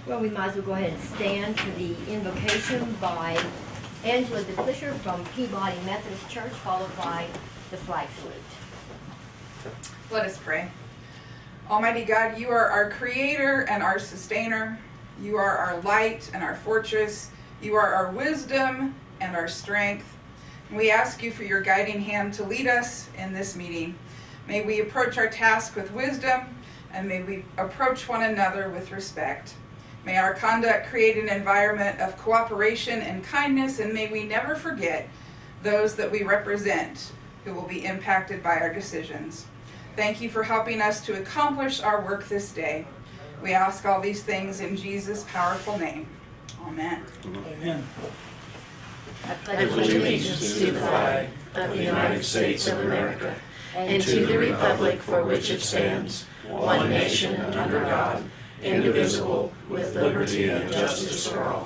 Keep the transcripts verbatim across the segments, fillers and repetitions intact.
Well, we might as well go ahead and stand for the invocation by Angela DeClisher from Peabody Methodist Church, followed by the flag salute. Let us pray. Almighty God, you are our creator and our sustainer. You are our light and our fortress. You are our wisdom and our strength. And we ask you for your guiding hand to lead us in this meeting. May we approach our task with wisdom, and may we approach one another with respect. May our conduct create an environment of cooperation and kindness, and may we never forget those that we represent who will be impacted by our decisions. Thank you for helping us to accomplish our work this day. We ask all these things in Jesus' powerful name. Amen. Amen. I pledge allegiance to the flag of the United States of America and to the republic for which it stands, one nation under God, indivisible, with liberty and justice for all.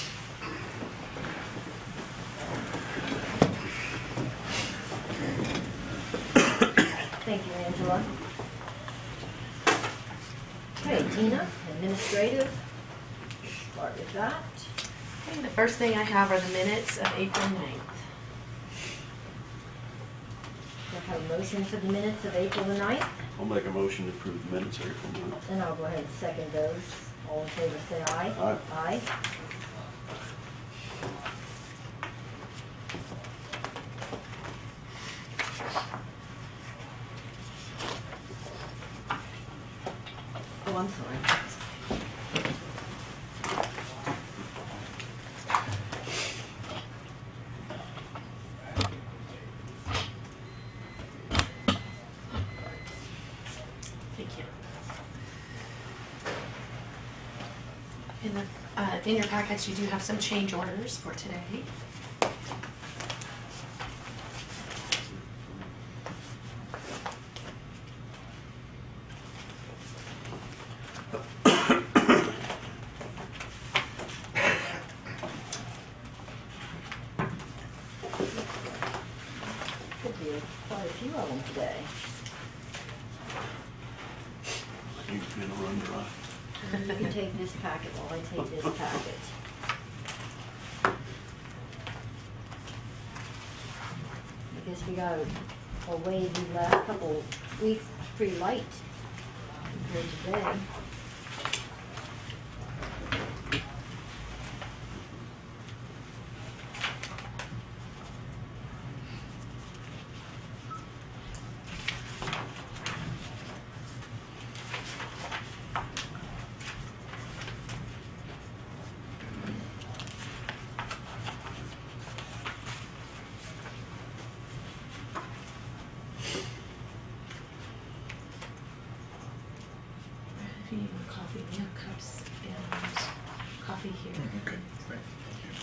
Thank you, Angela. Okay, Tina, administrative. Start with that. Okay, the first thing I have are the minutes of April ninth. I have a motion for the minutes of April the ninth. I'll make a motion to approve the minutes of April ninth. And I'll go ahead and second those. All in favor say aye. Aye. Aye. Oh, I'm sorry. In, the, uh, in your packets, you do have some change orders for today. Could be quite a few of them today. I think it's gonna run dry. You can take this packet while I take this packet. I guess we got away the last couple weeks pretty light compared to today. If you need more coffee, we have cups and coffee here. Okay, great. Thank you.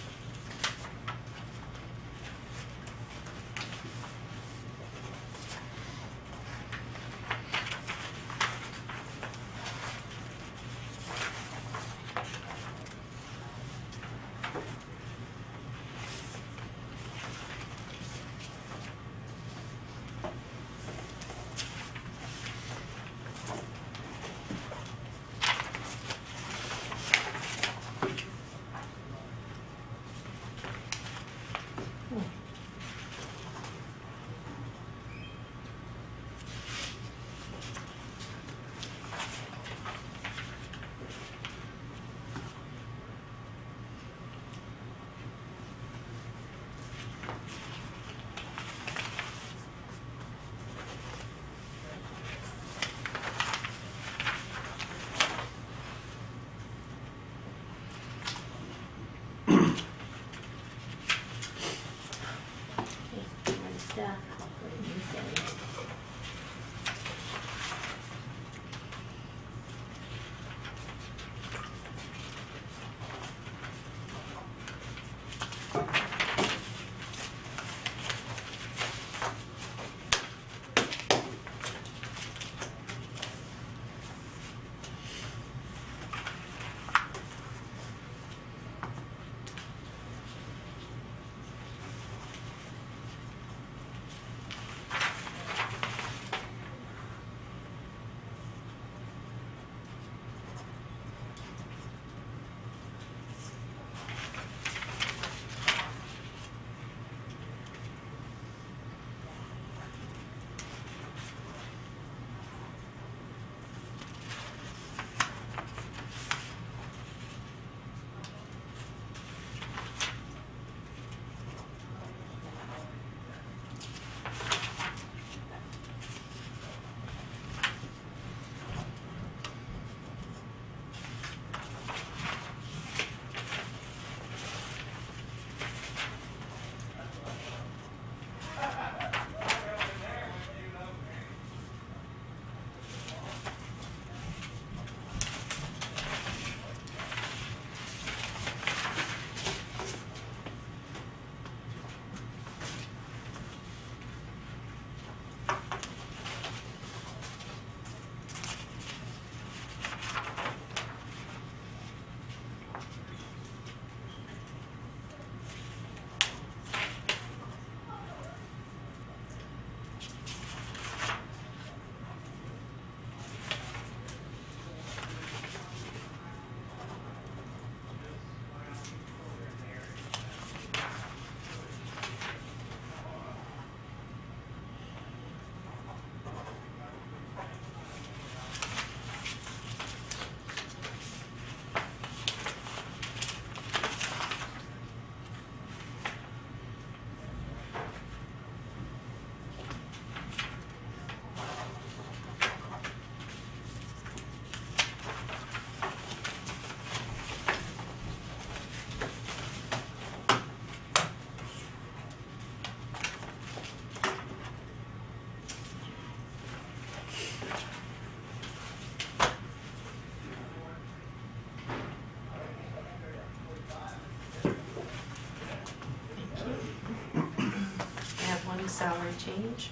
salary change.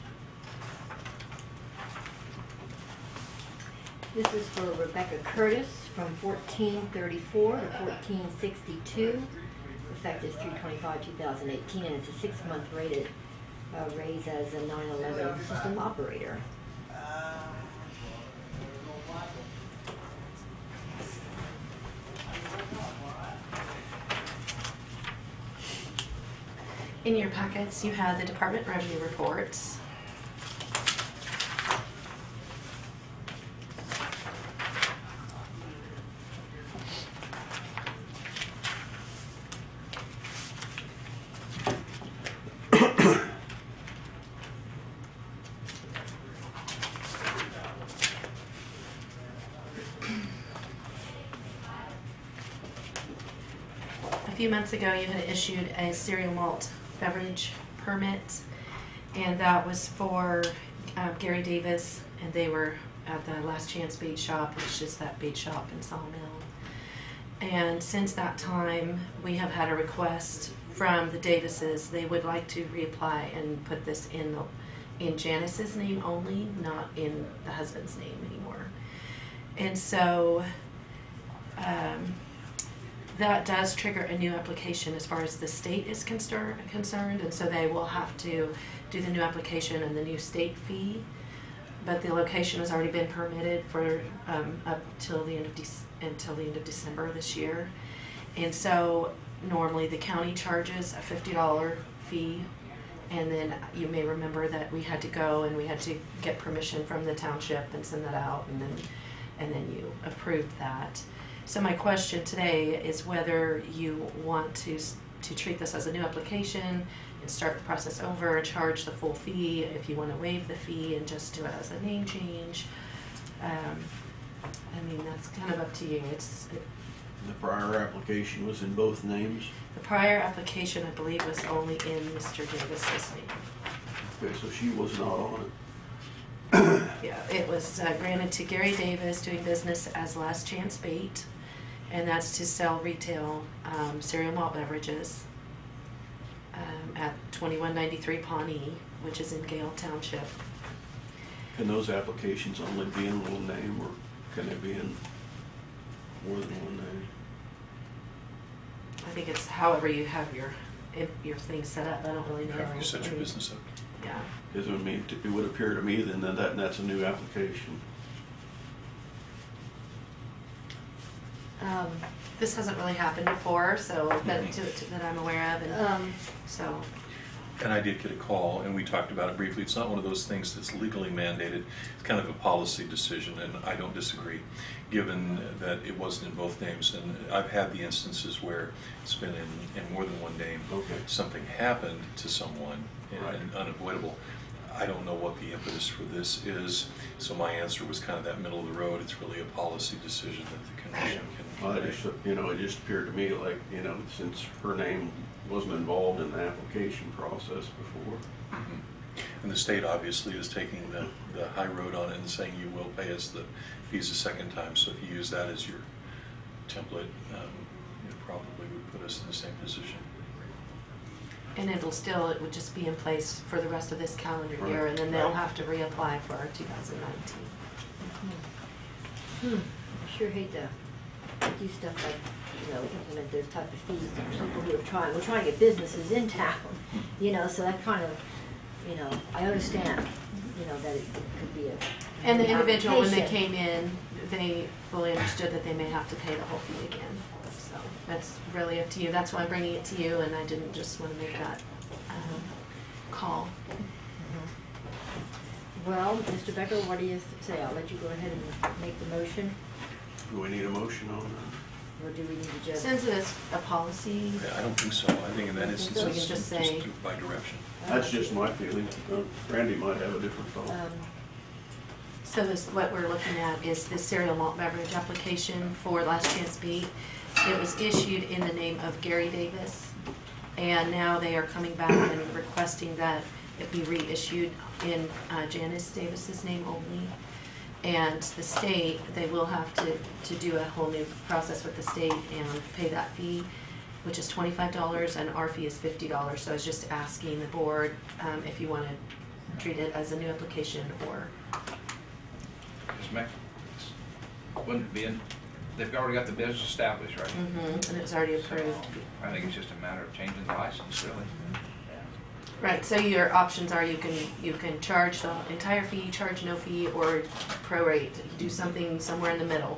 This is for Rebecca Curtis from fourteen thirty-four to fourteen sixty-two, effective three twenty-five two thousand eighteen, and it's a six-month rated uh, raise as a nine eleven system operator. In your packets, you have the department revenue reports. A few months ago, you had issued a cereal malt beverage permit, and that was for uh, Gary Davis, and they were at the Last Chance Bait Shop, which is that bait shop in Sawmill. And since that time, we have had a request from the Davises. They would like to reapply and put this in the, in Janice's name only, not in the husband's name anymore. And so um, that does trigger a new application as far as the state is concern, concerned, and so they will have to do the new application and the new state fee. But the location has already been permitted for um, up till the end of De- until the end of December this year, and so normally the county charges a fifty dollar fee, and then you may remember that we had to go and we had to get permission from the township and send that out, and then and then you approved that. So my question today is whether you want to to treat this as a new application and start the process over and charge the full fee, if you want to waive the fee and just do it as a name change. Um, I mean, that's kind of up to you. It's it, The prior application was in both names. the prior application, I believe, was only in Mister Davis's name. Okay, so she was not on it. Yeah, it was uh, granted to Gary Davis, doing business as Last Chance Bait, and that's to sell retail um, cereal malt beverages um, at twenty-one ninety-three Pawnee, which is in Gale Township. Can those applications only be in one name, or can they be in more than one name? I think it's however you have your if your thing set up. I don't really know. However you set I your mean, business up. Yeah. Because I mean, it would appear to me then that, that that's a new application. Um, This hasn't really happened before, so that, to, to, that I'm aware of, and um, so. And I did get a call, and we talked about it briefly. It's not one of those things that's legally mandated. It's kind of a policy decision, and I don't disagree, given that it wasn't in both names. And I've had the instances where it's been in, in more than one name. Okay. Something happened to someone, and, Right. and unavoidable. I don't know what the impetus for this is, so my answer was kind of that middle of the road. It's really a policy decision that the commission can Well, make. it just, you know, it just appeared to me like, you know, since her name wasn't involved in the application process before. Mhm. And the state obviously is taking the, the high road on it and saying you will pay us the fees a second time. So if you use that as your template, um, it probably would put us in the same position. And it'll still, it would just be in place for the rest of this calendar year, Right. and then they'll Right. have to reapply for two thousand nineteen. hmm, I sure hate to do stuff like, you know, implement those type of fees for people who are trying, we're trying to get businesses in town, you know, so that kind of, you know, I understand, you know, that it could be a. And the individual, when they application. came in, they fully understood that they may have to pay the whole fee again. So that's really up to you. That's why I'm bringing it to you, and I didn't just want to make that um, call. Well, Mister Becker, what do you say? I'll let you go ahead and make the motion, Do we need a motion on that? or do we need to just? Since it's a policy, I don't think so. I think in that instance, So we it's can just just say- by direction. That's just my feeling. Uh, Randy might have a different thought. Um, so this, what we're looking at is the cereal malt beverage application for Last Chance Beat. It was issued in the name of Gary Davis, and now they are coming back and requesting that it be reissued in uh, Janice Davis's name only. And the state, they will have to, to do a whole new process with the state and pay that fee. which is twenty-five dollars, and our fee is fifty dollars. So I was just asking the board um, if you want to treat it as a new application or. Just make, wouldn't it be in, they've already got the business established, right? Mm-hmm, and it was already approved. I think it's just a matter of changing the license, really. Right, so your options are you can, you can charge the entire fee, charge no fee, or prorate, do something somewhere in the middle.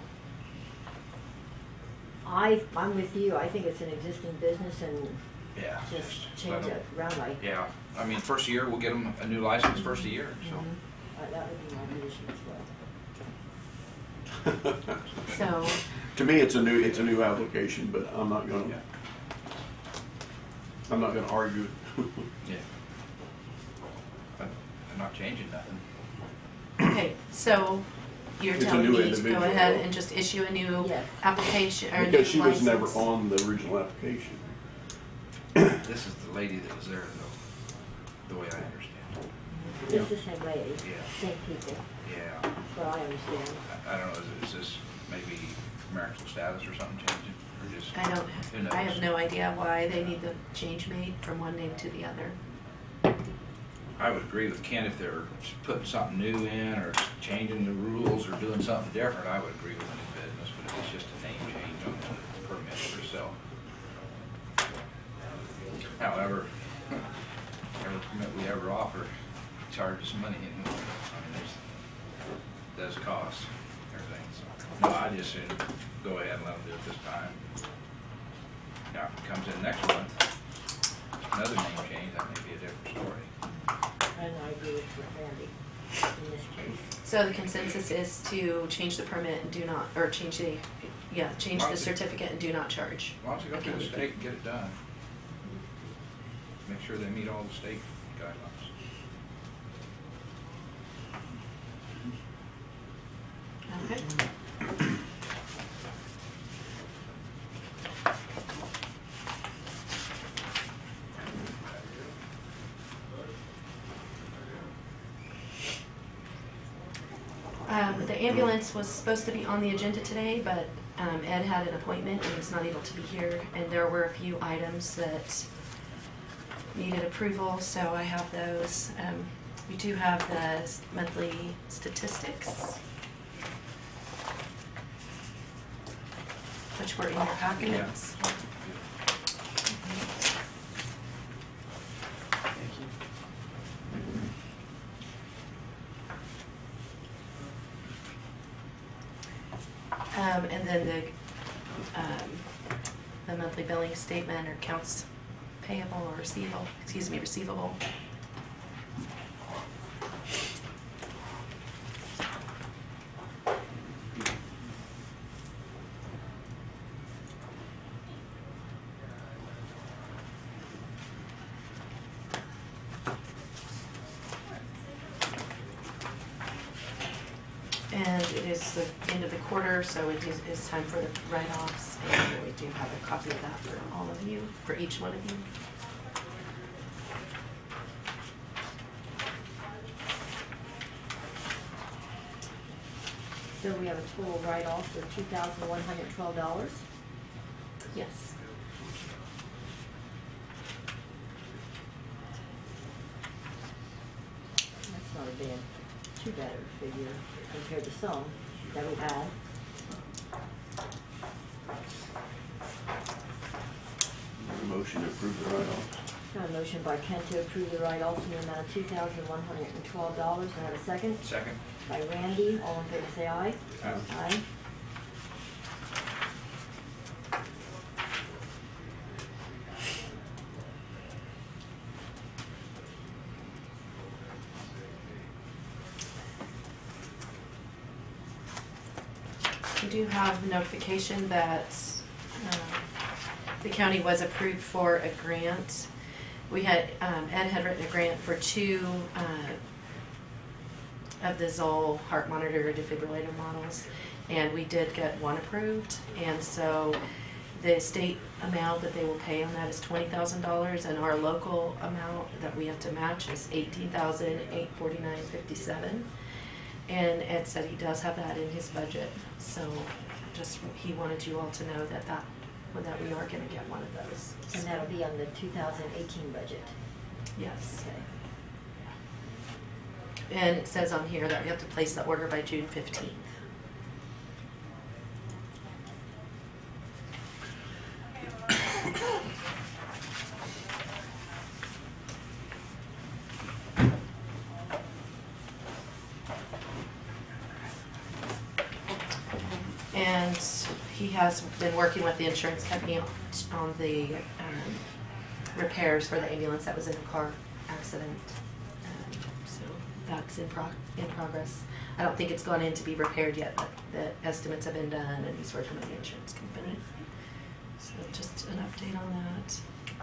I, I'm with you, I think it's an existing business and Yeah. just let change 'em- it around like, Yeah, I mean, first year, we'll get them a new license first of year, so. uh, that would be my condition as well. So, To me, it's a new, it's a new application, but I'm not gonna, Yeah. I'm not gonna argue. Yeah. But they're not changing nothing. okay, so you're It's a telling new me to go individual. ahead and just issue a new Yes. application or a new Because she was never license? on the original application. This is the lady that was there, though, the way I understand It's the same lady, Yeah. same people, it. Yeah. that's what I understand. I, I don't know, is, is this maybe marital status or something changing, or just? I Who don't, knows? I have no idea why they need the change made from one name to the other. I would agree with Ken if they're putting something new in, or changing the rules, or doing something different, I would agree with a new business, but if it's just a name change on the permit herself. However, every permit we ever offer charges money anyway, I mean, there's, does cost, everything, so. No, I just said, go ahead and let them do it this time. Now, if it comes in next month, another name change, that may be a different story. And I agree with Randy in this case. So the consensus is to change the permit and do not, or change the, yeah, change the Right. certificate and do not charge. Why don't you go to the state and get it done? Make sure they meet all the state guidelines. Okay. Um, the ambulance was supposed to be on the agenda today, but um, Ed had an appointment and was not able to be here. And there were a few items that needed approval, so I have those. Um, we do have the s- monthly statistics, which were in your packets. Um, and then the, um, the monthly billing statement or accounts payable or receivable, excuse me, receivable. And it is the end of the quarter, so it is, it's time for the write-offs, and we do have a copy of that for all of you, for each one of you. So we have a total write-off of two thousand one hundred twelve dollars. Yes. That's not a bad, too bad of a figure compared to some that we've had. Motion to approve the write-off. Got a motion by Ken to approve the write-offs in the amount of two thousand one hundred twelve dollars. And I have a second Second? by Randy. All in favor say aye. Aye. Aye. We do have notification that um, the county was approved for a grant. We had, um, Ed had written a grant for two uh, of the Zoll heart monitor defibrillator models, and we did get one approved. And so the state amount that they will pay on that is twenty thousand dollars, and our local amount that we have to match is eighteen thousand eight forty-nine fifty-seven. And Ed said he does have that in his budget, so just, he wanted you all to know that that well, that we are gonna get one of those. And that'll be on the two thousand eighteen budget. Yes. Okay. And it says on here that we have to place the order by June fifteenth. And he has been working with the insurance company on on the um, repairs for the ambulance that was in a car accident. Um, So that's in pro- in progress. I don't think it's gone in to be repaired yet, but the estimates have been done and he's working with the insurance company. So just an update on that.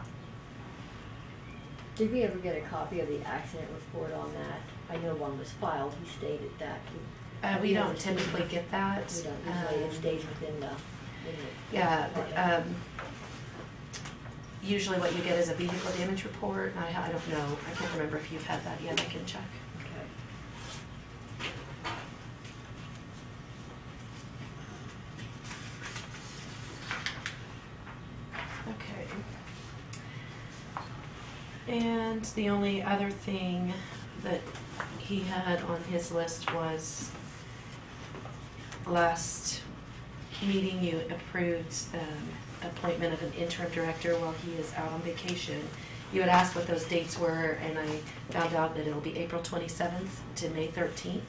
Did we ever get a copy of the accident report on that? I know one was filed, he stated that. Uh, we don't typically get that. We don't, usually it Um, stays within the, in the. Yeah, the, um, usually what you get is a vehicle damage report, and I, I don't know, I can't remember if you've had that yet, I can check. Okay. Okay. And the only other thing that he had on his list was last meeting you approved the appointment of an interim director while he is out on vacation. You had asked what those dates were, and I found out that it'll be April twenty-seventh to May thirteenth.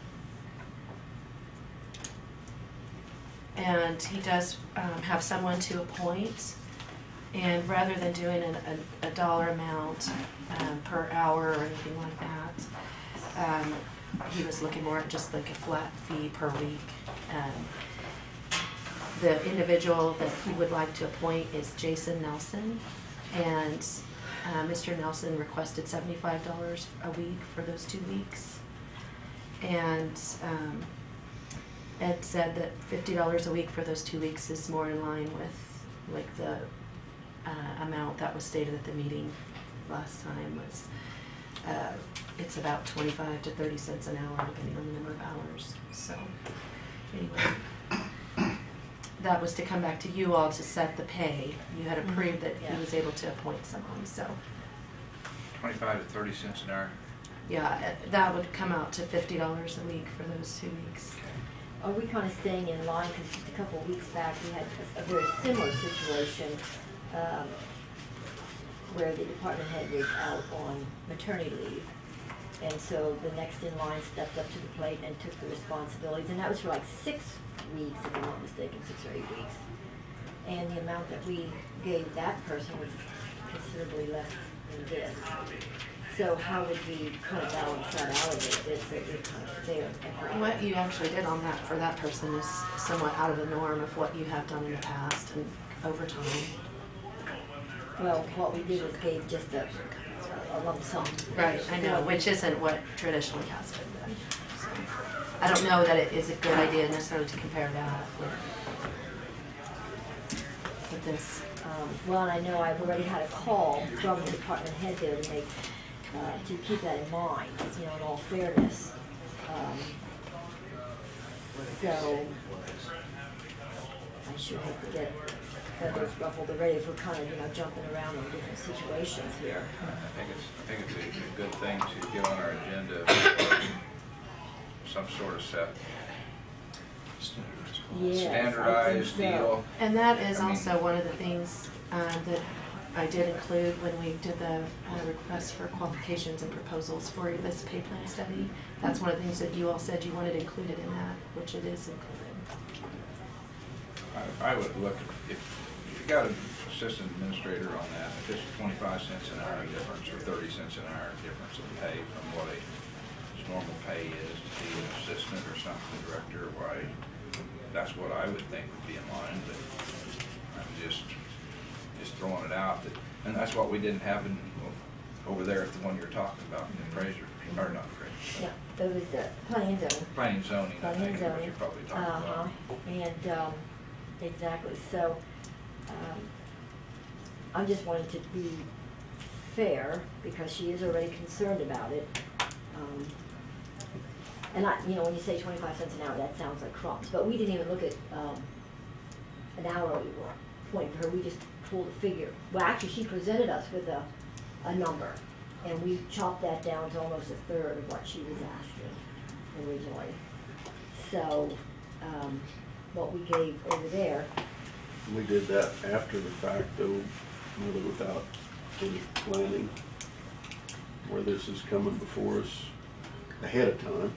And he does um, have someone to appoint, and rather than doing an, a, a dollar amount um, per hour or anything like that, um, he was looking more at just like a flat fee per week. Um, the individual that he would like to appoint is Jason Nelson, and uh, Mister Nelson requested seventy-five dollars a week for those two weeks. And um, Ed said that fifty dollars a week for those two weeks is more in line with like the uh, amount that was stated at the meeting last time. Was uh, it's about twenty-five to thirty cents an hour depending on the number of hours. So anyway, that was to come back to you all to set the pay. You had approved that Yeah. he was able to appoint someone, so Twenty-five to thirty cents an hour. yeah, uh, that would come out to fifty dollars a week for those two weeks. Are we kind of staying in line, because just a couple of weeks back, we had a a very similar situation um, where the department head was out on maternity leave. And so the next in line stepped up to the plate and took the responsibilities, and that was for like six weeks, if I'm not mistaken, six or eight weeks. And the amount that we gave that person was considerably less than this. So how would we kind of balance that out a little bit so that we're kind of fair? What you actually did on that, for that person is somewhat out of the norm of what you have done in the past and over time. Well, what we did was gave just a, a lump sum. Right, I know, which isn't what traditionally has been done. So, I don't know that it is a good idea necessarily to compare that with, with this. Um, well, and I know I've already had a call from the department head there to make, uh, to keep that in mind, you know, in all fairness. Um, so, I sure hate to get feathers ruffled already if we're kind of, you know, jumping around on different situations here. I think it's, I think it's a a good thing to get on our agenda, some sort of set, Yes, I think standardized so. deal. And that is I mean- also one of the things um, that I did include when we did the uh, request for qualifications and proposals for this pay plan study. That's one of the things that you all said you wanted included in that, which it is included. I, I would look, if, if you got an assistant administrator on that, if it's twenty-five cents an hour difference or thirty cents an hour difference in pay from what a normal pay is to be an assistant or something, director, why, that's what I would think would be in line, but I'm just, just throwing it out that, and that's what we didn't have in, over there at the one you're talking about, the appraiser, or not appraiser. Yeah, it was uh, planning and zoning. Planning zoning, I Planning think and is what zoning. you're probably talking Uh-huh. about. And, um, exactly, so, um, I'm just wanting to be fair, because she is already concerned about it. Um, And I, you know, when you say twenty-five cents an hour, that sounds like crumbs, but we didn't even look at, um, an hourly point for her, we just pulled a figure. Well, actually, she presented us with a, a number, and we chopped that down to almost a third of what she was asking originally. So, um, what we gave over there, We did that after the fact, though, really without any planning, where this is coming before us ahead of time.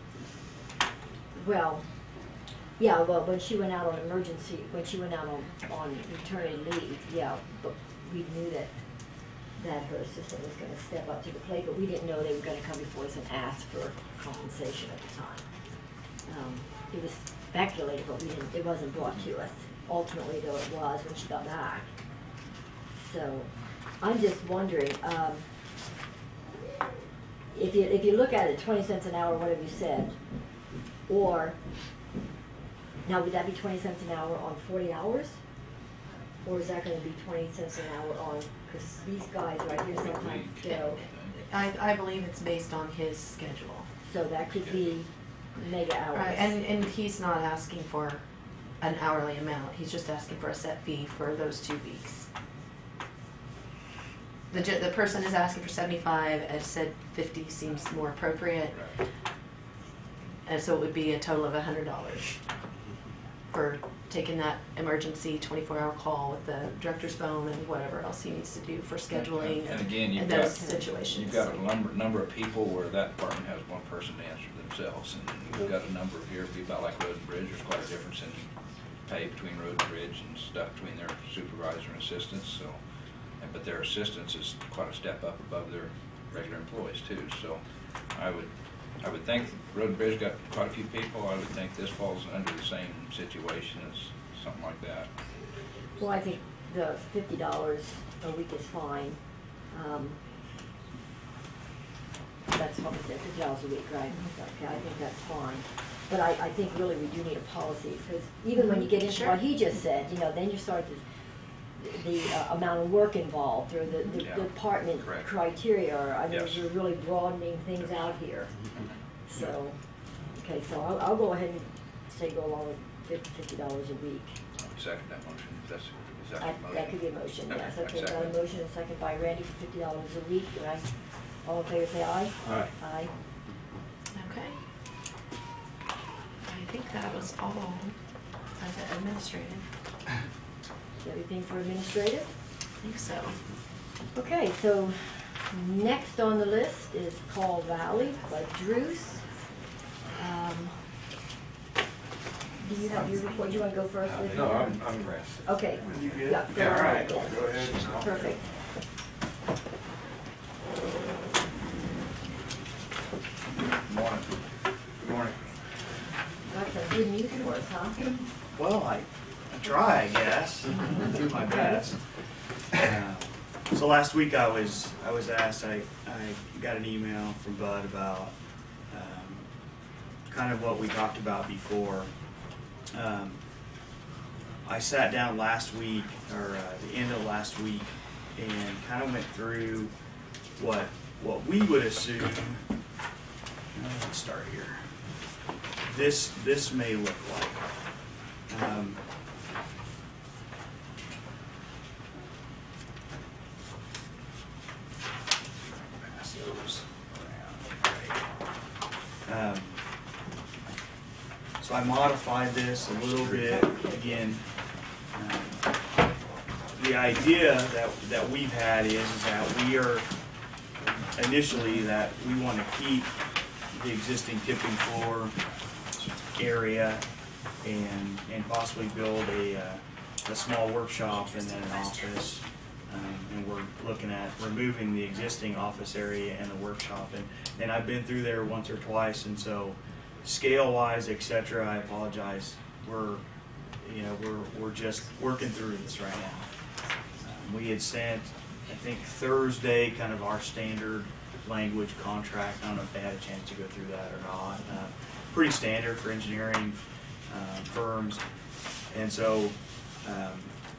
well, yeah, well, when she went out on emergency, when she went out on, on maternity leave, yeah, but we knew that, that her assistant was gonna step up to the plate, but we didn't know they were gonna come before us and ask for compensation at the time. Um, it was speculated, but we didn't, it wasn't brought to us. Ultimately, though, it was when she got back. So, I'm just wondering, um, if you, if you look at it, twenty cents an hour, whatever you said, or, now would that be twenty cents an hour on forty hours? Or is that gonna be twenty cents an hour on, because these guys right here sometimes go, I, I believe it's based on his schedule. so that could be mega hours. Right, and, and he's not asking for an hourly amount, he's just asking for a set fee for those two weeks. The, ge- the person is asking for seventy-five, and said fifty seems more appropriate. And so it would be a total of a hundred dollars for taking that emergency twenty-four hour call with the director's phone and whatever else he needs to do for scheduling And again, and you've those got, situations. you've got a number, number of people where that department has one person to answer themselves. And we've got a number of here, people like Road and Bridge, there's quite a difference in pay between Road and Bridge and stuff between their supervisor and assistants, so. and- But their assistants is quite a step up above their regular employees too, so I would, I would think Road and Bridge got quite a few people, I would think this falls under the same situation as something like that. Well, I think the fifty dollars a week is fine. Um, That's what we said, fifty dollars a week, right? Okay, I think that's fine. But I, I think really we do need a policy, because even when you get into Sure. what he just said, you know, then you start to, the uh, amount of work involved, or the, the Yeah, department correct. criteria, or, I mean, Yes. we're really broadening things out here. So, okay, so I'll, I'll go ahead and say go along with fifty, fifty dollars a week. I would second that motion, if that's, is that That, your motion? that could be a motion, Okay, yes. I Okay, got second a it. motion and second by Randy for fifty dollars a week. Do I, all in favor say aye? Aye. Aye. Okay. I think that was all as administrative. Everything for administrative? I think so. Okay, so next on the list is Call Valley by Druce. Um, Do you have your report? Do you want to go first with No, your- I'm, I'm rested. Okay. You good? Yeah, go Yeah, all ahead. right, go ahead. and I'll- Perfect. Morning. Good morning. Got some good news for us, huh? Well, I, I try, I guess, do my best. Uh, So last week I was, I was asked, I, I got an email from Bud about, um, kind of what we talked about before. Um, I sat down last week, or, uh, the end of last week, and kind of went through what, what we would assume, uh, let's start here. This, this may look like. Um, pass those around. Um, So I modified this a little bit, again. um, The idea that, that we've had is, is that we are, initially, that we want to keep the existing tipping floor area and, and possibly build a, uh, a small workshop and then an office. Um, and we're looking at removing the existing office area and the workshop. And, and I've been through there once or twice, and so scale-wise, et cetera, I apologize. We're, you know, we're, we're just working through this right now. Um, we had sent, I think Thursday, kind of our standard language contract. I don't know if they had a chance to go through that or not. Uh, pretty standard for engineering uh, firms. And so, um,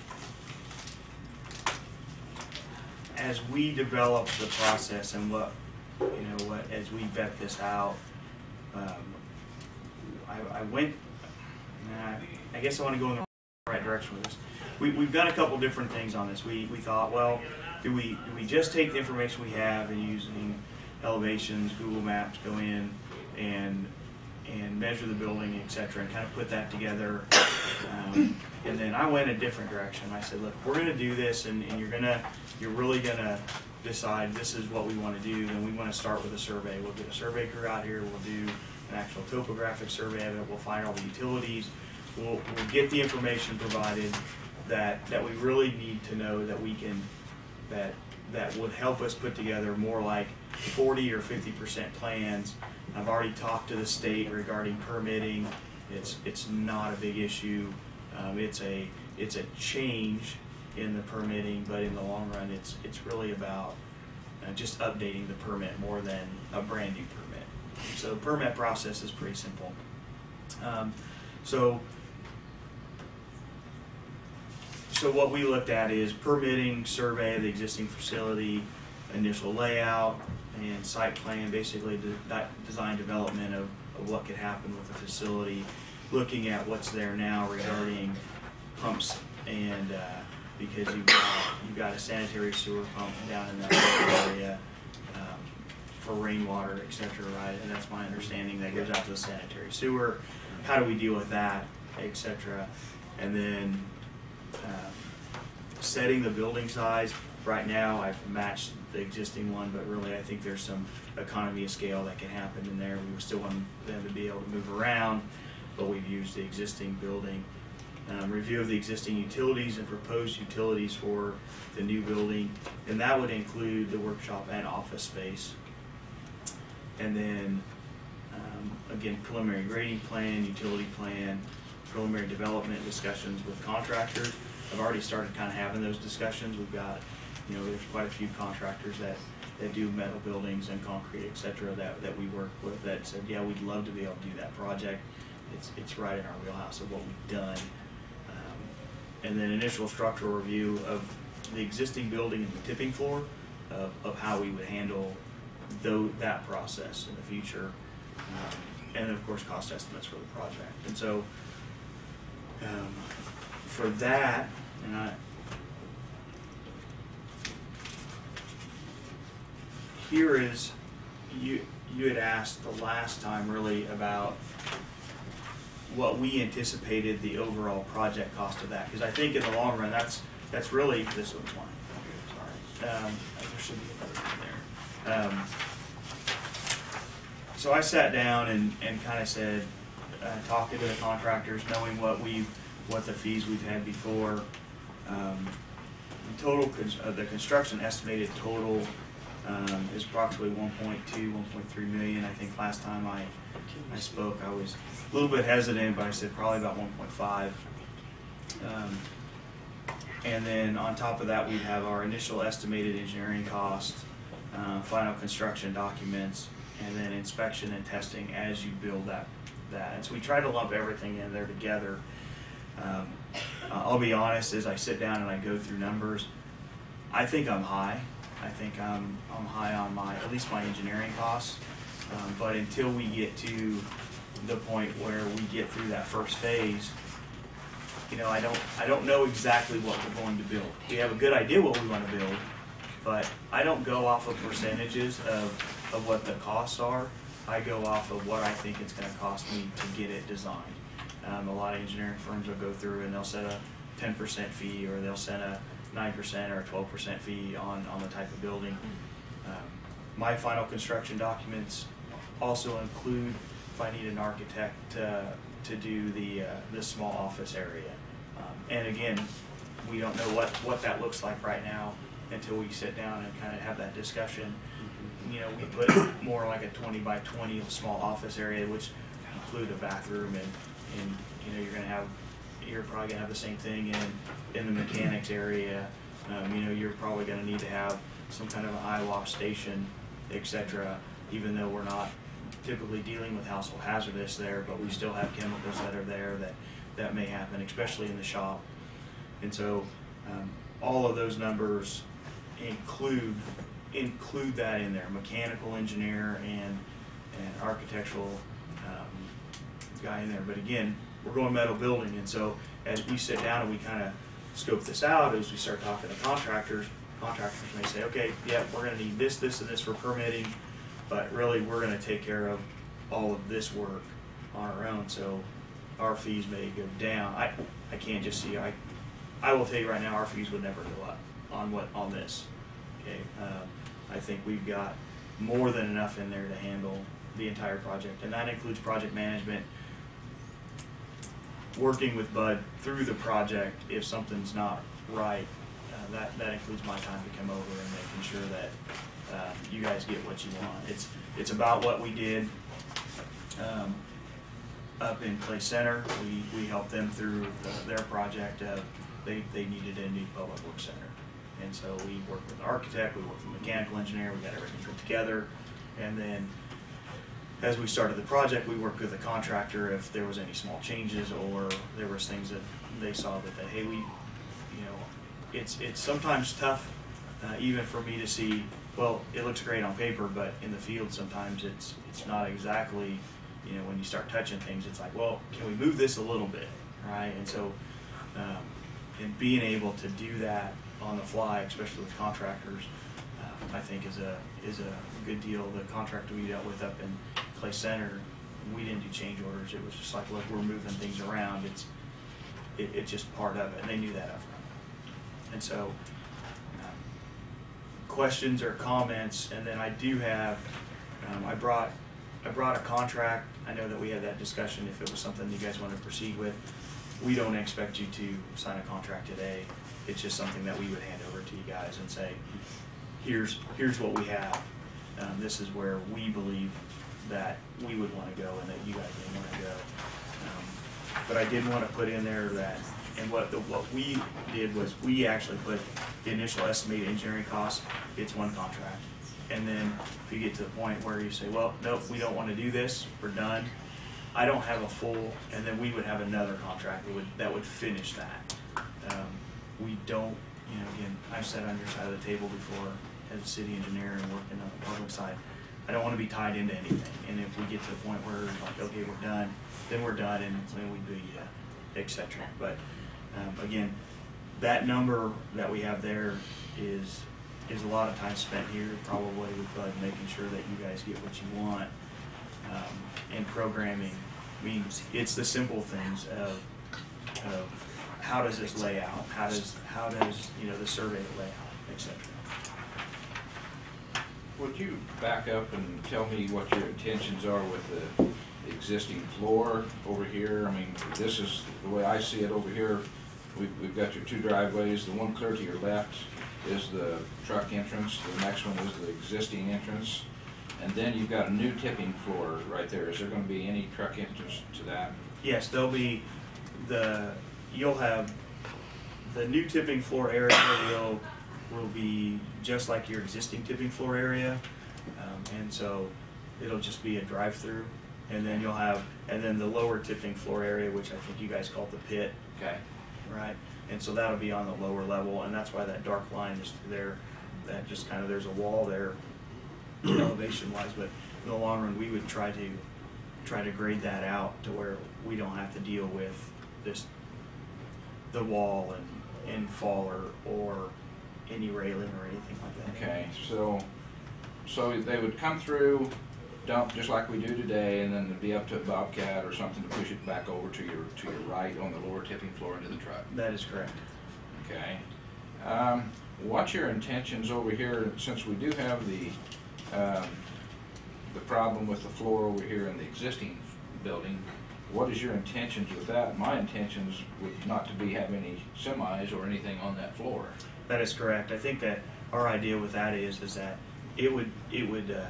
as we develop the process and what, you know, what, as we vet this out, um, I, I went, nah, I guess I want to go in the right direction with this. we, we've done a couple different things on this. We, we thought, well, do we, do we just take the information we have and using elevations, Google Maps, go in and and measure the building, et cetera, and kind of put that together. Um, and then I went a different direction. I said, look, we're going to do this, and, and you're gonna, you're really going to decide this is what we want to do. Then we want to start with a survey. We'll get a survey crew out here. We'll do an actual topographic survey of it. We'll find all the utilities. We'll, we'll get the information provided that that we really need to know that we can, that that would help us put together more like forty or fifty percent plans. I've already talked to the state regarding permitting. It's it's not a big issue. Um, it's a it's a change in the permitting, but in the long run, it's it's really about uh, just updating the permit more than a brand new permit. So the permit process is pretty simple. Um, so so what we looked at is permitting, survey of the existing facility, initial layout, and site plan, basically de that design development of, of what could happen with the facility, looking at what's there now regarding pumps, and uh, because you've got, you've got a sanitary sewer pump down in that area um, for rainwater, et cetera, right? And that's my understanding, that goes out to the sanitary sewer. How do we deal with that, et cetera? And then um, setting the building size. Right now, I've matched the existing one, but really I think there's some economy of scale that can happen in there. We still want them to be able to move around, but we've used the existing building. Um, review of the existing utilities and proposed utilities for the new building, and that would include the workshop and office space. And then, um, again, preliminary grading plan, utility plan, preliminary development discussions with contractors. I've already started kind of having those discussions. We've got, you know, there's quite a few contractors that, that do metal buildings and concrete, et cetera, that, that we work with that said, yeah, we'd love to be able to do that project. It's, it's right in our wheelhouse of what we've done. Um, and then initial structural review of the existing building and the tipping floor of, of how we would handle though, that process in the future. Um, and of course, cost estimates for the project. And so um, for that, and I, here is, you you had asked the last time really about what we anticipated the overall project cost of that, because I think in the long run that's that's really, this one's mine. Sorry, um, there should be another one there. Um, so I sat down and and kind of said, uh, talking to the contractors, knowing what we what the fees we've had before, um, the total uh, the construction estimated total. Um, is approximately one point two, one point three million. I think last time I, I spoke, I was a little bit hesitant, but I said probably about one point five. Um, and then on top of that, we'd have our initial estimated engineering cost, uh, final construction documents, and then inspection and testing as you build that. that. And so we try to lump everything in there together. Um, I'll be honest, as I sit down and I go through numbers, I think I'm high. I think I'm, I'm high on my, at least my engineering costs, um, but until we get to the point where we get through that first phase, you know, I don't, I don't know exactly what we're going to build. We have a good idea what we want to build, but I don't go off of percentages of, of what the costs are. I go off of what I think it's going to cost me to get it designed. Um, a lot of engineering firms will go through and they'll set a ten percent fee, or they'll set a nine percent or a twelve percent fee on, on the type of building. Um, my final construction documents also include if I need an architect to, to do the, uh, the small office area. Um, and again, we don't know what, what that looks like right now until we sit down and kind of have that discussion. You know, we put more like a twenty by twenty small office area, which include a bathroom, and, and you know, you're going to have you're probably going to have the same thing in, in the mechanics area. Um, you know, you're probably going to need to have some kind of an eye wash station, et cetera, even though we're not typically dealing with household hazardous there, but we still have chemicals that are there that, that may happen, especially in the shop. And so um, all of those numbers include include that in there, mechanical engineer and, and architectural um, guy in there. But again, we're going metal building, and so as we sit down and we kind of scope this out, as we start talking to contractors, contractors may say, okay, yeah, we're gonna need this, this, and this for permitting, but really, we're gonna take care of all of this work on our own, so our fees may go down. I, I can't just see, I, I will tell you right now, our fees would never go up on what, on this, okay? Um, I think we've got more than enough in there to handle the entire project, and that includes project management, working with Bud through the project if something's not right. Uh, that, that includes my time to come over and making sure that uh, you guys get what you want. It's, it's about what we did um, up in Clay Center. We, we helped them through the, their project. Uh, they, they needed a new public works center. And so we worked with the architect, we worked with the mechanical engineer, we got everything put together. And then as we started the project, we worked with the contractor if there was any small changes or there was things that they saw that, they, hey, we, you know, it's, it's sometimes tough uh, even for me to see, well, it looks great on paper, but in the field sometimes it's, it's not exactly, you know, when you start touching things, it's like, well, can we move this a little bit, right? And so, um, and being able to do that on the fly, especially with contractors, uh, I think is a is a good deal. The contractor we dealt with up in Clay Center, we didn't do change orders. It was just like, look, we're moving things around. It's it, it's just part of it, and they knew that up front. And so, um, questions or comments, and then I do have, um, I brought I brought a contract. I know that we had that discussion. If it was something you guys want to proceed with, we don't expect you to sign a contract today. It's just something that we would hand over to you guys and say, here's here's what we have. Um, this is where we believe that we would want to go and that you guys may want to go. Um, but I did want to put in there that, and what the, what we did was we actually put the initial estimated engineering costs. It's one contract, and then if you get to the point where you say, well, nope, we don't want to do this, we're done. I don't have a full, and then we would have another contract that would that would finish that. Um, we don't, you know, again, I've sat on your side of the table before as a city engineer and working on the public side. I don't want to be tied into anything. And if we get to the point where like, okay, we're done, then we're done, and then we do, yeah, et cetera. But um, again, that number that we have there is is a lot of time spent here, probably with Bud, making sure that you guys get what you want. Um, and programming, I mean, it's the simple things of, of how does this lay out? How does, how does, you know, the survey lay out, et cetera. Would you back up and tell me what your intentions are with the existing floor over here? I mean, this is the way I see it over here. We've, we've got your two driveways. The one clear to your left is the truck entrance. The next one is the existing entrance. And then you've got a new tipping floor right there. Is there going to be any truck entrance to that? Yes, there'll be the, you'll have the new tipping floor area will, will be just like your existing tipping floor area. Um, and so it'll just be a drive-through. And then you'll have, and then the lower tipping floor area, which I think you guys call the pit. Okay. Right? And so that'll be on the lower level, and that's why that dark line is there. That just kind of, there's a wall there elevation wise, but in the long run we would try to try to grade that out to where we don't have to deal with this the wall and and fall or or any railing or anything like that. Okay, so so they would come through, dump just like we do today, and then it'd be up to a Bobcat or something to push it back over to your to your right on the lower tipping floor into the truck. That is correct. Okay. Um, what's your intentions over here, since we do have the Um, the problem with the floor over here in the existing building? What is your intentions with that? My intentions would not to be have any semis or anything on that floor. That is correct. I think that our idea with that is is that it would it would uh,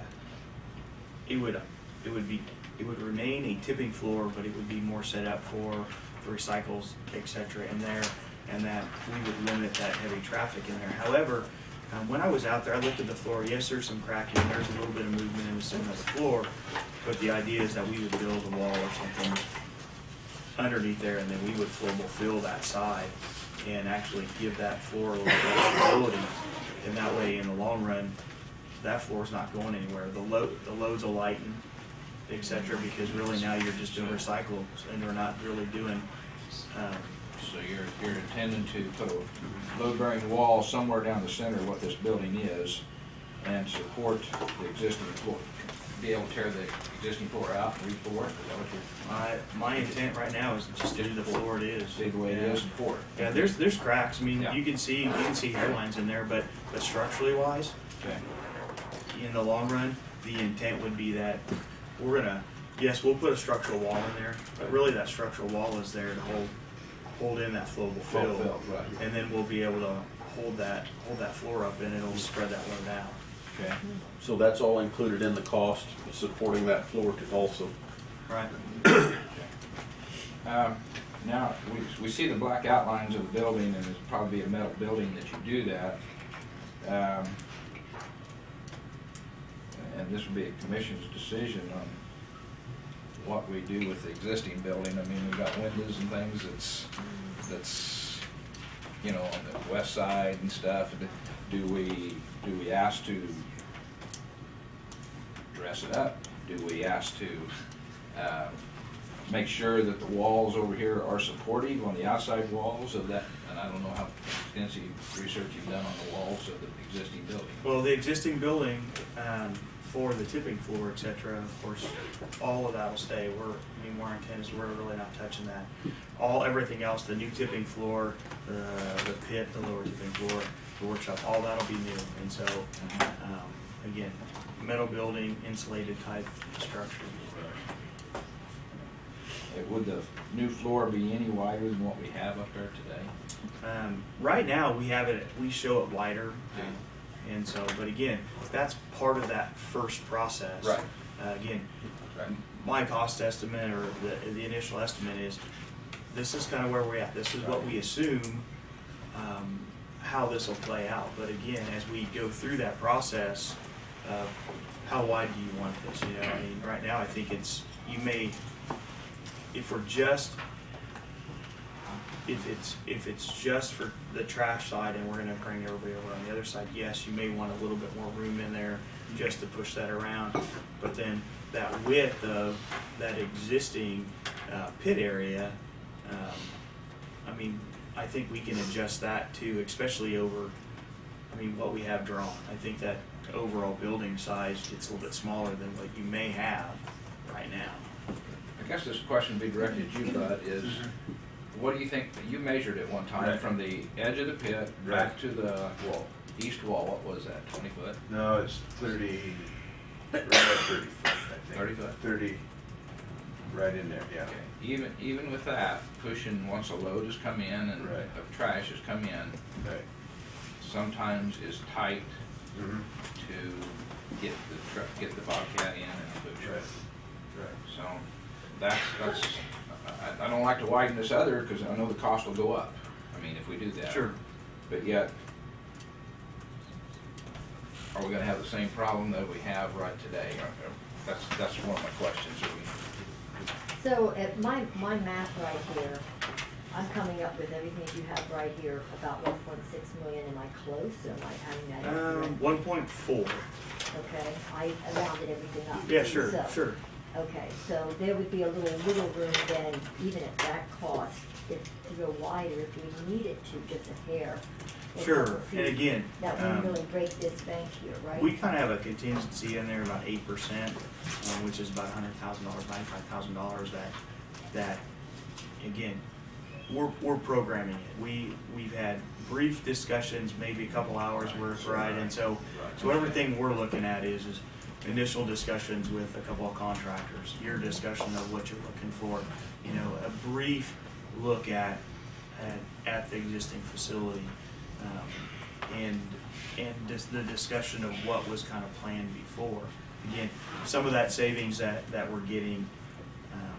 it would it would be it would remain a tipping floor, but it would be more set up for the recycles, et cetera, in there, and that we would limit that heavy traffic in there. However, Um, when I was out there, I looked at the floor. Yes, there's some cracking. There's a little bit of movement in the center of the floor, but the idea is that we would build a wall or something underneath there, and then we would floor will fill that side and actually give that floor a little bit of stability. And that way, in the long run, that floor is not going anywhere. The load, the loads will lighten, et cetera, because really now you're just doing recycles, and we're not really doing. Um, So you're, you're intending to put a load-bearing wall somewhere down the center of what this building is and support the existing floor, be able to tear the existing floor out and re-floor it? Is that what you're? My, my intent right now is just to do the floor it is. See the way it Yeah. is and pour it? Yeah, there's, there's cracks. I mean, Yeah. you can see, you can see hairlines in there, but, but structurally wise, Okay. in the long run, the intent would be that we're gonna, yes, we'll put a structural wall in there, but really that structural wall is there to hold, hold in that flowable Flow fill. fill, right. And then we'll be able to hold that, hold that floor up and it'll spread that load out. Okay. So that's all included in the cost, supporting that floor to also. Right. Um, Now, we, we see the black outlines of the building, and it's probably a metal building that you do that. Um, And this will be a commission's decision on what we do with the existing building. I mean, we've got windows and things that's, that's, you know, on the west side and stuff. Do we, do we ask to dress it up? Do we ask to, uh, make sure that the walls over here are supportive on the outside walls of that? And I don't know how extensive research you've done on the walls of the existing building. Well, the existing building, um, for the tipping floor, et cetera, of course, all of that will stay. We're, I mean, our intent is we're really not touching that. All, everything else, the new tipping floor, the, the pit, the lower tipping floor, the workshop, all that'll be new. And so, um, again, metal building, insulated type structure. Uh, Would the new floor be any wider than what we have up there today? Um, right now, we have it, we show it wider. And so, but again, that's part of that first process. Right. Uh, again, Right. my cost estimate or the, the initial estimate is, this is kind of where we're at. This is what we assume, um, how this will play out. But again, as we go through that process, uh, how wide do you want this? You know, I mean, right now, I think it's, you may, if we're just, if it's, if it's just for the trash side and we're gonna bring everybody over on the other side, yes, you may want a little bit more room in there just to push that around. But then that width of that existing uh, pit area, um, I mean, I think we can adjust that too, especially over, I mean, what we have drawn. I think that overall building size gets a little bit smaller than what you may have right now. I guess this question would be directed at you, Bud, is what do you think, you measured it one time Right. from the edge of the pit Right. back to the wall, east wall, what was that, twenty foot? No, it's thirty, right at thirty foot, I think. thirty foot? Thirty, right in there, yeah. Okay, even, even with that, pushing, once a load has come in and Right. of trash has come in, Right. sometimes is tight Mm-hmm. to get the truck, get the Bobcat in and push Right. it. Right. So that's, that's, I, I don't like to widen this other because I know the cost will go up. I mean, if we do that. Sure. But yet, are we gonna have the same problem that we have right today? Or- or- That's, that's one of my questions. Are we- So at my, my math right here, I'm coming up with everything you have right here, about one point six million. Am I close? Am I adding that up? Um, one point four. Okay, I rounded everything up. Yeah, sure, So- sure. Okay, so there would be a little wiggle room then, even at that cost, if, to go wider if we needed to, just a hair. or a Sure, couple and feet. again, That wouldn't um, really break this bank here, right? we kind of have a contingency in there, about eight percent, um, which is about a hundred thousand dollars, ninety-five thousand dollars that, that, again, we're, we're programming it. We, we've had brief discussions, maybe a couple hours worth, right? And so, so everything we're looking at is, is initial discussions with a couple of contractors, your discussion of what you're looking for, you know, a brief look at, at, at the existing facility. Um, and, and just the discussion of what was kind of planned before. Again, some of that savings that, that we're getting, um,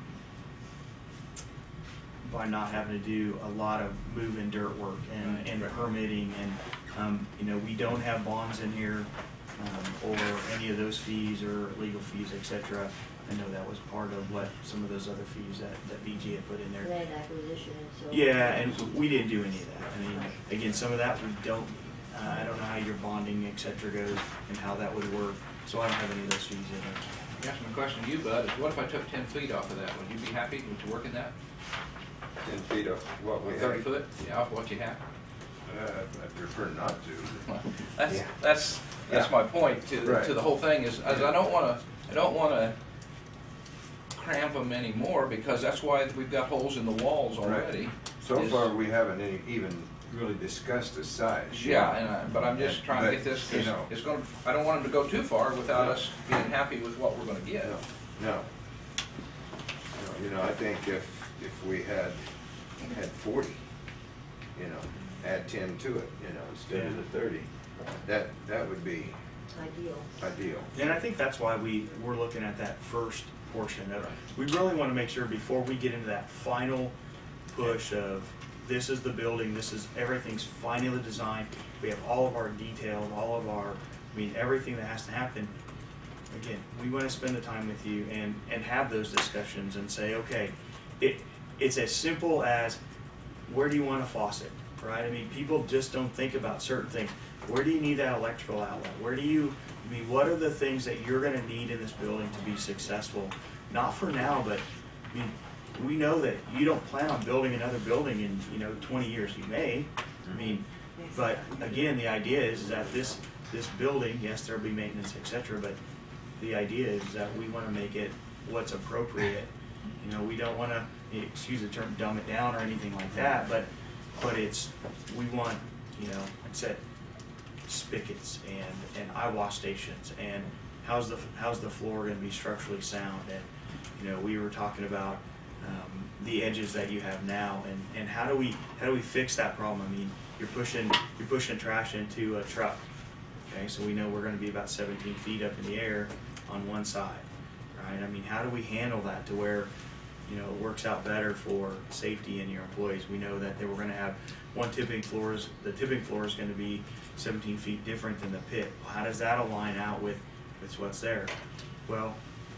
by not having to do a lot of move-in dirt work and, and permitting and, um, you know, we don't have bonds in here, um, or any of those fees or legal fees, et cetera. I know that was part of what, some of those other fees that, that B G had put in there. Land acquisition and so. Yeah, and we didn't do any of that. I mean, again, some of that we don't need. Uh, I don't know how your bonding, et cetera, goes and how that would work, so I don't have any of those fees in there. I guess my question to you, Bud, is what if I took ten feet off of that? Would you be happy to work in that? ten feet of what we Thirty have. foot, yeah, off what you have. Uh, I prefer not to. That's, Yeah. that's, that's Yeah. my point to, Right. to the whole thing is, is I don't wanna, I don't wanna cramp them anymore, because that's why we've got holes in the walls already. So Is- far, we haven't any, even really discussed the size. Yeah, and I, but I'm just trying to get this, But, you cause know. it's gonna, I don't want them to go too far without No. us being happy with what we're gonna get. No, no. No, you know, I think if, if we had, had forty, you know, add ten to it, you know, instead of the thirty, that, that would be Ideal. ideal. And I think that's why we, we're looking at that first portion of it. We really want to make sure before we get into that final push of this is the building, this is, everything's finally designed, we have all of our details, all of our, I mean, everything that has to happen. Again, we want to spend the time with you and, and have those discussions and say, okay, it, it's as simple as, where do you want a faucet, right? I mean, people just don't think about certain things. Where do you need that electrical outlet? Where do you, I mean, what are the things that you're gonna need in this building to be successful? Not for now, but, I mean, we know that you don't plan on building another building in, you know, twenty years. You may, I mean, but again, the idea is, is that this, this building, yes, there'll be maintenance, et cetera, but the idea is that we wanna make it what's appropriate. You know, we don't wanna, excuse the term, dumb it down or anything like that, but, but it's, we want, you know, like I said, spigots and, and eye wash stations, and how's the, how's the floor gonna be structurally sound, and, you know, we were talking about, um, the edges that you have now, and, and how do we, how do we fix that problem? I mean, you're pushing, you're pushing trash into a truck, okay, so we know we're gonna be about seventeen feet up in the air on one side, right? I mean, how do we handle that to where, you know, it works out better for safety and your employees? We know that they were gonna have one tipping floors, the tipping floor is gonna be seventeen feet different than the pit. Well, how does that align out with, with what's there? Well,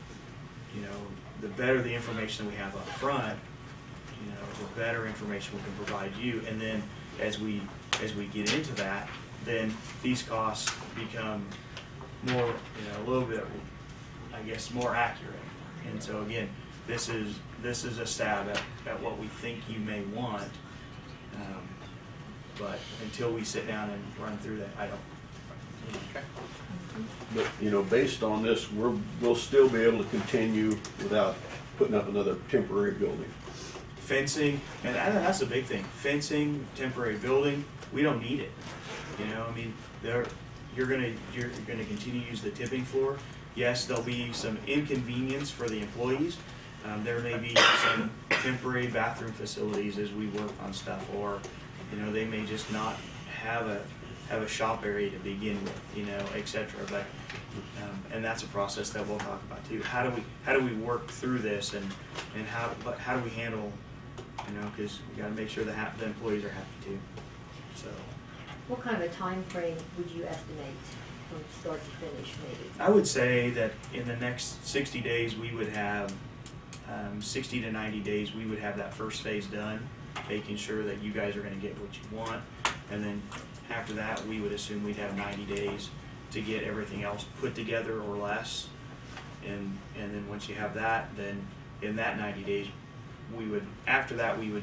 you know, the better the information we have up front, you know, the better information we can provide you. And then as we, as we get into that, then these costs become more, you know, a little bit, I guess, more accurate. And so again, this is, this is a stab at, at what we think you may want. Um, but until we sit down and run through that, I don't. Okay. But, you know, based on this, we're, we'll still be able to continue without putting up another temporary building. Fencing, and I know that's a big thing. Fencing, temporary building, we don't need it. You know, I mean, there, you're gonna, you're, you're gonna continue to use the tipping floor. Yes, there'll be some inconvenience for the employees. Um, there may be some temporary bathroom facilities as we work on stuff, or, you know, they may just not have a, have a shop area to begin with, you know, et cetera. But, um, and that's a process that we'll talk about too. How do we, how do we work through this, and, and how, but how do we handle, you know, because we gotta make sure the, ha the employees are happy too, so. What kind of a time frame would you estimate from start to finish, maybe? I would say that in the next sixty days, we would have, um, sixty to ninety days, we would have that first phase done, making sure that you guys are gonna get what you want. And then after that, we would assume we'd have ninety days to get everything else put together or less. And, and then once you have that, then in that ninety days, we would, after that, we would,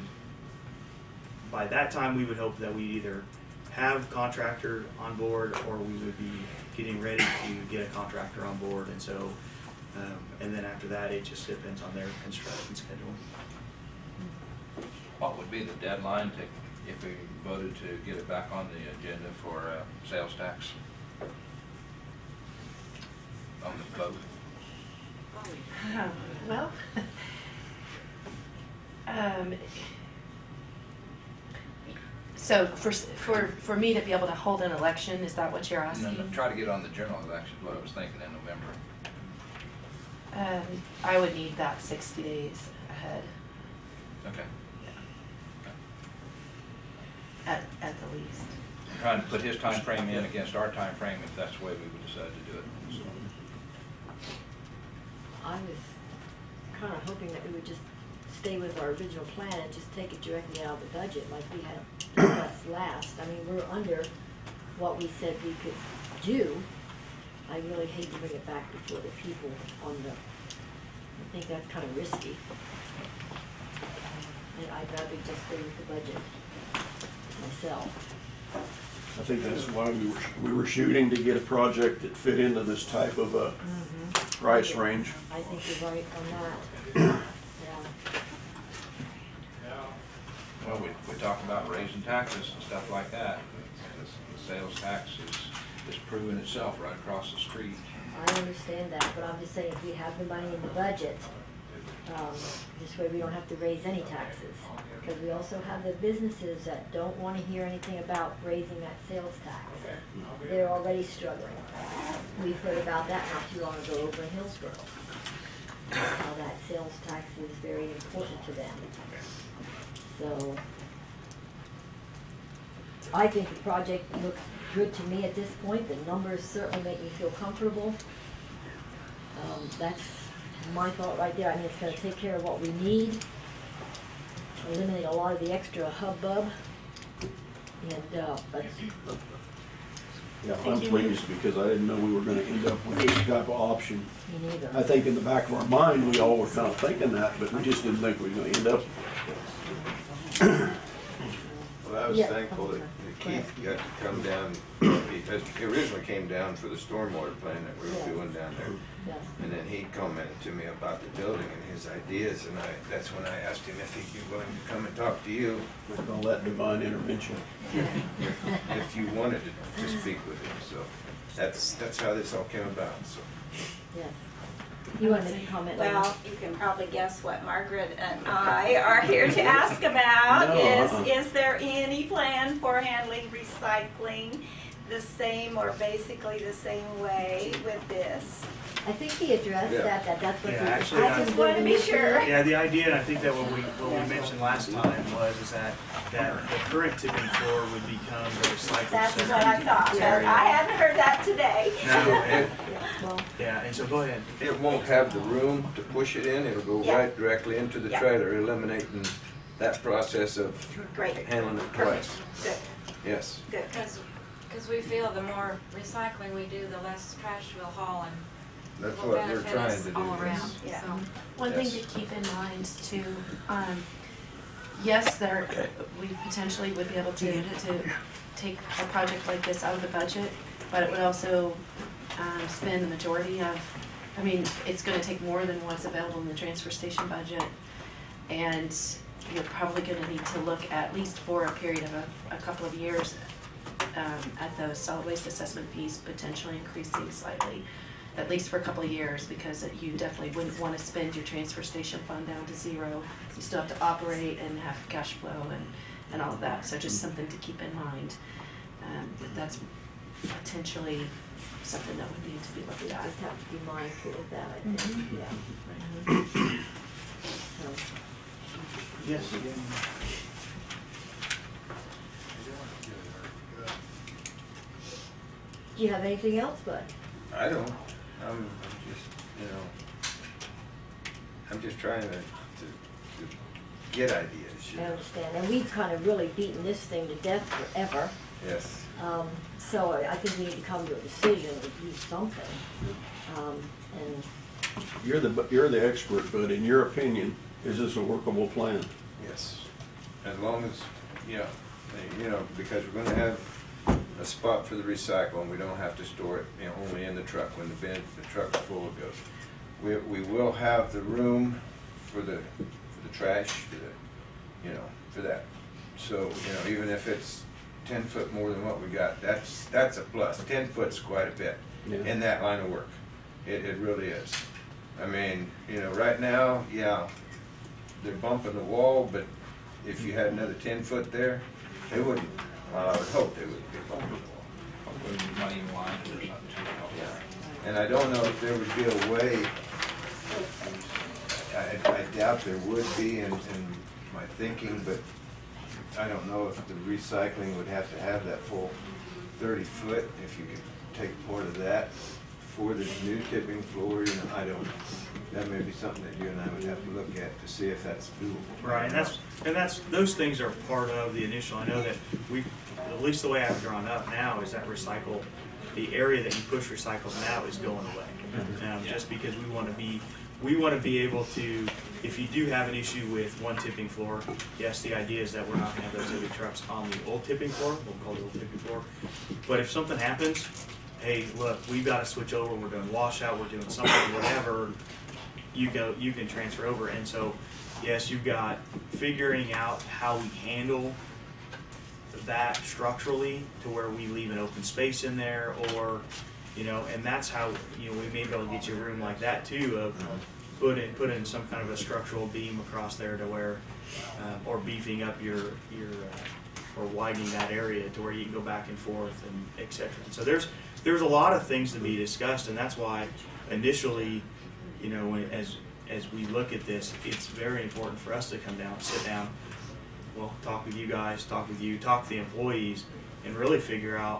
by that time, we would hope that we either have a contractor on board, or we would be getting ready to get a contractor on board. And so, um, and then after that, it just depends on their construction schedule. What would be the deadline to, if we voted to get it back on the agenda for uh, sales tax? On the vote? Well, um, so for, s- for, for me to be able to hold an election, is that what you're No, asking? no, try to get on the general election, what I was thinking in November. Um, I would need that sixty days ahead, Okay. at, at the least. I'm trying to put his time frame in against our time frame, if that's the way we would decide to do it. So, I was kind of hoping that we would just stay with our original plan and just take it directly out of the budget like we had discussed last. I mean, we're under what we said we could do. I really hate to bring it back before the people on the, I think that's kind of risky. and I'd rather just stay with the budget myself. I think that's why we were, we were shooting to get a project that fit into this type of a price range. I think you're right on that. Yeah. Well, we, we talked about raising taxes and stuff like that. The the sales tax is, is proving itself right across the street. I understand that, but I'm just saying if we have the money in the budget, um, this way we don't have to raise any taxes. Because we also have the businesses that don't want to hear anything about raising that sales tax. They're already struggling. We've heard about that not too long ago over in Hillsborough. How that sales tax is very important to them. So I think the project looks good to me at this point. The numbers certainly make me feel comfortable. Um, that's my thought right there. I mean, it's going to take care of what we need, eliminate a lot of the extra hubbub, and uh, but Yeah, I'm pleased because I didn't know we were gonna end up with this type of option. me neither. I think in the back of our mind, we all were kind of thinking that, but we just didn't think we were gonna end up. Well, I was Yeah. thankful that that Keith got to come down, because it originally came down for the stormwater plan that we Yeah. were doing down there. Yes. And then he commented to me about the building and his ideas, and I, that's when I asked him if he'd be willing to come and talk to you, We're gonna let divine intervention. if you wanted to, to speak with him, so that's, that's how this all came about, so. Yes. You want to make a comment? Lynn? Well, you can probably guess what Margaret and I are here to ask about. No, Is, uh-uh. is there any plan for handling recycling the same or basically the same way with this? I think he addressed Yeah. that, that that's what Yeah, he. actually, I I can just wanted to be believe sure. it. Yeah, the idea, and I think that what we, what we mentioned last time was, is that, that the current tipping floor would become the recycled That's center what I thought, but area. I hadn't heard that today. No, and- Well, yeah, and so go ahead. It won't have the room to push it in, it'll go Yeah. right directly into the Yeah. trailer, eliminating that process of Great. handling it twice. Good, Yes. good. Because, because we feel the more recycling we do, the less trash we'll haul and That's will what we're benefit trying us to do. all around, yes. Yeah. so. One thing Yes. to keep in mind too, um, yes, there, we potentially would be able to, to take a project like this out of the budget, but it would also, um, spend the majority of, I mean, it's gonna take more than what's available in the transfer station budget. And you're probably gonna need to look at least for a period of a, a couple of years, um, at the solid waste assessment fees potentially increasing slightly, at least for a couple of years, because you definitely wouldn't wanna spend your transfer station fund down to zero. You still have to operate and have cash flow and, and all of that, so just something to keep in mind. Um, that that's potentially something that would need to be we looked just at. have to be mindful of that, I think, yeah. So, Yes, again. do you have anything else, Bud? I don't, I'm, I'm just, you know, I'm just trying to, to, to get ideas, you I know. understand, and we've kind of really beaten this thing to death forever. Yes. Um, so I I think we need to come to a decision to do something. Um, and You're the, you're the expert, but in your opinion, is this a workable plan? Yes, as long as, yeah, you know, because we're gonna have a spot for the recycle, and we don't have to store it, you know, only in the truck, when the bin, the truck's full, it goes. We, we will have the room for the, for the trash, for the, you know, for that. So, you know, even if it's ten foot more than what we got, that's, that's a plus. Ten foot's quite a bit Yeah. in that line of work. It, it really is. I mean, you know, right now, yeah, they're bumping the wall, but if you had another ten foot there, they wouldn't, well, I would hope they wouldn't be bumping the wall. Put money in line or something to help. Yeah. And I don't know if there would be a way, I, I doubt there would be in, in my thinking, but I don't know if the recycling would have to have that full thirty foot, if you could take part of that for the new tipping floor, you know, I don't know. That may be something that you and I would have to look at to see if that's doable. Right, and that's, and that's, those things are part of the initial, I know that we, at least the way I've drawn up now is that recycle, the area that you push recycles now is going away. Um, just because we wanna be, we wanna be able to, if you do have an issue with one tipping floor, yes, the idea is that we're not gonna have those heavy trucks on the old tipping floor, we'll call it the old tipping floor. But if something happens, hey, look, we've gotta switch over, we're doing washout, we're doing something, whatever, you go, you can transfer over. And so, yes, you've got figuring out how we handle that structurally to where we leave an open space in there, or, you know, and that's how, you know, we may be able to get you a room like that too, of put in, put in some kind of a structural beam across there to where, uh, or beefing up your, your, uh, or widening that area to where you can go back and forth and et cetera. And so there's, there's a lot of things to be discussed, and that's why initially, you know, when, as, as we look at this, it's very important for us to come down, sit down, well, talk with you guys, talk with you, talk to the employees, and really figure out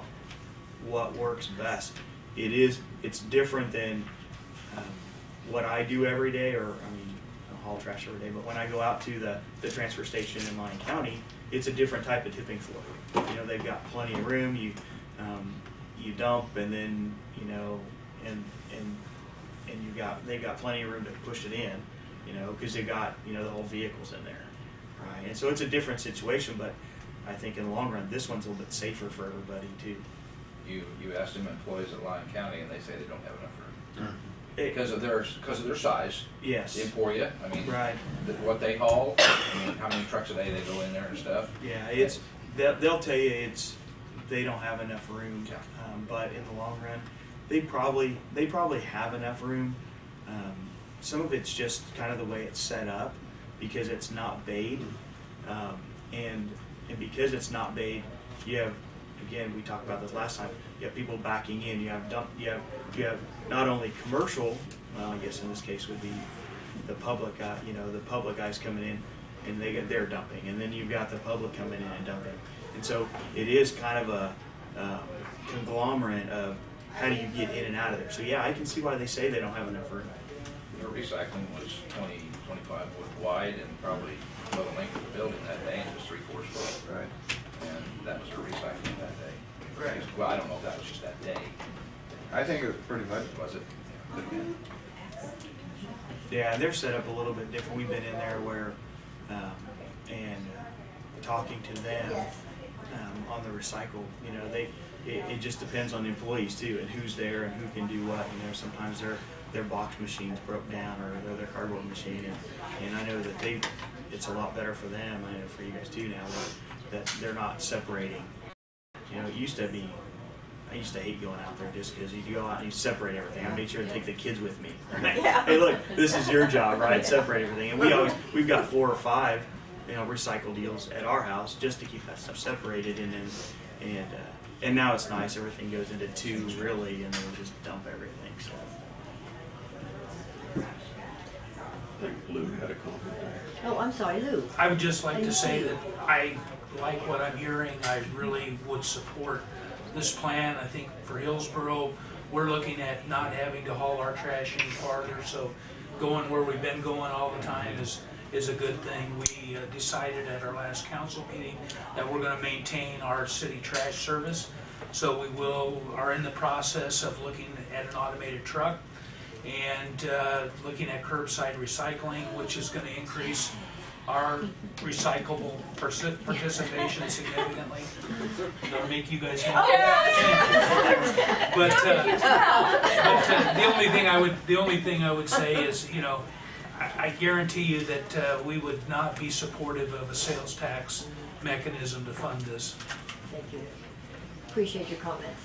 what works best. It is, it's different than um, what I do every day, or, I mean, I haul trash every day, but when I go out to the, the transfer station in Lyon County, it's a different type of tipping floor. You know, they've got plenty of room, you, um, you dump, and then, you know, and, and, and you got, they've got plenty of room to push it in, you know, because they've got, you know, the whole vehicles in there. Right, and so it's a different situation, but I think in the long run, this one's a little bit safer for everybody too. You, you asked them employees at Lyon County, and they say they don't have enough room. It- Because of their, because of their size. Yes. The Emporia, I mean. Right. th- What they haul, I mean, how many trucks a day they go in there and stuff. Yeah, it's, they'll, they'll tell you it's, they don't have enough room, Yeah. um, but in the long run, they probably, they probably have enough room. Um, some of it's just kind of the way it's set up, because it's not bayed, um, and and because it's not bayed, you have, again, we talked about this last time, you have people backing in, you have dump, you have you have not only commercial, well, I guess in this case would be the public, uh, you know, the public guys coming in, and they get they're dumping, and then you've got the public coming in and dumping, and so it is kind of a um, conglomerate of how do you get in and out of there. So yeah, I can see why they say they don't have enough room. Their recycling was twenty, twenty-five foot wide, and probably the length of the building that day, and it was three fourths foot. Right. And that was their recycling that day. Right. Well, I don't know if that was just that day. I think it was pretty much, Was it? Yeah, and they're set up a little bit different. We've been in there where, um, and uh, talking to them um, on the recycle, you know, they, it, it just depends on the employees too, and who's there and who can do what. You know, sometimes their their box machines broke down, or, or their cardboard machine, and, and I know that they, it's a lot better for them. I know for you guys too now that, that they're not separating. You know, it used to be. I used to hate going out there just because you go out and you separate everything. I made sure to take the kids with me. Right? Yeah. Hey, look, this is your job, right? Separate everything. And we always, we've got four or five, you know, recycle deals at our house just to keep that stuff separated. And then, and uh, and now it's nice. Everything goes into two really, and then we just dump everything. So. I think Lou had a comment there. Oh, I'm sorry, Lou. I would just like to say that I like what I'm hearing. I really would support this plan. I think for Hillsborough, we're looking at not having to haul our trash any farther, so going where we've been going all the time is is a good thing. We uh, decided at our last council meeting that we're going to maintain our city trash service, so we will are in the process of looking at an automated truck and uh, looking at curbside recycling, which is going to increase our recyclable partic- participation significantly. That'll make you guys happy. But, uh, but uh, the only thing I would the only thing I would say is, you know, I, I guarantee you that uh, we would not be supportive of a sales tax mechanism to fund this. Thank you. Appreciate your comments.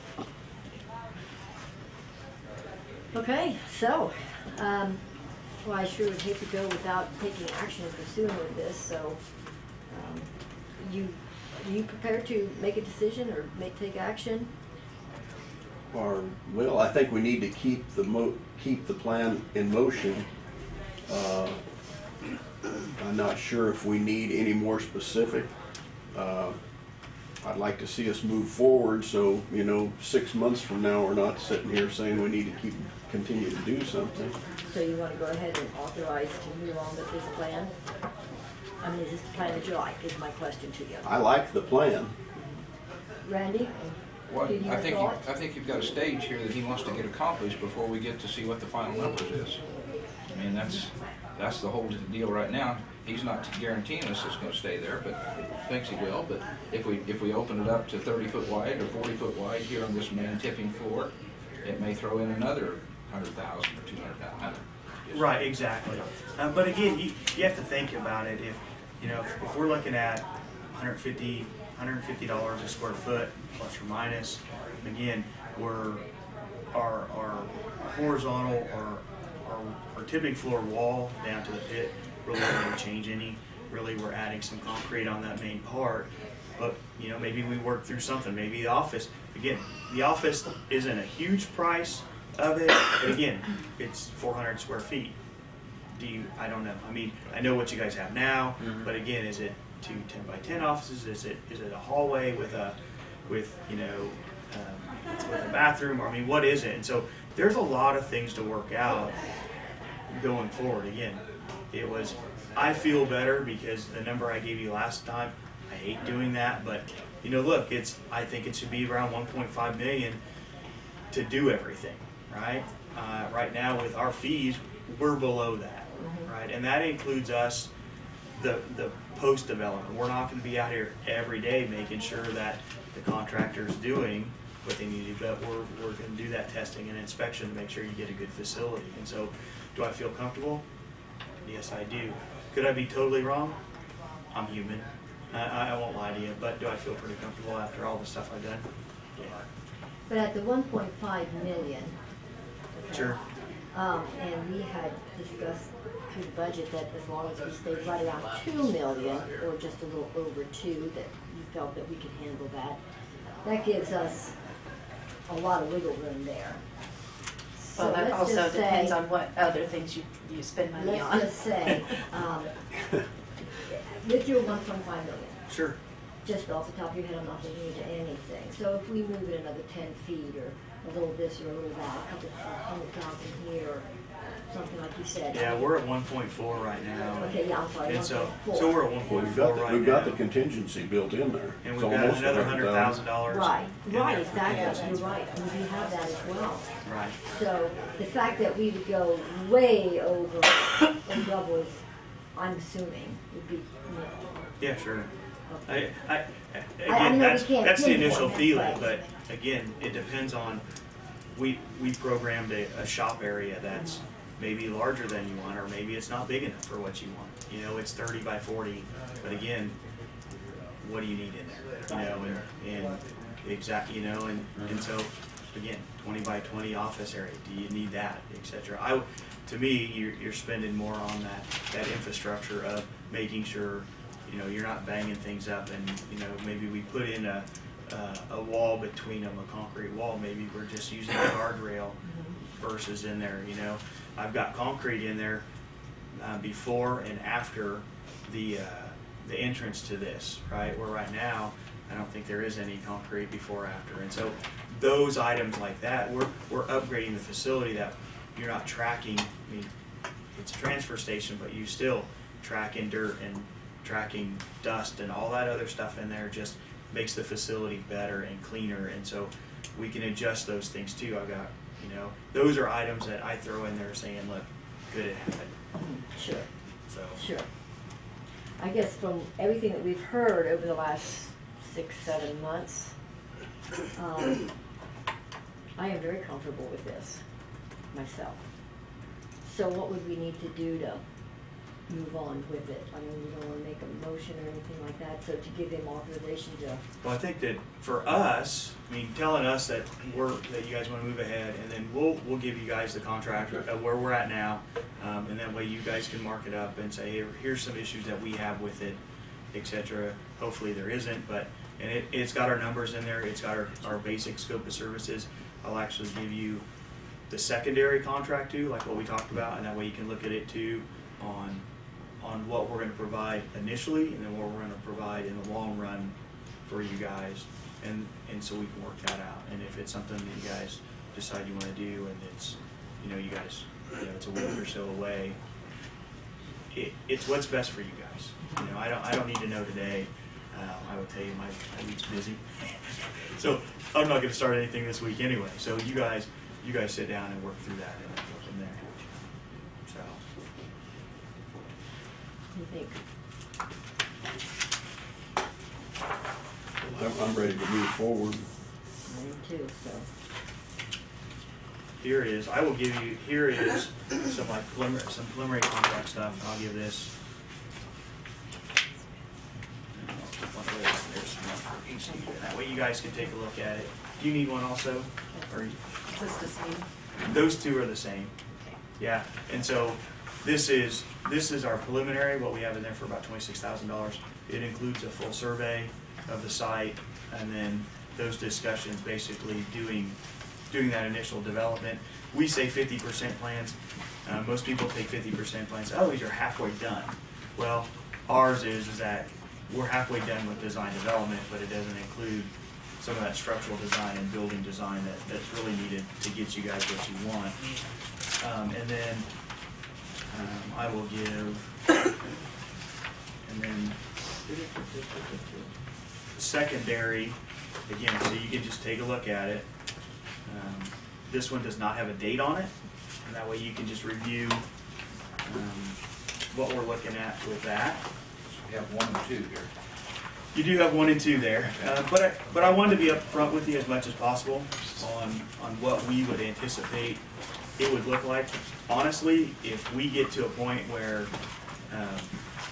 Okay, so, um, well, I sure would hate to go without taking action and pursuing with this, so, um, you, are you prepared to make a decision or make, take action? Or, well, I think we need to keep the mo, keep the plan in motion. Uh, I'm not sure if we need any more specific. Uh, I'd like to see us move forward, so, you know, six months from now, we're not sitting here saying we need to keep, continue to do something. So you want to go ahead and authorize to move on with this plan? I mean, is this the plan that you like, is my question to you. I like the plan. Randy? Well, do you have I think, a you- thought? I think you've got a stage here that he wants to get accomplished before we get to see what the final numbers is. I mean, that's, that's the whole deal right now. He's not guaranteeing us it's gonna stay there, but he thinks he will. But if we, if we open it up to thirty foot wide or forty foot wide here on this main tipping floor, it may throw in another hundred thousand or two hundred thousand. Right, exactly. Uh, but again, you, you have to think about it. If, you know, if, if we're looking at one hundred fifty dollars a square foot, plus or minus, again, we're, our, our horizontal, our, our, our tipping floor wall down to the pit really doesn't change any. Really, we're adding some concrete on that main part. But, you know, maybe we work through something. Maybe the office, again, the office isn't a huge price of it, but again, it's four hundred square feet. Do you, I don't know. I mean, I know what you guys have now, mm-hmm. but again, is it two ten by ten offices? Is it, is it a hallway with a, with, you know, um, with a bathroom? Or, I mean, what is it? And so there's a lot of things to work out going forward. Again, it was, I feel better because the number I gave you last time, I hate doing that, but you know, look, it's, I think it should be around one point five million to do everything, right? Uh, right now with our fees, we're below that, mm-hmm. right? And that includes us, the, the post development. We're not gonna be out here every day making sure that the contractor's doing what they need to do, but we're, we're gonna do that testing and inspection to make sure you get a good facility. And so, do I feel comfortable? Yes, I do. Could I be totally wrong? I'm human. I, I won't lie to you, but do I feel pretty comfortable after all the stuff I've done? Yeah. But at the one point five million, okay, sure. Um, and we had discussed through the budget that as long as we stayed right around two million, or just a little over two, that you felt that we could handle that. That gives us a lot of wiggle room there. So well, that let's also just depends say, on what other things you, you spend money let's on. Let's just say, um, with your one point five million. Sure. Just off the top of your head, I'm not thinking into anything. So if we move it another ten feet, or a little this or a little that, a couple of hundred thousand here, or something like you said. Yeah, we're at one point four right now. Okay, yeah, I'm sorry, And so, one point four. so we're at one Well, point we've got, four the- right we've got now. the contingency built in there. And It's we've got almost another a hundred thousand dollars. Right, right, there for exactly, contingency. you're right, and we have that as well. Right. So the fact that we would go way over and double is, I'm assuming, would be, you know. Yeah, sure. I, I, I again, know we that's, can't that's the pinpoint initial it, feeling, but- but again, it depends on, we, we programmed a, a shop area that's maybe larger than you want, or maybe it's not big enough for what you want. You know, it's thirty by forty, but again, what do you need in there? You know, and, and exact, you know, and, and so, again, twenty by twenty office area, do you need that, et cetera? I, to me, you're, you're spending more on that, that infrastructure of making sure, you know, you're not banging things up, and, you know, maybe we put in a, uh, a wall between them, a concrete wall, maybe we're just using a guardrail versus in there, you know. I've got concrete in there uh, before and after the, uh, the entrance to this, right? Where right now, I don't think there is any concrete before or after. And so those items like that, we're, we're upgrading the facility that you're not tracking. I mean, it's a transfer station, but you still tracking dirt and tracking dust and all that other stuff in there just makes the facility better and cleaner. And so we can adjust those things too. I've got, you know, those are items that I throw in there saying, look, could it happen? Sure, So, sure. I guess from everything that we've heard over the last six, seven months, um, I am very comfortable with this myself. So what would we need to do to move on with it? I mean, we don't want to make a motion or anything like that, so to give him authorization to, well, I think that for us, I mean, telling us that we're, that you guys want to move ahead, and then we'll, we'll give you guys the contract uh, where we're at now, um, and that way you guys can mark it up and say, hey, here's some issues that we have with it, et cetera. Hopefully there isn't, but, and it, it's got our numbers in there, it's got our, our basic scope of services. I'll actually give you the secondary contract too, like what we talked about, and that way you can look at it too on on what we're going to provide initially, and then what we're going to provide in the long run for you guys, and and so we can work that out. And if it's something that you guys decide you want to do, and it's, you know, you guys, you know, it's a week or so away, it, it's what's best for you guys. You know, I don't I don't need to know today. Uh, I would tell you my, my week's busy, so I'm not going to start anything this week anyway. So you guys you guys sit down and work through that and go from there. So. do you think? I'm, I'm ready to move forward. I am too, so. Here is, I will give you, here is some like preliminary, some preliminary contract stuff. I'll give this. There's some more for each of you. That way you guys can take a look at it. Do you need one also? Or Is this the same? those two are the same. Yeah, and so this is, this is our preliminary, what we have in there for about twenty-six thousand dollars. It includes a full survey of the site, and then those discussions, basically doing, doing that initial development. We say fifty percent plans. Uh, most people take fifty percent plans. Oh, you're halfway done. Well, ours is, is that we're halfway done with design development, but it doesn't include some of that structural design and building design that, that's really needed to get you guys what you want. Um, and then um, I will give, and then secondary, again, so you can just take a look at it. Um, this one does not have a date on it, and that way you can just review um, what we're looking at with that. We have one and two here. You do have one and two there, uh, but I, but I wanted to be upfront with you as much as possible on on what we would anticipate it would look like. Honestly, if we get to a point where um,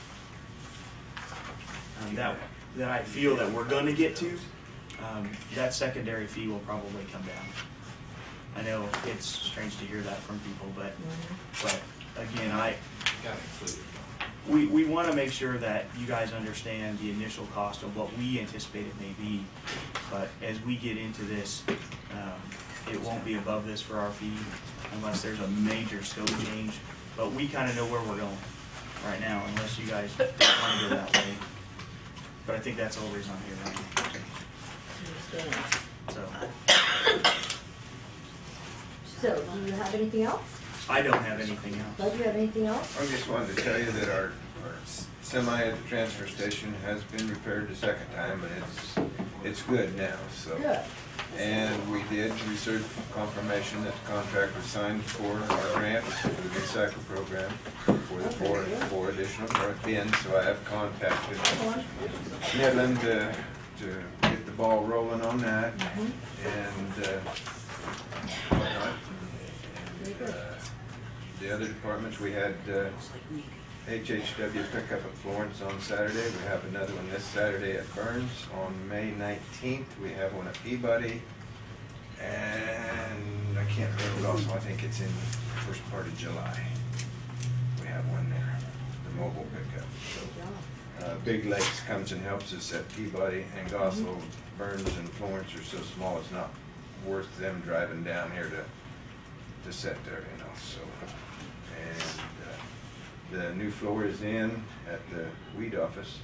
um, that that I feel that we're going to get to, um, that secondary fee will probably come down. I know it's strange to hear that from people, but but again, I Got it included. we we want to make sure that you guys understand the initial cost of what we anticipate it may be. But as we get into this, um, it won't be above this for our fee unless there's a major scope change. But we kind of know where we're going right now, unless you guys don't want to go that way. But I think that's the whole reason I'm here right now. Understand. So So, do you have anything else? I don't have anything else. Bud, do you have anything else? I just wanted to tell you that our, our semi at the transfer station has been repaired the second time, but it's, it's good now, so. Good. And we did receive confirmation that the contract was signed for our grant for the recycle program for the four, four additional bins, so I have contacted Midland to, to get the ball rolling on that, and, uh, whatnot. And, uh, the other departments, we had, uh, H H W pickup at Florence on Saturday. We have another one this Saturday at Burns. On May nineteenth, we have one at Peabody. And I can't remember also, I think it's in the first part of July. We have one there, the mobile pickup. So, uh, Big Lakes comes and helps us at Peabody, and Gossel, Burns, and Florence are so small, it's not worth them driving down here to, to sit there, you know, so. And the new floor is in at the weed office.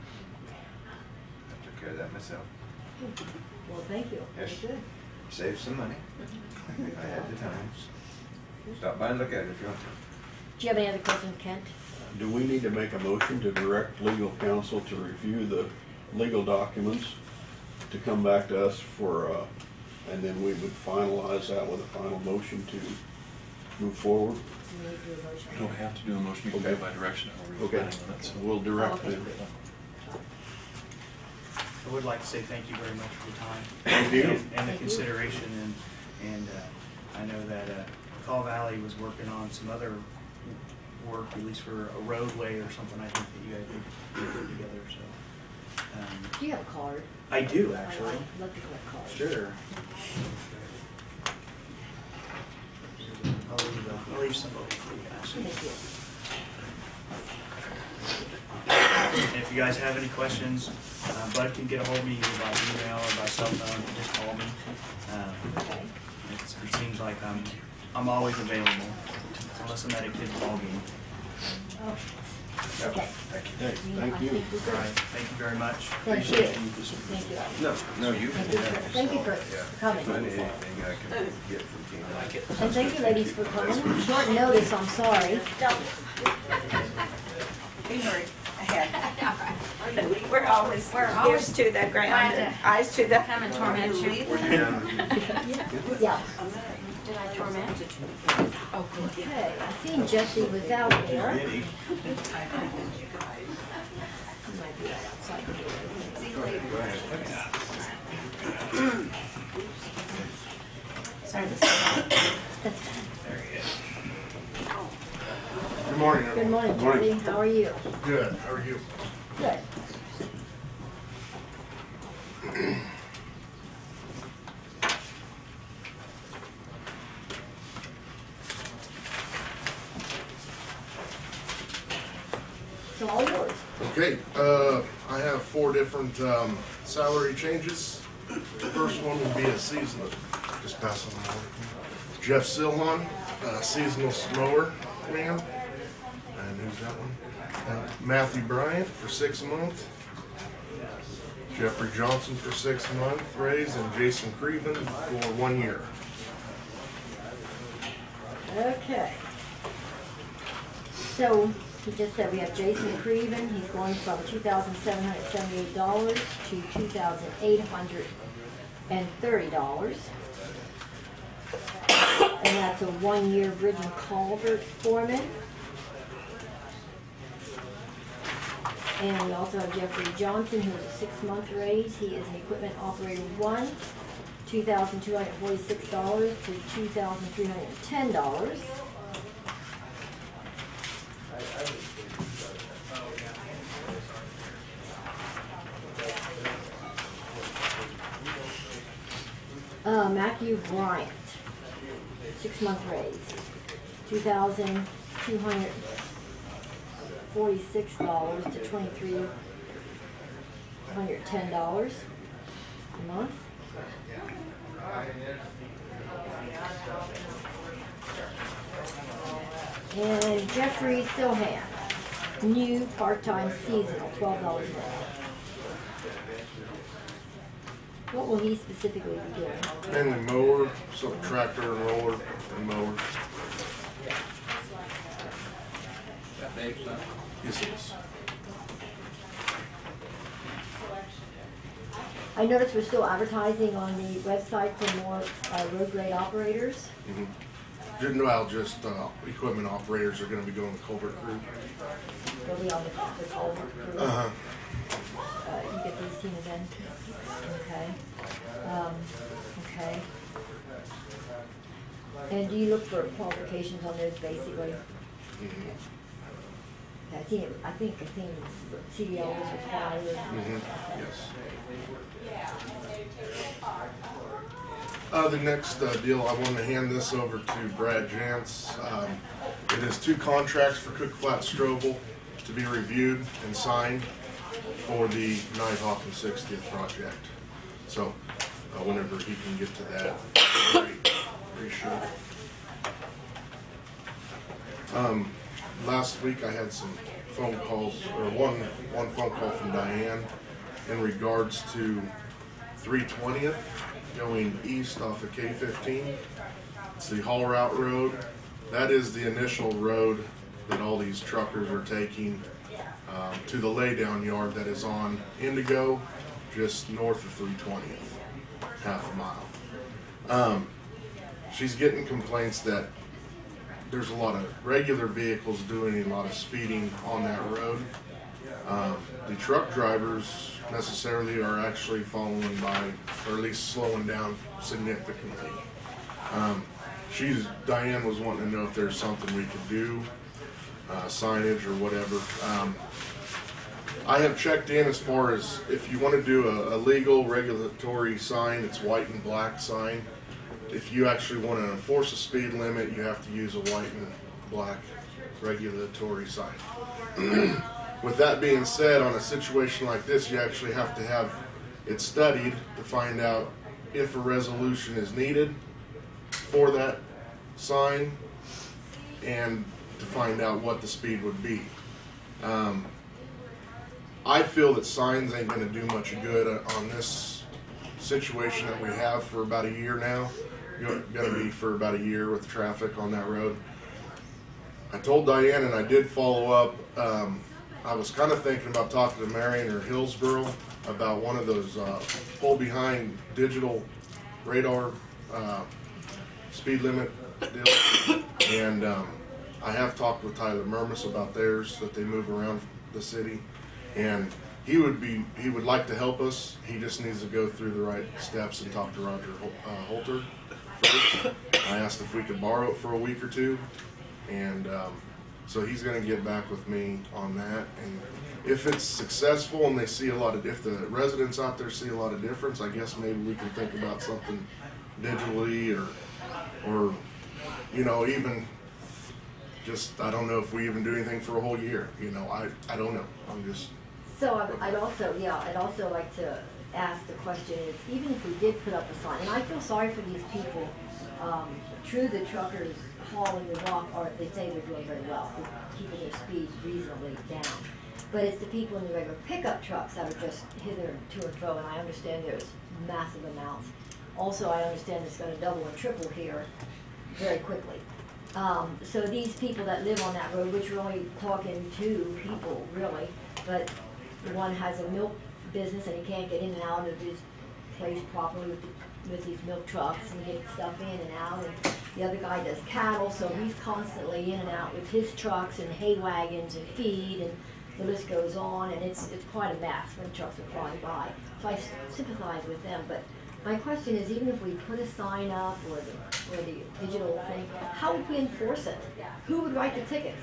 I took care of that myself. Well, thank you. Very Yes. good. Saved some money. I had the time. Stop by and look at it if you want to. Do you have any other questions, Kent? Do we need to make a motion to direct legal counsel to review the legal documents to come back to us for, uh, and then we would finalize that with a final motion to move forward? You need to do a motion. You don't have to do a motion, you can do it by direction. However you're Okay, planning on it, so. we'll direct Oh, okay. them. I would like to say thank you very much for your time. Thank you. And, and the Thank you. consideration, and, and uh, I know that uh, Call Valley was working on some other work, at least for a roadway or something, I think that you guys did did good together, so. um, Do you have a card? I do, actually. I'd love to collect cards. Sure. I'll leave, uh, I'll leave some over for you guys. Thank you. And if you guys have any questions, uh, Bud can get a hold of me either by email or by cell phone, just call me. Um, Okay. it's, it seems like I'm, I'm always available, unless I'm at a kid's ball game. Oh, okay. Thank you. Hey, I thank you. think we're All good. right, thank you very much. Thank you. Appreciate Thank you. No, no, you. Thank you for- thank you for Yeah. coming. If I need anything I can get from Tina. I like it. And thank you, ladies, for coming. Short notice, I'm sorry. Don't. Be hurried ahead. We're always We're ears always to the glad ground, to and eyes to the. Come and torment you. Yeah. Did I torment? Okay, I seen Jesse was out there. He might be right outside the door. Sorry, this That's fine. Good morning, Good everyone. morning, Jesse. How are you? Good, how are you? Good. It's all yours. Okay, uh, I have four different, um, salary changes. The first one will be a seasonal, just pass on the board. Jeff Silhon, uh, seasonal mower man. And who's that one? Uh, Matthew Bryant for six months. Jeffrey Johnson for six month raise, and Jason Creven for one year. Okay. So, he just said we have Jason Creven, he's going from two thousand seven hundred seventy-eight dollars to two thousand eight hundred thirty dollars. And that's a one-year bridge and culvert foreman. And we also have Jeffrey Johnson, who is a six-month raise. He is an equipment operator one, two thousand two hundred forty-six dollars to two thousand three hundred ten dollars. Uh, Matthew Bryant, six-month raise, two thousand two hundred forty-six dollars to twenty-three hundred ten dollars a month. And Jeffrey Silhan, new part-time seasonal, twelve dollars an hour. What will he specifically be doing? Mainly mower, so tractor and roller and mower. That Dave son? Yes, it is. I noticed we're still advertising on the website for more uh, road grade operators. Mhm. Didn't well, just uh, equipment operators are going to be going to culvert crew. They'll be on the, the culvert crew. Uh-huh. Uh, you get these teams in? Okay. Um, okay. And do you look for qualifications on those basically? Mhm. I think, I think, I think C D L is required. Mhm. Yes. Uh, the next uh, deal, I want to hand this over to Brad Jantz. Um, it is two contracts for Cook Flat Strobel to be reviewed and signed for the Nighthawk and sixtieth project. So, uh, whenever he can get to that, great. Appreciate it. Um, last week I had some phone calls, or one one phone call from Diane in regards to three twentieth going east off of K fifteen. It's the haul route road. That is the initial road that all these truckers are taking um, to the laydown yard that is on Indigo, just north of three twentieth, half a mile. Um, she's getting complaints that there's a lot of regular vehicles doing a lot of speeding on that road. Um, the truck drivers necessarily are actually following by, or at least slowing down significantly. Um, she's, Diane was wanting to know if there's something we could do, uh, signage or whatever. Um, I have checked in as far as if you want to do a, a legal regulatory sign, it's white and black sign. If you actually want to enforce a speed limit, you have to use a white and black regulatory sign. With that being said, on a situation like this, you actually have to have it studied to find out if a resolution is needed for that sign and to find out what the speed would be. Um, I feel that signs ain't going to do much good on this situation that we have for about a year now. Going to be for about a year with traffic on that road. I told Diane, and I did follow up. Um, I was kind of thinking about talking to Marion or Hillsborough about one of those uh, pull behind digital radar uh, speed limit deals. And um, I have talked with Tyler Murmas about theirs that they move around the city, and he would be he would like to help us. He just needs to go through the right steps and talk to Roger uh, Holter first. I asked if we could borrow it for a week or two, and um, so he's going to get back with me on that. And if it's successful and they see a lot of, if the residents out there see a lot of difference, I guess maybe we can think about something digitally, or, or, you know, even just, I don't know if we even do anything for a whole year. You know, I, I don't know. I'm just. So I'd- I'd also, yeah, I'd also like to ask the question is, even if we did put up a sign, and I feel sorry for these people, um, true, the truckers hauling the rock, or they say they're doing very well, they're keeping their speeds reasonably down. But it's the people in the regular pickup trucks that are just hither to and fro, and I understand there's massive amounts. Also, I understand it's gonna double and triple here very quickly. Um, so these people that live on that road, which we're only talking two people really, but the one has a milk business and he can't get in and out of his place properly with, the, with these milk trucks and get stuff in and out, and the other guy does cattle, so he's constantly in and out with his trucks and hay wagons and feed, and the list goes on, and it's it's quite a mess when trucks are flying by. So I sympathize with them, but my question is, even if we put a sign up or the, or the digital thing, how would we enforce it? Who would write the tickets?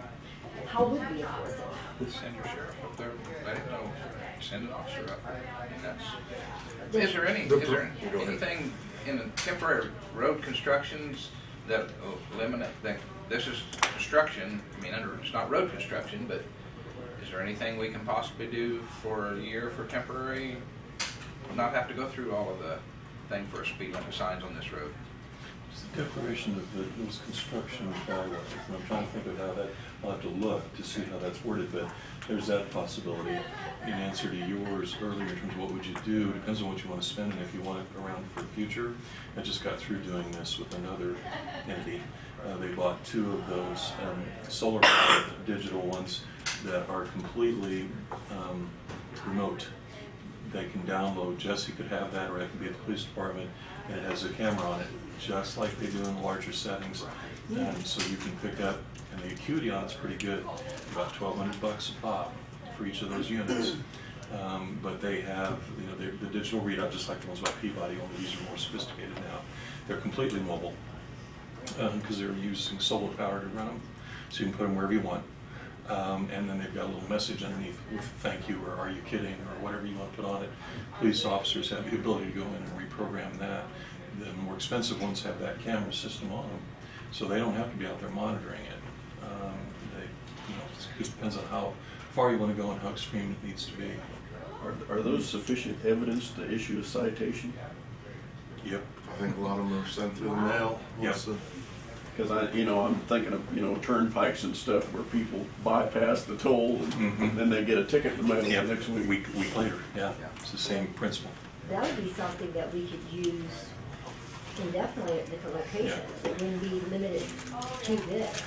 How would we enforce it? Send your sheriff up there, let him know, send an officer up. I mean, that's, is there any, is there anything in the temporary road constructions that eliminate, that this is construction, I mean, under, it's not road construction, but is there anything we can possibly do for a year for temporary, not have to go through all of the thing for speed limit signs on this road? It's the declaration of the, those construction bylaws, and I'm trying to think of how that, I'll have to look to see how that's worded, but there's that possibility. In answer to yours earlier, in terms of what would you do, depends on what you want to spend and if you want it around for the future. I just got through doing this with another entity. Uh, they bought two of those um, solar digital ones that are completely um, remote. They can download, Jesse could have that, or it could be at the police department, and it has a camera on it, just like they do in the larger settings. And so you can pick up, and the acuity on it's pretty good, about twelve hundred bucks a pop for each of those units. Um, but they have, you know, the digital readout, just like the ones by Peabody, only these are more sophisticated now. They're completely mobile, because um, they're using solar power to run them, so you can put them wherever you want. Um, and then they've got a little message underneath with thank you, or are you kidding, or whatever you want to put on it. Police officers have the ability to go in and reprogram that. The more expensive ones have that camera system on them, so they don't have to be out there monitoring it. Um, they, you know, it just depends on how far you want to go and how extreme it needs to be. Are, are those sufficient evidence to issue a citation? Yep. I think a lot of them are sent through the mail. Yep. Because I, you know, I'm thinking of, you know, turnpikes and stuff where people bypass the toll and Mm-hmm. then they get a ticket in the mail Yep. the next week. week. Week later, yeah. It's the same principle. That would be something that we could use indefinitely at different locations. It wouldn't be limited to this.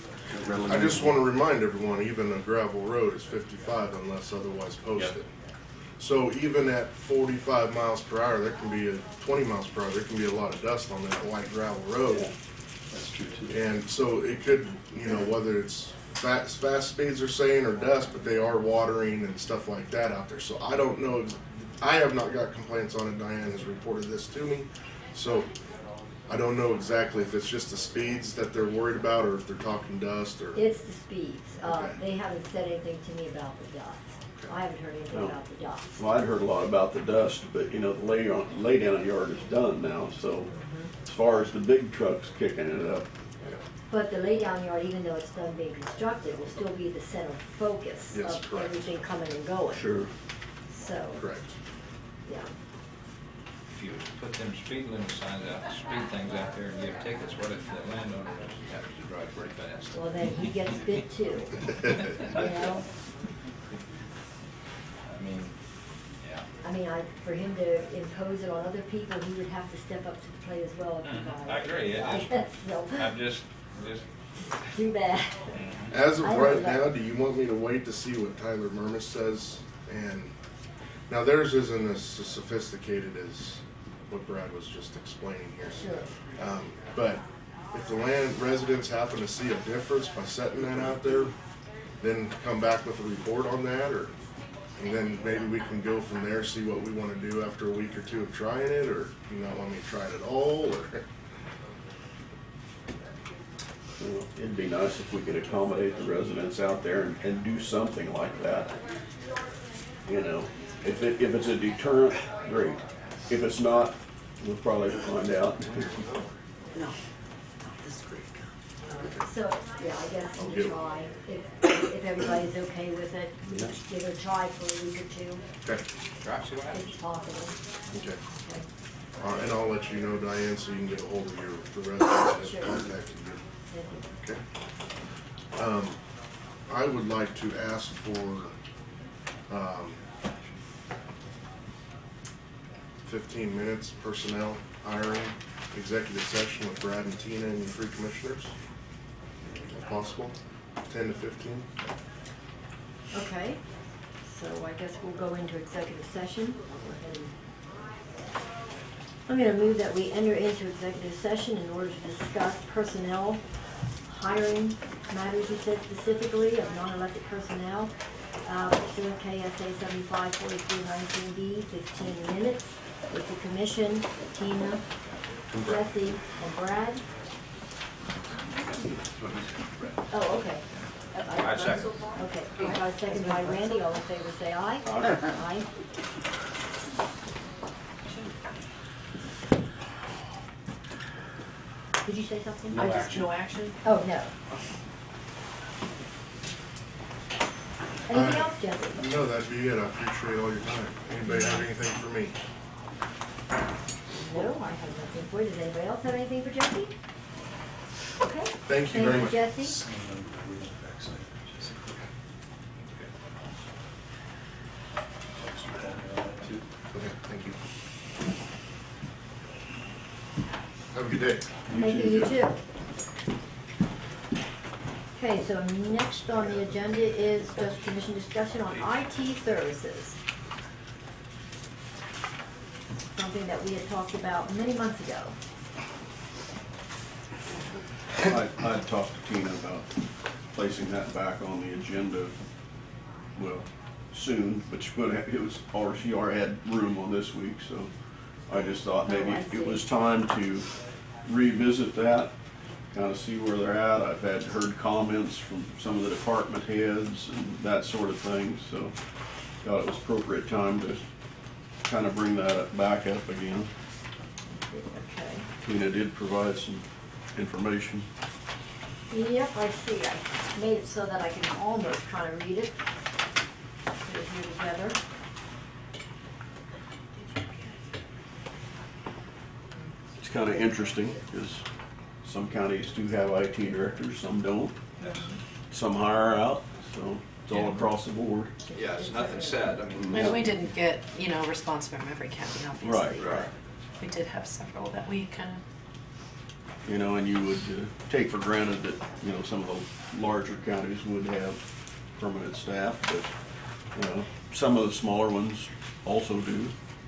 I just want to remind everyone, even a gravel road is fifty-five unless otherwise posted. Yep. So even at forty-five miles per hour, there can be a twenty miles per hour, there can be a lot of dust on that white gravel road. That's true too. And so it could, you know, whether it's fast, fast speeds are saying or dust, but they are watering and stuff like that out there. So I don't know, I have not got complaints on it. Diane has reported this to me. So I don't know exactly if it's just the speeds that they're worried about or if they're talking dust or. It's the speeds. Uh, Okay. They haven't said anything to me about the dust. I haven't heard anything No. about the dust. Well, I'd heard a lot about the dust, but you know, the lay on, lay down yard is done now, so as far as the big trucks kicking it up. But the laydown yard, even though it's done being constructed, will still be the center focus Yes, of correct. everything coming and going. Sure. So, Correct. yeah. If you put them speed limit signs out, speed things out there and give tickets, what if the landowner just happens to drive pretty fast? Well, then he gets bit too, you know? I mean, yeah. I mean, I, for him to impose it on other people, he would have to step up to the plate as well. if he Mhm. violated I agree, it. it I is. guess so. I'm just, just Too bad. As of I right know that. now, do you want me to wait to see what Tyler Murmis says? And now theirs isn't as sophisticated as what Brad was just explaining here. Sure. Um, but if the land residents happen to see a difference by setting that out there, then come back with a report on that, or and then maybe we can go from there, see what we want to do after a week or two of trying it, or you not want me to try it at all, or. Well, it'd be nice if we could accommodate the residents out there and, and do something like that. You know, if it, if it's a deterrent, great. If it's not, we'll probably find out. No. So, yeah, I guess I'll we get it. try, if, if everybody's okay with it, we Yeah. give it a try for a week or two, Okay. Right, see what happens. if possible. Okay. Okay. Uh, and I'll let you know, Diane, so you can get a hold of your the residents that Sure. contacted you. Thank you. Okay. Um, I would like to ask for, um, fifteen minutes personnel hiring, executive session with Brad and Tina and the three commissioners, if possible, ten to fifteen. Okay, so I guess we'll go into executive session. I'll go ahead and- I'm gonna move that we enter into executive session in order to discuss personnel hiring matters, you said specifically, of non-elected personnel. Uh, pursuant K S A seventy-five forty-three nineteen B, fifteen minutes with the commission, Tina, Jesse, and Brad. Oh, okay. Uh, I second. Okay, moved by second by Randy, all in favor say aye. Aye. Aye. Did you say something? I just, no action? Oh, no. Anything Uh, else, Jesse? No, that'd be it. I appreciate all your time. Anybody have anything for me? No, I have nothing for you. Does anybody else have anything for Jesse? Okay. Thank you very much. Thank you, Jesse. Okay, thank you. Have a good day. Thank you, you too. Okay, so next on the agenda is just commission discussion on I T services. Something that we had talked about many months ago. I, I talked to Tina about placing that back on the agenda, well, soon, but she put, it was, or she already had room on this week, so I just thought maybe Oh, I see. it was time to revisit that, kind of see where they're at. I've had, heard comments from some of the department heads and that sort of thing, so thought it was appropriate time to kind of bring that up- back up again. Okay. Tina did provide some information. Yep, I see. I made it so that I can almost kind of read it. Put it here together. It's kind of interesting because some counties do have I T directors, some don't. Some hire out, so it's all across the board. Yeah, it's nothing said, I mean. And we didn't get, you know, response from every county, obviously. Right, right. We did have several that we kind of, You know, and you would uh, take for granted that, you know, some of the larger counties would have permanent staff, but, you know, some of the smaller ones also do.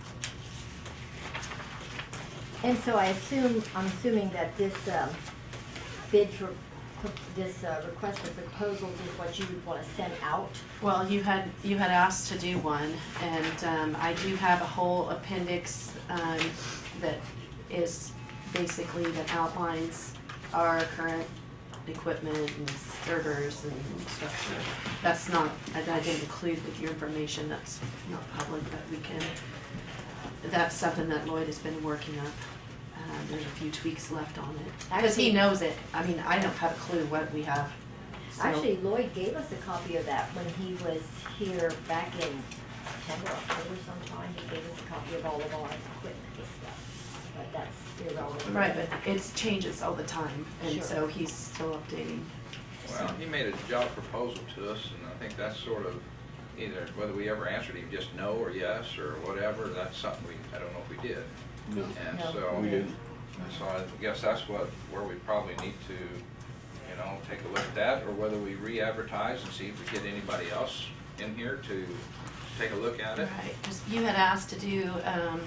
And so I assume, I'm assuming that this um, bid for, this uh, request for proposals is what you would want to send out? well, you had, you had asked to do one, and um, I do have a whole appendix um, that is basically that outlines our current equipment and servers and stuff. That's not, I I didn't include with your information, that's not public, but we can, that's something that Lloyd has been working up. Uh, There's a few tweaks left on it, because he Actually- knows it. I mean, I don't have a clue what we have. So- Actually, Lloyd gave us a copy of that when he was here back in September, October sometime. He gave us a copy of all of our equipment and stuff, but that's irrelevant. Right, but it changes all the time, and Sure. so he's still updating. Well, he made a job proposal to us, and I think that's sort of either, whether we ever answered him just no or yes or whatever, that's something we, I don't know if we did. No, And No. so, we didn't. and so I guess that's what, where we probably need to, you you know, take a look at that, or whether we re-advertise and see if we get anybody else in here to take a look at it. Right, 'cause you had asked to do, um,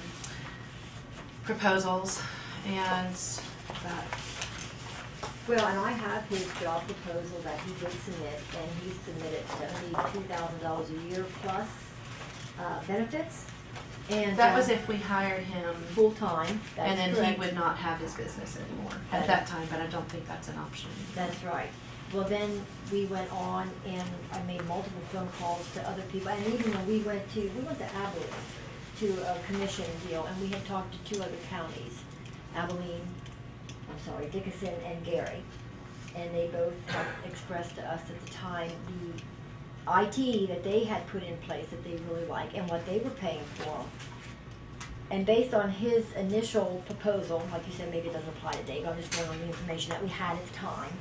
proposals, and that, Well, and I have his job proposal that he did submit, and he submitted seventy-two thousand dollars a year plus, uh, benefits. And, that was uh, if we hired him, full-time, that's and then he correct. would not have his business anymore at That- that time, but I don't think that's an option. That's right. Well, then we went on and I made multiple phone calls to other people, and even when we went to, we went to Abilene to a commission deal, and we had talked to two other counties, Abilene, I'm sorry, Dickinson and Gary. And they both had expressed to us at the time the I T that they had put in place that they really like and what they were paying for. And based on his initial proposal, like you said, maybe it doesn't apply to Dave, I'm just going on the information that we had at the time.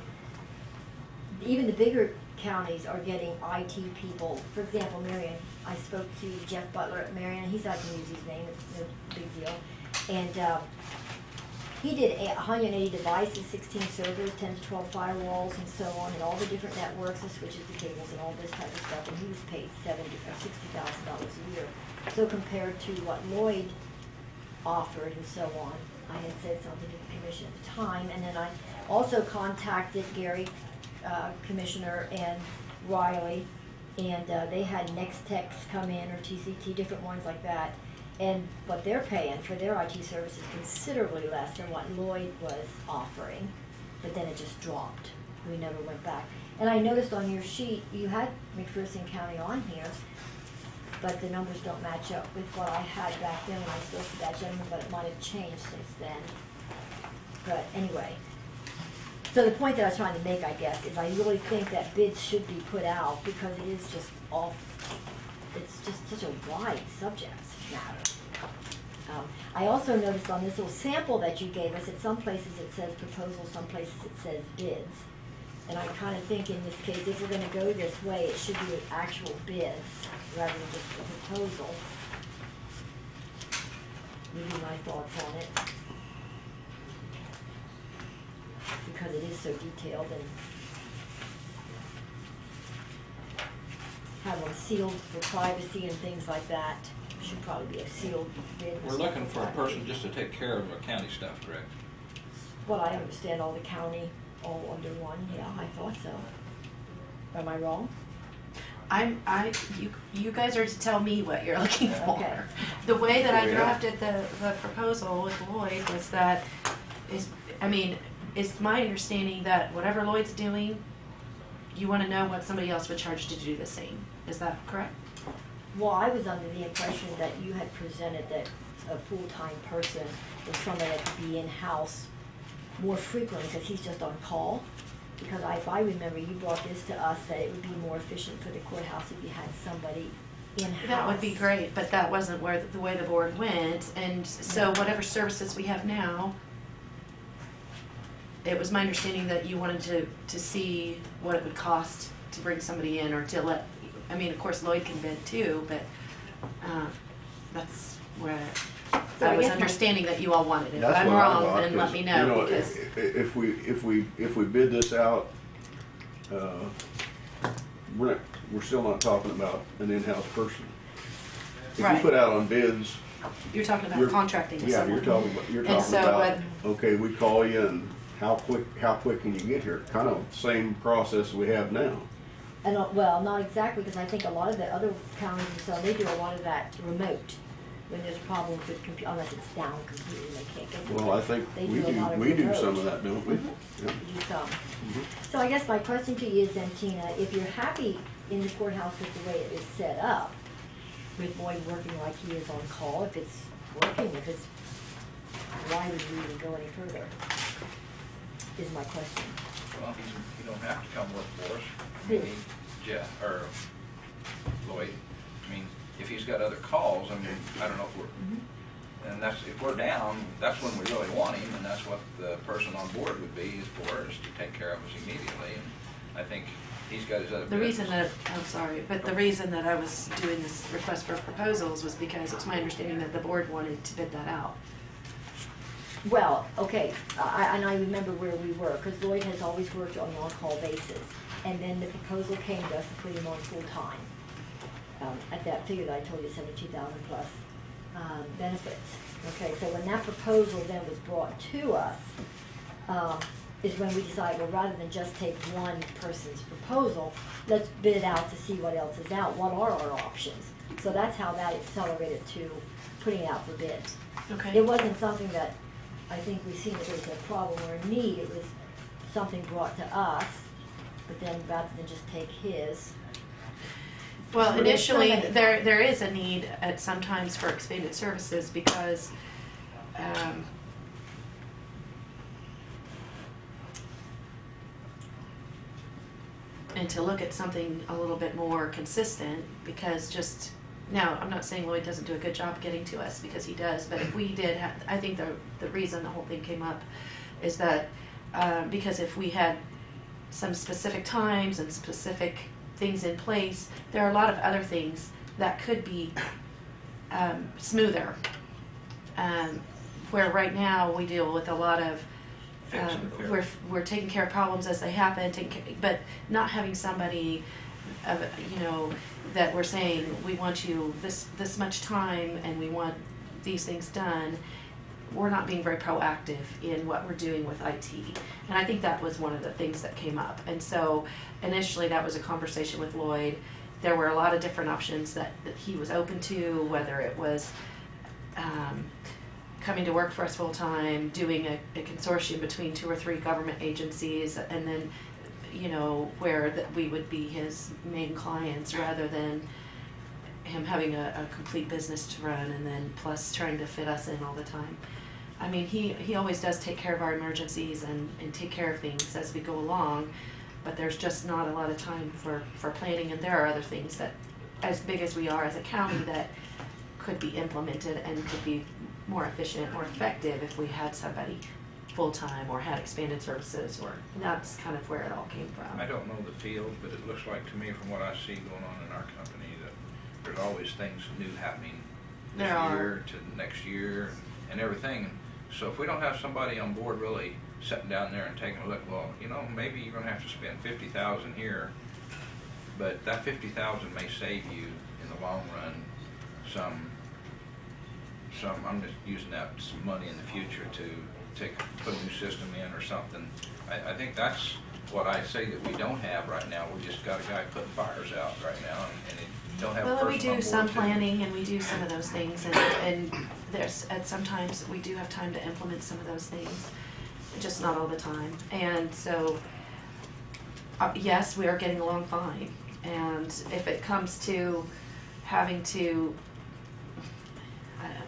Even the bigger counties are getting I T people. For example, Marion, I spoke to Jeff Butler at Marion, he said I can use his name, it's no big deal. And uh, he did one hundred eighty devices, sixteen servers, ten to twelve firewalls, and so on, and all the different networks, the switches, the cables, and all this type of stuff. And he was paid seventy or sixty thousand dollars a year. So compared to what Lloyd offered and so on, I had said something to the commission at the time, and then I also contacted Gary, uh, Commissioner, and Riley, and uh, they had Next Techs come in, or T C T, different ones like that. And what they're paying for their I T services considerably less than what Lloyd was offering, but then it just dropped. We never went back. And I noticed on your sheet, you had McPherson County on here, but the numbers don't match up with what I had back then when I spoke to that gentleman, but it might have changed since then. But anyway, so the point that I was trying to make, I guess, is I really think that bids should be put out because it is just all, it's just such a wide subject matter. Um, I also noticed on this little sample that you gave us, at some places it says proposal, some places it says bids. And I kind of think in this case, if we're going to go this way, it should be actual bids rather than just a proposal. Maybe my thoughts on it. Because it is so detailed and have them sealed for privacy and things like that. Should probably be a sealed bid. We're looking for a person just to take care of our county stuff, correct? Well, I understand all the county all under one, yeah, I thought so. Am I wrong? I'm, I, you, you guys are to tell me what you're looking for. Okay. The way that I Yeah. drafted the, the proposal with Lloyd was that, is, I mean, it's my understanding that whatever Lloyd's doing, you wanna know what somebody else would charge to do the same. Is that correct? Well, I was under the impression that you had presented that a full-time person was somebody that could be in-house more frequently because he's just on call. Because I, if I remember, you brought this to us that it would be more efficient for the courthouse if you had somebody in-house. That would be great, but that wasn't where, the, the way the board went, and so whatever services we have now, it was my understanding that you wanted to, to see what it would cost to bring somebody in or to let, I mean, of course Lloyd can bid too, but, uh, that's where So I I was guess my- understanding that you all wanted it. If That's I'm what I wrong, thought, then let 'cause, me you know, because. i- i- If we, if we, if we bid this out, uh, we're not, we're still not talking about an in-house person. If you Right. put out on bids, You're talking about you're- contracting with yeah, someone. you're talking about, you're And talking so about, what- okay, we call you and how quick, how quick can you get here? Kind of same process we have now. And, uh, well, not exactly, because I think a lot of the other counties and so, they do a lot of that remote. When there's problems with compu, unless it's down completely, they can't get to it. Well, I think They we do a do, lot of we do remote. some of that, don't we? Mhm. Yeah. Do some. Mhm. So I guess my question to you is then, Tina, if you're happy in the courthouse with the way it is set up, with Lloyd working like he is on call, if it's working, if it's, why would we even go any further? Is my question. Well, he's, you don't have to come work for us. I Who? mean, he- Jeff, or Lloyd, I mean, if he's got other calls, I mean, I don't know if we're, and that's, if we're down, that's when we really want him, and that's what the person on board would be, is for, is to take care of us immediately, and I think he's got his other The reason business. that, I'm sorry, but the reason that I was doing this request for proposals was because it's my understanding that the board wanted to bid that out. Well, okay, I, and I remember where we were, because Lloyd has always worked on an on-call basis. And then the proposal came to us to put him on full-time, um, at that figure that I told you, seventy-two thousand plus, um, benefits. Okay, so when that proposal then was brought to us, um, is when we decided, well, rather than just take one person's proposal, let's bid it out to see what else is out, what are our options? So that's how that accelerated to putting it out for bid. Okay. It wasn't something that I think we seen that there was a problem or a need, it was something brought to us, but then rather than just take his. Well, But there's so initially, many- there, there is a need at sometimes for expanded services because, um, and to look at something a little bit more consistent, because just, now, I'm not saying Lloyd doesn't do a good job getting to us, because he does, but if we did have, I think the, the reason the whole thing came up is that, um, because if we had some specific times and specific things in place, there are a lot of other things that could be um, smoother. Um, where right now we deal with a lot of, um, we're, we're taking care of problems as they happen, taking care, but not having somebody, uh, you know, that we're saying, we want you this, this much time and we want these things done. We're not being very proactive in what we're doing with I T. And I think that was one of the things that came up. And so initially that was a conversation with Lloyd. There were a lot of different options that, that he was open to, whether it was um, coming to work for us full time, doing a, a consortium between two or three government agencies, and then, you know, where that we would be his main clients rather than him having a, a complete business to run and then plus trying to fit us in all the time. I mean, he, he always does take care of our emergencies and, and take care of things as we go along, but there's just not a lot of time for, for planning, and there are other things that, as big as we are as a county, that could be implemented and could be more efficient, more effective if we had somebody full-time or had expanded services, or that's kind of where it all came from. I don't know the field, but it looks like to me from what I see going on in our company that there's always things new happening this There are. year to next year and everything. So if we don't have somebody on board really sitting down there and taking a look, well, you know, maybe you're gonna have to spend fifty thousand here, but that fifty thousand may save you in the long run some, some, I'm just using that, some money in the future to take, put a new system in or something. I, I think that's what I say that we don't have right now. We just got a guy putting fires out right now, and, and it don't have a Well, person we on do board some to- planning and we do some of those things, and, and there's, at sometimes we do have time to implement some of those things, just not all the time. And so, uh, yes, we are getting along fine, and if it comes to having to, I don't know,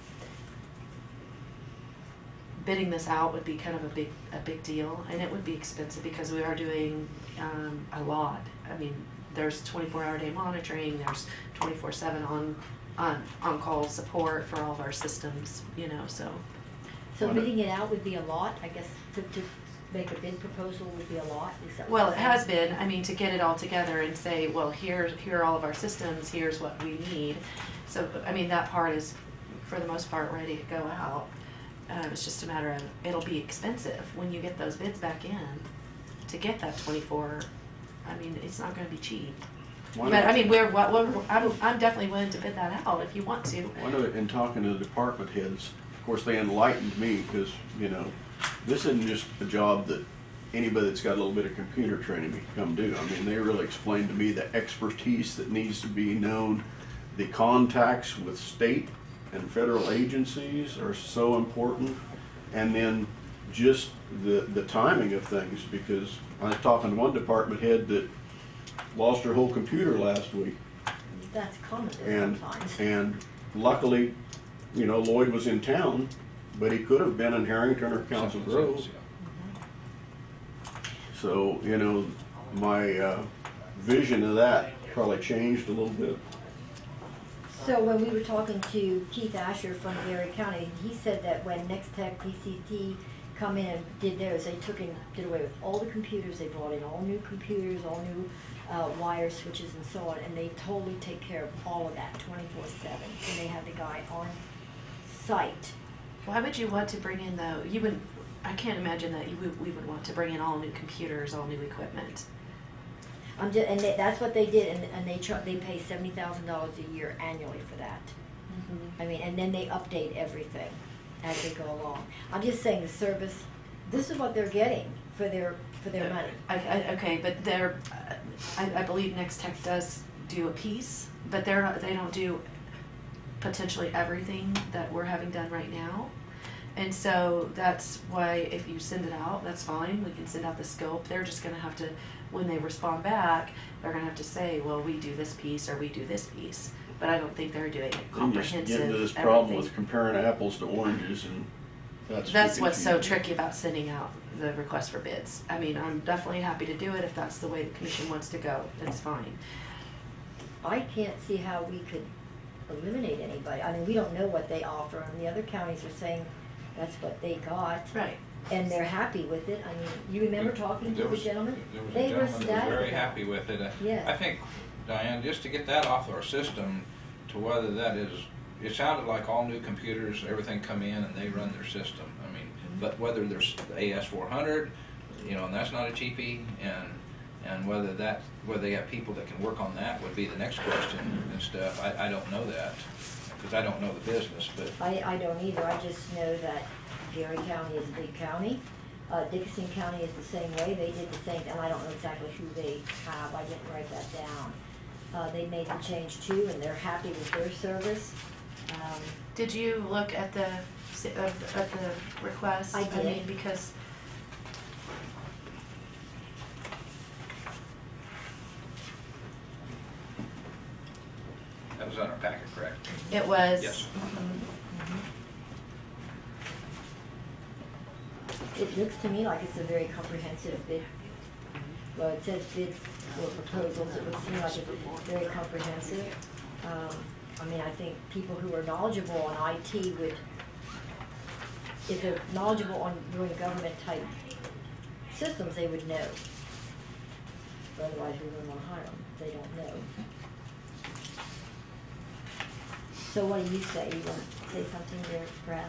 bidding this out would be kind of a big, a big deal, and it would be expensive because we are doing, um, a lot. I mean, there's twenty-four hour day monitoring, there's twenty-four seven on, on, on-call support for all of our systems, you know, so. So bidding it out would be a lot, I guess, to, to make a bid proposal would be a lot, is that what Well, you're it saying? has been, I mean, to get it all together and say, well, here, here are all of our systems, here's what we need. So, I mean, that part is, for the most part, ready to go out. Uh, it's just a matter of, it'll be expensive when you get those bids back in to get that twenty-four. I mean, it's not gonna be cheap. Why But not- I mean, we're, what, what, I'm, I'm definitely willing to bid that out if you want to. I know in talking to the department heads, of course, they enlightened me, because, you know, this isn't just a job that anybody that's got a little bit of computer training can come do. I mean, they really explained to me the expertise that needs to be known. The contacts with state and federal agencies are so important. And then just the, the timing of things, because I was talking to one department head that lost her whole computer last week. That's common And, sometimes. and luckily, you know, Lloyd was in town, but he could have been in Harrington or Council Something Grove. else, yeah. So, you know, my uh, vision of that probably changed a little bit. So when we were talking to Keith Asher from Erie County, he said that when Next Tech P C T come in and did theirs, they took in, did away with all the computers, they brought in all new computers, all new uh, wire switches and so on, and they totally take care of all of that twenty-four seven. And they have the guy on site Why would you want to bring in though, you would, I can't imagine that you would, we would want to bring in all new computers, all new equipment. I'm just, and they, that's what they did, and, and they char- they pay seventy thousand dollars a year annually for that. I mean, and then they update everything as they go along. I'm just saying the service, this is what they're getting for their, for their money. I, I, okay, but they're, uh, I, I believe Next Tech does do a piece, but they're not, they don't do potentially everything that we're having done right now. And so that's why if you send it out, that's fine, we can send out the scope. They're just gonna have to, when they respond back, they're gonna have to say, well, we do this piece or we do this piece. But I don't think they're doing it Then you comprehensive. just get into this problem everything. with comparing apples to oranges, and that's. That's the what's so confusion. tricky about sending out the request for bids. I mean, I'm definitely happy to do it if that's the way the commission wants to go, that's fine. I can't see how we could eliminate anybody. I mean, we don't know what they offer, and the other counties are saying that's what they got. Right. And they're happy with it. I mean, you remember talking to There the was- gentleman? There was a They were gentleman that was ecstatic very about happy with it. Uh, Yeah. I think, Diane, just to get that off our system, to whether that is, it sounded like all new computers, everything come in and they run their system. I mean, but whether there's the A S four hundred, you know, and that's not a cheapie, and and whether that, whether they have people that can work on that would be the next question and stuff. I, I don't know that, because I don't know the business, but. I, I don't either. I just know that Gary County is a big county. Uh, Dickinson County is the same way. They did the same, and I don't know exactly who they have. I didn't write that down. Uh, they made the change too, and they're happy with their service. Um, Did you look at the, of- at the request? I did. mean, because That was on our packet, correct? it was. Yes. It looks to me like it's a very comprehensive bid. Well, it says bid for proposals. It would seem like it's very comprehensive. Um, I mean, I think people who are knowledgeable on I T would, if they're knowledgeable on doing government type systems, they would know. Otherwise, we wouldn't want to hire them. They don't know. So what do you say? You want to say something there, Brad?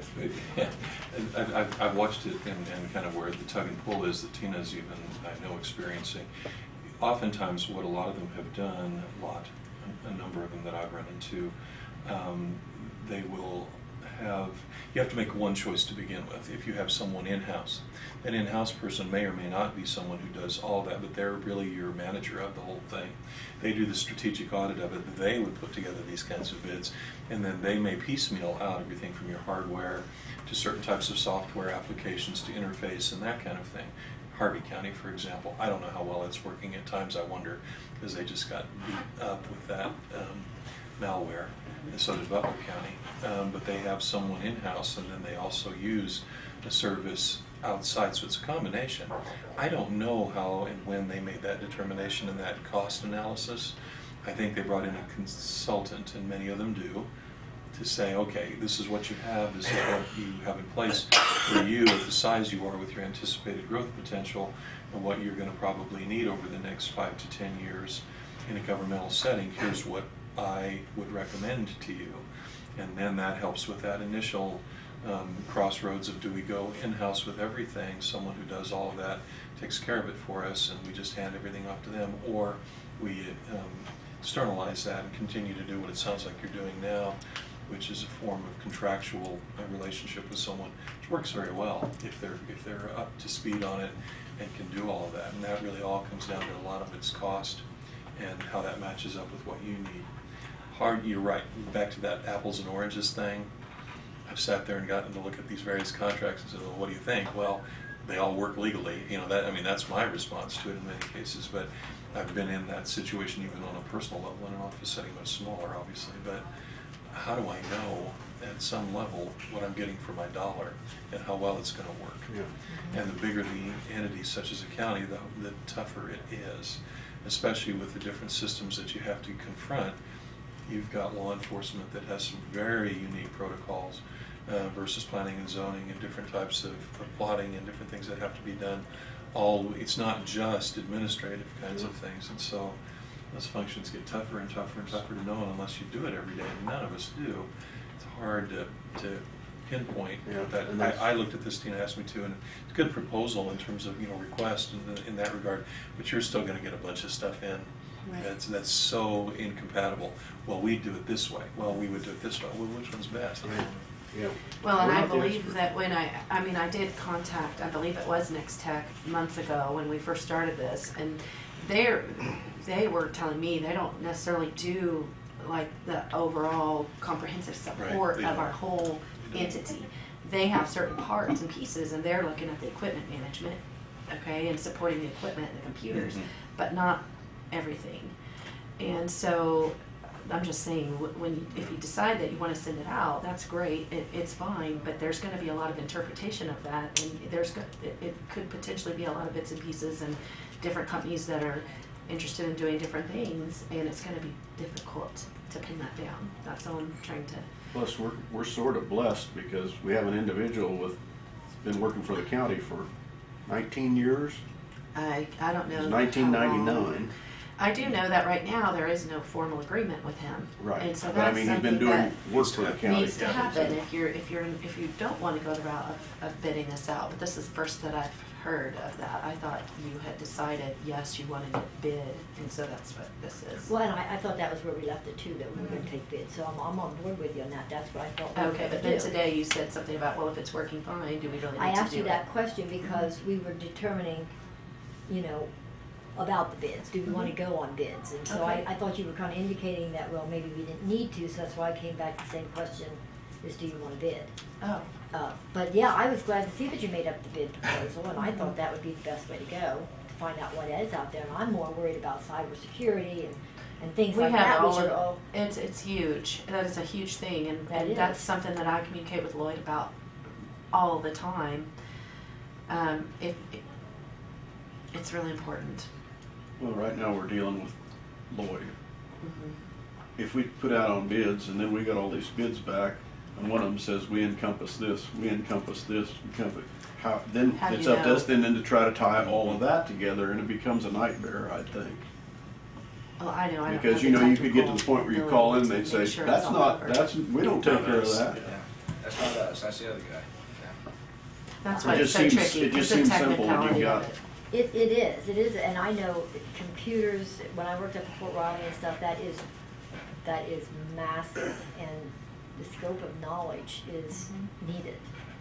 I've, I've, I've watched it and, and kind of where the tug and pull is that Tina's even, I know, experiencing. Oftentimes what a lot of them have done, a lot, a, a number of them that I've run into, um, they will have, you have to make one choice to begin with. If you have someone in-house, that in-house person may or may not be someone who does all that, but they're really your manager of the whole thing. They do the strategic audit of it. They would put together these kinds of bids, and then they may piecemeal out everything from your hardware to certain types of software applications to interface and that kind of thing. Harvey County, for example, I don't know how well it's working at times, I wonder, because they just got beat up with that um, malware, and so did Butler County. Um, but they have someone in-house, and then they also use a service outside, so it's a combination. I don't know how and when they made that determination and that cost analysis. I think they brought in a consultant, and many of them do, to say, okay, this is what you have, this is what you have in place for you at the size you are with your anticipated growth potential and what you're going to probably need over the next five to ten years in a governmental setting. Here's what I would recommend to you. And then that helps with that initial um, crossroads of, do we go in-house with everything, someone who does all of that, takes care of it for us, and we just hand everything off to them, or we um, externalize that and continue to do what it sounds like you're doing now, which is a form of contractual uh, relationship with someone, which works very well if they're if they're up to speed on it and can do all of that. And that really all comes down to a lot of its cost and how that matches up with what you need. Hard, you're right, back to that apples and oranges thing. I've sat there and gotten to look at these various contracts and said, well, what do you think? Well, they all work legally. You know, that, I mean, that's my response to it in many cases, but I've been in that situation even on a personal level in an office setting much smaller, obviously, but how do I know at some level what I'm getting for my dollar and how well it's going to work? Yeah. And the bigger the entity, such as a county, the, the tougher it is, especially with the different systems that you have to confront. You've got law enforcement that has some very unique protocols uh, versus planning and zoning and different types of, of plotting and different things that have to be done. All it's not just administrative kinds of things, and so those functions get tougher and tougher and tougher to know, and unless you do it every day, and none of us do, it's hard to, to pinpoint Yeah, that. and that's- I, I looked at this, Tina asked me to, and it's a good proposal in terms of, you know, request in, the, in that regard, but you're still gonna get a bunch of stuff in. Right. That's, that's so incompatible. Well, we do it this way. Well, we would do it this way. Well, which one's best? Yeah. Well, and We're I not the believe expert. that when I, I mean, I did contact, I believe it was Next Tech months ago when we first started this, and they're, they were telling me they don't necessarily do like the overall comprehensive support they of don't. our whole They don't. entity. They have certain parts and pieces, and they're looking at the equipment management, okay, and supporting the equipment and the computers, Mhm. but not everything. And so, I'm just saying, wh- when, if you decide that you wanna send it out, that's great, it, it's fine, but there's gonna be a lot of interpretation of that, and there's, go- it, it could potentially be a lot of bits and pieces and different companies that are interested in doing different things, and it's gonna be difficult to pin that down. That's all I'm trying to, Plus, we're, we're sort of blessed because we have an individual with, been working for the county for nineteen years, I, I don't know. since nineteen how long. ninety-nine. I do know that right now there is no formal agreement with him. Right, And so but I that's mean, he's been something doing that work for the county. needs to Yeah. happen if you're, if you're, if you don't wanna go the route of, of bidding this out. But this is the first that I've heard of that. I thought you had decided, yes, you wanted it bid, and so that's what this is. Well, and I, I thought that was where we left it too, that we were gonna take bids, so I'm, I'm on board with you on that, that's what I thought we were Okay, gonna but then do. today you said something about, well, if it's working fine, do we really I need to asked do you it? that question because we were determining, you know, about the bids, do we wanna go on bids? And so I, Okay. I thought you were kinda indicating that, well, maybe we didn't need to, so that's why I came back to the same question, is do you wanna bid? Oh, Uh, but yeah, I was glad to see that you made up the bid proposal, and I thought that would be the best way to go, to find out what is out there, and I'm more worried about cybersecurity and, and things we like have that, all which of, are all, it's, it's huge. That is a huge thing, and, That and that's is. something that I communicate with Lloyd about all the time. Um, it, it, it's really important. Well, right now, we're dealing with Lloyd. Mhm. If we put out on bids and then we got all these bids back, and one of them says, we encompass this, we encompass this, encompass, how, then How do it's you up to know? us then, then to try to tie all of that together, and it becomes a nightmare, I think. Well, I know, I don't Because, have you the know, you could get to the technical point where you call in, ability they'd to say, make sure it's that's all not, covered. that's, we don't take care of that. Yeah, that's not us, that's the other guy. Yeah. That's It why it's just so seems- tricky, it just it's the seems simple when you technicality got- of it. it, it is, it is, and I know that computers, when I worked up at Fort Riley and stuff, that is, that is massive, and the scope of knowledge is needed.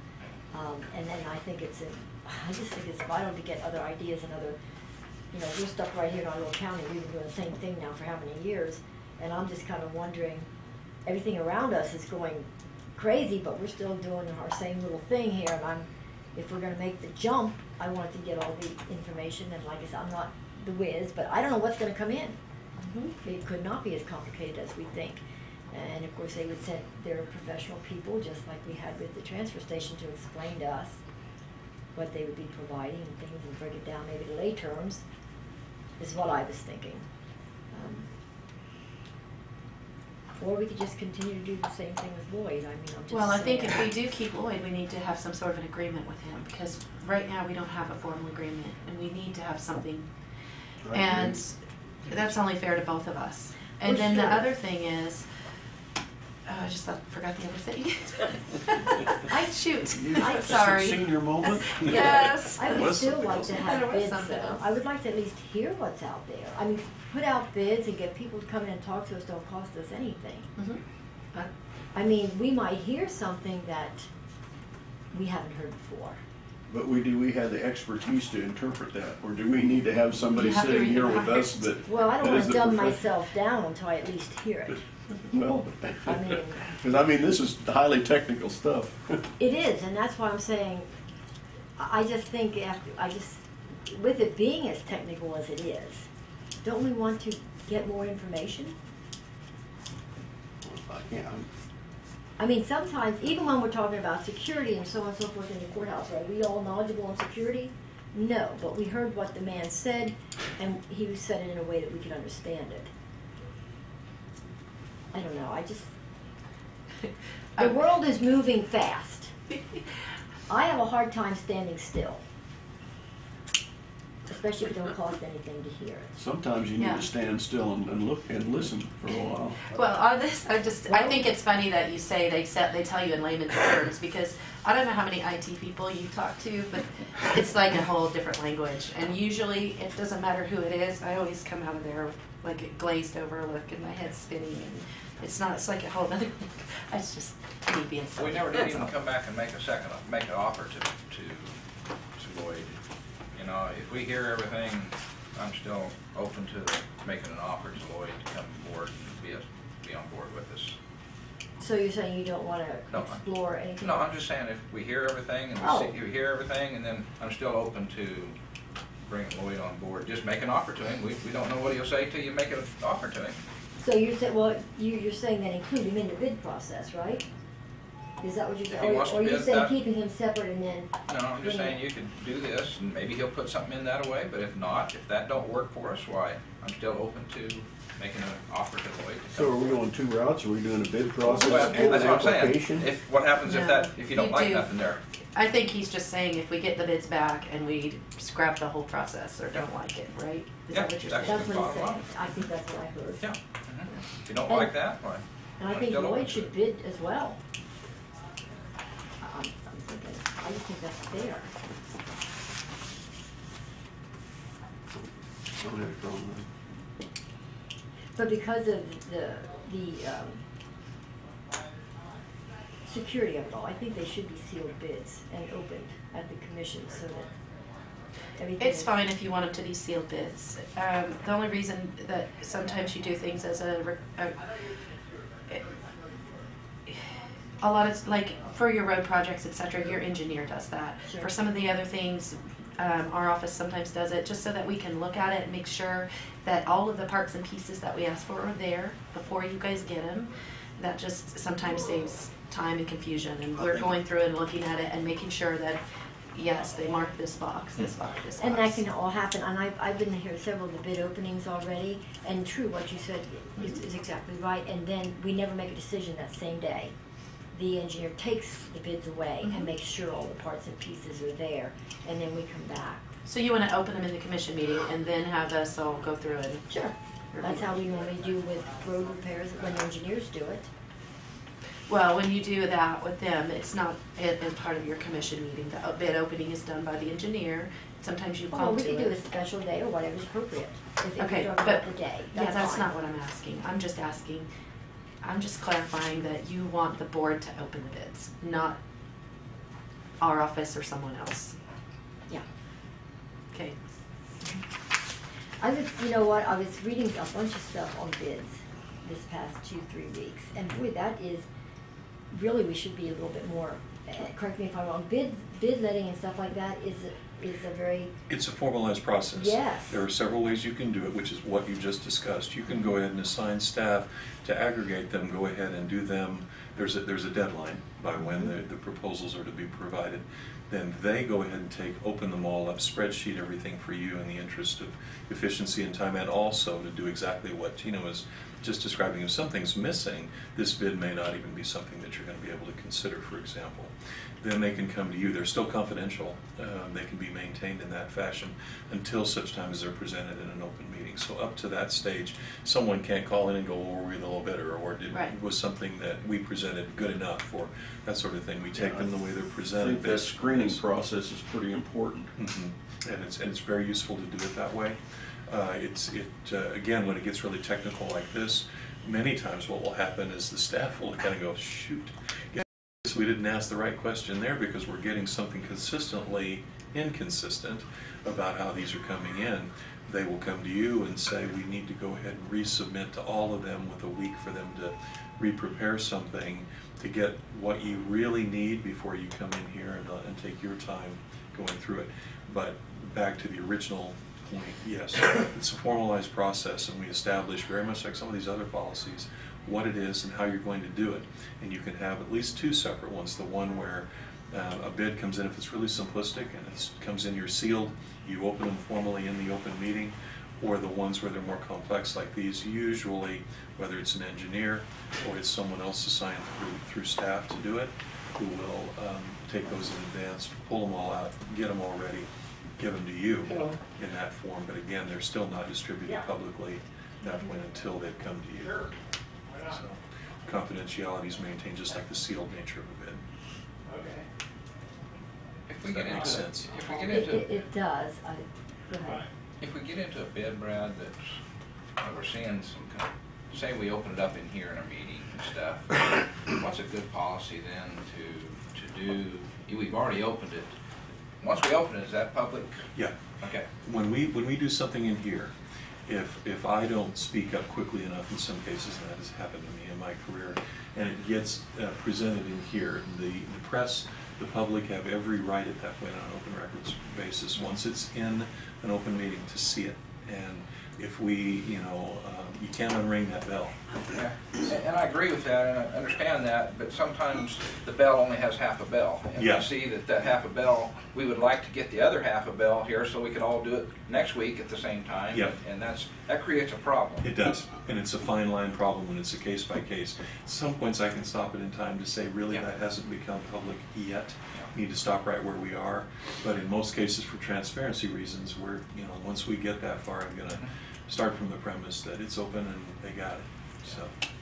Um, and then I think it's, in- I just think it's vital to get other ideas and other, you know, we're stuck right here in our little county, we've been doing the same thing now for how many years, and I'm just kind of wondering, everything around us is going crazy, but we're still doing our same little thing here, and I'm, if we're gonna make the jump, I want to get all the information, and like I said, I'm not the whiz, but I don't know what's gonna come in. It could not be as complicated as we think. And of course, they would send their professional people, just like we had with the transfer station, to explain to us what they would be providing and things, and break it down maybe to lay terms, is what I was thinking. Um, Or we could just continue to do the same thing with Lloyd, I mean, I'm just Well, I think saying. if we do keep Lloyd, we need to have some sort of an agreement with him, because right now we don't have a formal agreement, and we need to have something. I And agree. that's only fair to both of us. And Well, then the sure. other thing is, oh, I just thought- forgot the other thing. I shoot, You- I'm sorry. Senior moment? Yes. I would was still something like else. to There have was bids something though. else. I would like to at least hear what's out there. I mean, put out bids and get people to come in and talk to us don't cost us anything. Mhm. But, I mean, we might hear something that we haven't heard before. But we, do we have the expertise to interpret that, or do we need to have somebody You have to sitting read here the with us records. that? Well, I don't that wanna is the dumb profe- myself down until I at least hear it. Well, I mean- because I mean, this is highly technical stuff. It is, and that's why I'm saying, I I just think after, I just, with it being as technical as it is, don't we want to get more information? Yeah, I mean, sometimes, even when we're talking about security and so on and so forth in the courthouse, are we all knowledgeable on security? No, but we heard what the man said, and he said it in a way that we could understand it. I don't know, I just, the world is moving fast. I have a hard time standing still, especially especially if it don't cost anything to hear it. Sometimes you need Yeah. to stand still and, and look and listen for a while. Well, on this, I just, I think it's funny that you say they set, they tell you in layman's terms, because I don't know how many I T people you talk to, but it's like a whole different language. And usually, it doesn't matter who it is, I always come out of there with like a glazed over look and my head's spinning, and it's not, it's like a whole other, it's just me being silly. We never did That's even all. come back and make a second, make an offer to, to, to Lloyd. You know, if we hear everything, I'm still open to making an offer to Lloyd to come aboard and be, a, be on board with us. So you're saying you don't wanna No, explore anything? No, I'm just saying if we hear everything and Oh. we see, you hear everything, and then I'm still open to bringing Lloyd on board. Just make an offer to him. We, we don't know what he'll say till you make an offer to him. So you're saying, well, you, you're saying that include him in the bid process, right? Is that what you're If saying? he Or, wants to or you're bid saying that- keeping him separate and then, No, I'm just saying you could do this, and maybe he'll put something in that way, but if not, if that don't work for us, why, I'm still open to making an offer to Lloyd to So are come. we going two routes? Are we doing a bid process Well, and an that's what I'm saying. application? If, what happens if No, that, if you don't you like do. nothing there? I think he's just saying if we get the bids back and we scrap the whole process or don't like it, right? Is Yeah, that what you're that's- saying? that's what he's bottom saying. I think that's what I heard. Yeah. mhm. If you don't And- like that, why? And I I'm think still open Lloyd to should it. bid as well. I'm, I'm thinking, I just think that's fair. I don't have a problem with But because of the, the, um, security of it all, I think they should be sealed bids and opened at the commission so that everything It's is- fine if you want them to be sealed bids. Um, the only reason that sometimes you do things as a, re- a a lot of, like, for your road projects, et cetera, your engineer does that. Sure. For some of the other things, um, our office sometimes does it, just so that we can look at it and make sure that all of the parts and pieces that we ask for are there before you guys get them. That just sometimes saves time and confusion, and we're going through and looking at it and making sure that, yes, they marked this box, this box, this box. And that can all happen, and I've, I've been here several of the bid openings already, and true, what you said is, is exactly right, and then we never make a decision that same day. The engineer takes the bids away Mhm. and makes sure all the parts and pieces are there, and then we come back. So you wanna open them in the commission meeting and then have us all go through it? Sure. That's how we normally do with road repairs when engineers do it. Well, when you do that with them, it's not in, in part of your commission meeting. The bid opening is done by the engineer. Sometimes you Well, come we to can do a it. special day or whatever's appropriate, if if Okay, you're talking but, about the day, yeah, that's that's fine. not what I'm asking. I'm just asking, I'm just clarifying that you want the board to open the bids, not our office or someone else. Yeah. Okay. I was, you know what, I was reading a bunch of stuff on bids this past two, three weeks, and boy, that is, really, we should be a little bit more, uh, correct me if I'm wrong, bid, bid letting and stuff like that is, a- is a very, It's a formalized process. Yes. There are several ways you can do it, which is what you just discussed. You can go ahead and assign staff to aggregate them, go ahead and do them. There's a, there's a deadline by when the, the proposals are to be provided. Then they go ahead and take, open them all up, spreadsheet everything for you in the interest of efficiency and time, and also to do exactly what Tina was just describing. If something's missing, this bid may not even be something that you're going to be able to consider, for example. Then they can come to you. They're still confidential. Um, they can be maintained in that fashion until such time as they're presented in an open meeting. So up to that stage, someone can't call in and go, well, were we the little bit, or did, Right. was something that we presented good enough, or that sort of thing. We take Yeah, them the way they're I presented. think that based on screening this. process is pretty important. Mhm. And it's, and it's very useful to do it that way. Uh, it's, it, uh, again, when it gets really technical like this, many times what will happen is the staff will kind of go, shoot, guess we didn't ask the right question there, because we're getting something consistently inconsistent about how these are coming in. They will come to you and say, we need to go ahead and resubmit to all of them with a week for them to re-prepare something to get what you really need before you come in here and, uh, and take your time going through it. But back to the original point, yes, it's a formalized process, and we establish, very much like some of these other policies, what it is and how you're going to do it. And you can have at least two separate ones. The one where uh, a bid comes in, if it's really simplistic and it comes in, you're sealed, you open them formally in the open meeting, or the ones where they're more complex like these, usually, whether it's an engineer or it's someone else assigned through, through staff to do it, who will um, take those in advance, pull them all out, get them all ready, give them to you in that form, but again, they're still not distributed publicly at that point until they've come to you. So confidentiality is maintained just like the sealed nature of a bid. If we Does that get make into, sense? if we get It, it, into, it does, I, go ahead. if we get into a bid, Brad, that's, that we're seeing some kind of, say we open it up in here in a meeting and stuff, what's a good policy then to, to do, we've already opened it. Once we open it, is that public? Yeah. Okay. When we, when we do something in here, if, if I don't speak up quickly enough, in some cases, and that has happened to me in my career, and it gets uh, presented in here, the, the press, the public have every right at that point on an open records basis, once it's in an open meeting, to see it. And if we, you know, um, you can't unring that bell. Yeah, and and I agree with that, and I understand that, but sometimes the bell only has half a bell. And Yeah. we see that that half a bell, we would like to get the other half a bell here so we could all do it next week at the same time. Yeah. And that's, that creates a problem. It does, and it's a fine line problem when it's a case by case. At some points I can stop it in time to say, really, Yeah. that hasn't become public yet. Need to stop right where we are. But in most cases, for transparency reasons, we're, you know, once we get that far, I'm gonna start from the premise that it's open and they got it. So,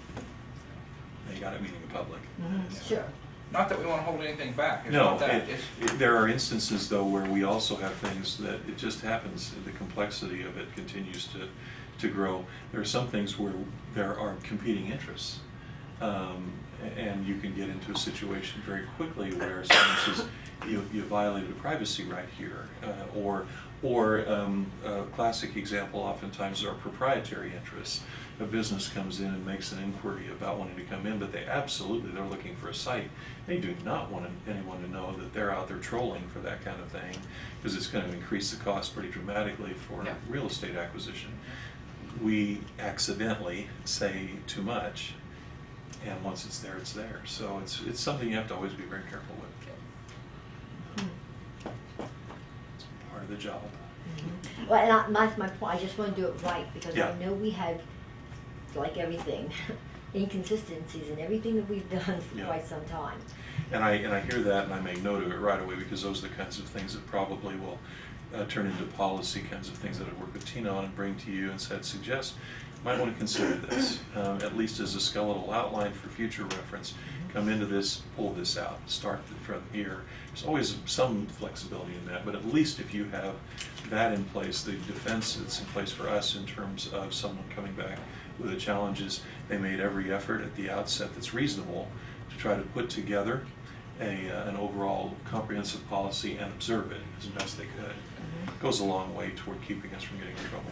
they got it, meaning the public. Mhm, sure. Not that we want to hold anything back. It's No, not that. it, It's- it, there are instances though where we also have things that it just happens, the complexity of it continues to, to grow. There are some things where there are competing interests. Um, and you can get into a situation very quickly where someone says, you, you violated a privacy right here, uh, or, or um, a classic example oftentimes are proprietary interests. A business comes in and makes an inquiry about wanting to come in, but they absolutely, they're looking for a site. They do not want anyone to know that they're out there trolling for that kind of thing, because it's going to increase the cost pretty dramatically for Yeah. real estate acquisition. We accidentally say too much, and once it's there, it's there. So it's it's something you have to always be very careful with. It's part of the job. Mhm. Well, and I, that's my point, I just want to do it right, because Yeah. I know we had, like everything, inconsistencies in everything that we've done for Yeah. quite some time. And I and I hear that, and I make note of it right away, because those are the kinds of things that probably will uh, turn into policy kinds of things that I work with Tina on and bring to you and said, suggest, might want to consider this, um, at least as a skeletal outline for future reference. Come into this, pull this out, start from here. There's always some flexibility in that, but at least if you have that in place, the defense that's in place for us in terms of someone coming back with the challenges, they made every effort at the outset that's reasonable to try to put together a, uh, an overall comprehensive policy and observe it as best they could. It goes a long way toward keeping us from getting in trouble.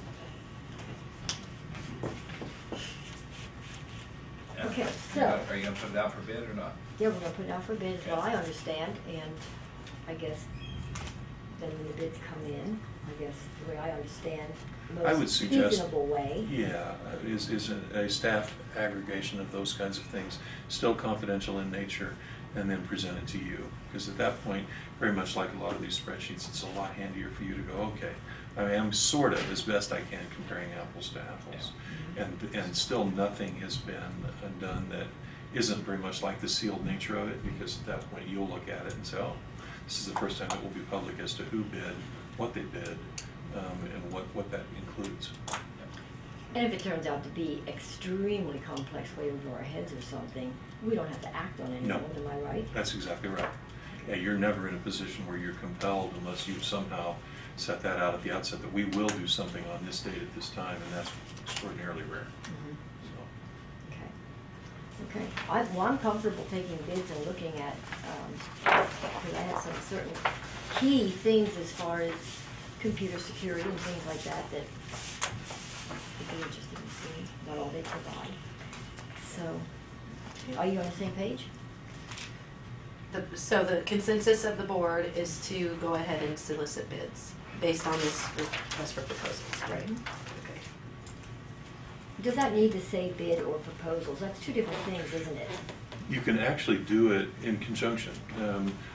Yeah. Okay, You so- gonna- Are you gonna put it out for bid or not? Yeah, we're gonna put it out for bid, is what I understand, and I guess then when the bids come in, I guess the way I understand, the I would most suggest, reasonable way. yeah, uh, is, is a, a staff aggregation of those kinds of things, still confidential in nature, and then presented to you. Because at that point, very much like a lot of these spreadsheets, it's a lot handier for you to go, okay, I am sort of, as best I can, comparing apples to apples. And, and still nothing has been done that isn't very much like the sealed nature of it, because at that point you'll look at it and say, oh, this is the first time it will be public as to who bid, what they bid, um, and what, what that includes. And if it turns out to be extremely complex, way over our heads or something, we don't have to act on it No. anymore, am I right? That's exactly right. Yeah, you're never in a position where you're compelled unless you've somehow set that out at the outset that we will do something on this date at this time, and that's extraordinarily rare. Mhm. So, Okay. Okay, I, well, I'm comfortable taking bids and looking at, um, because I have some certain key things as far as computer security and things like that that would be interested in seeing, not all they provide. So, are you on the same page? The, so the consensus of the board is to go ahead and solicit bids based on this request for proposals, right? Okay. Does that need to say bid or proposals? That's two different things, isn't it? you can actually do it in conjunction. Um,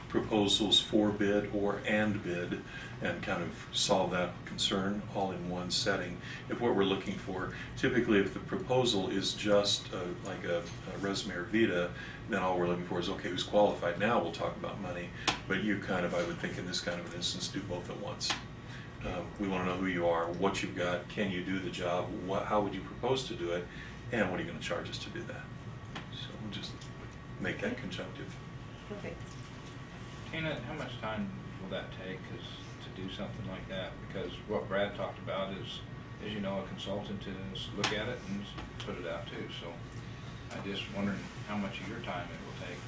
proposals for bid or and bid and kind of solve that concern all in one setting. If what we're looking for, typically if the proposal is just uh, like a, a resume or vita, then all we're looking for is, okay, who's qualified? Now we'll talk about money. But you kind of, I would think in this kind of an instance, do both at once. Um, we want to know who you are, what you've got, can you do the job, what, how would you propose to do it, and what are you going to charge us to do that? So we'll just make that conjunctive. Perfect. Tina, how much time will that take us to do something like that? Because what Brad talked about is, as you know, a consultant to s- look at it and s- put it out too. So I just wondering how much of your time it will take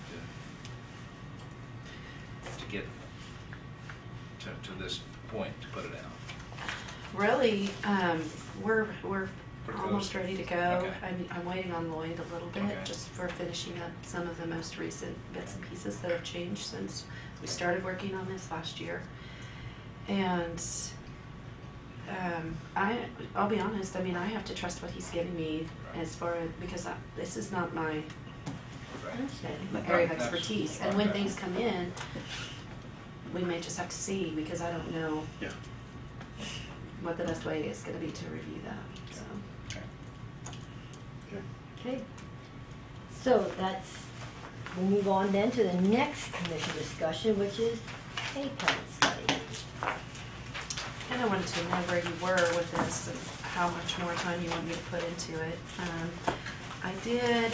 to to get to, to this point to put it out. Really, um, we're, we're Pretty almost close. ready to go. Okay. I'm, I'm waiting on Lloyd a little bit, Okay. just for finishing up some of the most recent bits and pieces that have changed since we started working on this last year. And, um, I, I'll be honest, I mean, I have to trust what he's giving me as far as, because I, this is not my Right. my area of That's- expertise. And when okay. things come in, we may just have to see, because I don't know Yeah. what the best way is gonna be to review that, so. Okay. Okay. So that's, we'll move on then to the next commission discussion, which is pay plan study. And I wanted to know where you were with this and how much more time you want me to put into it. Um, I did,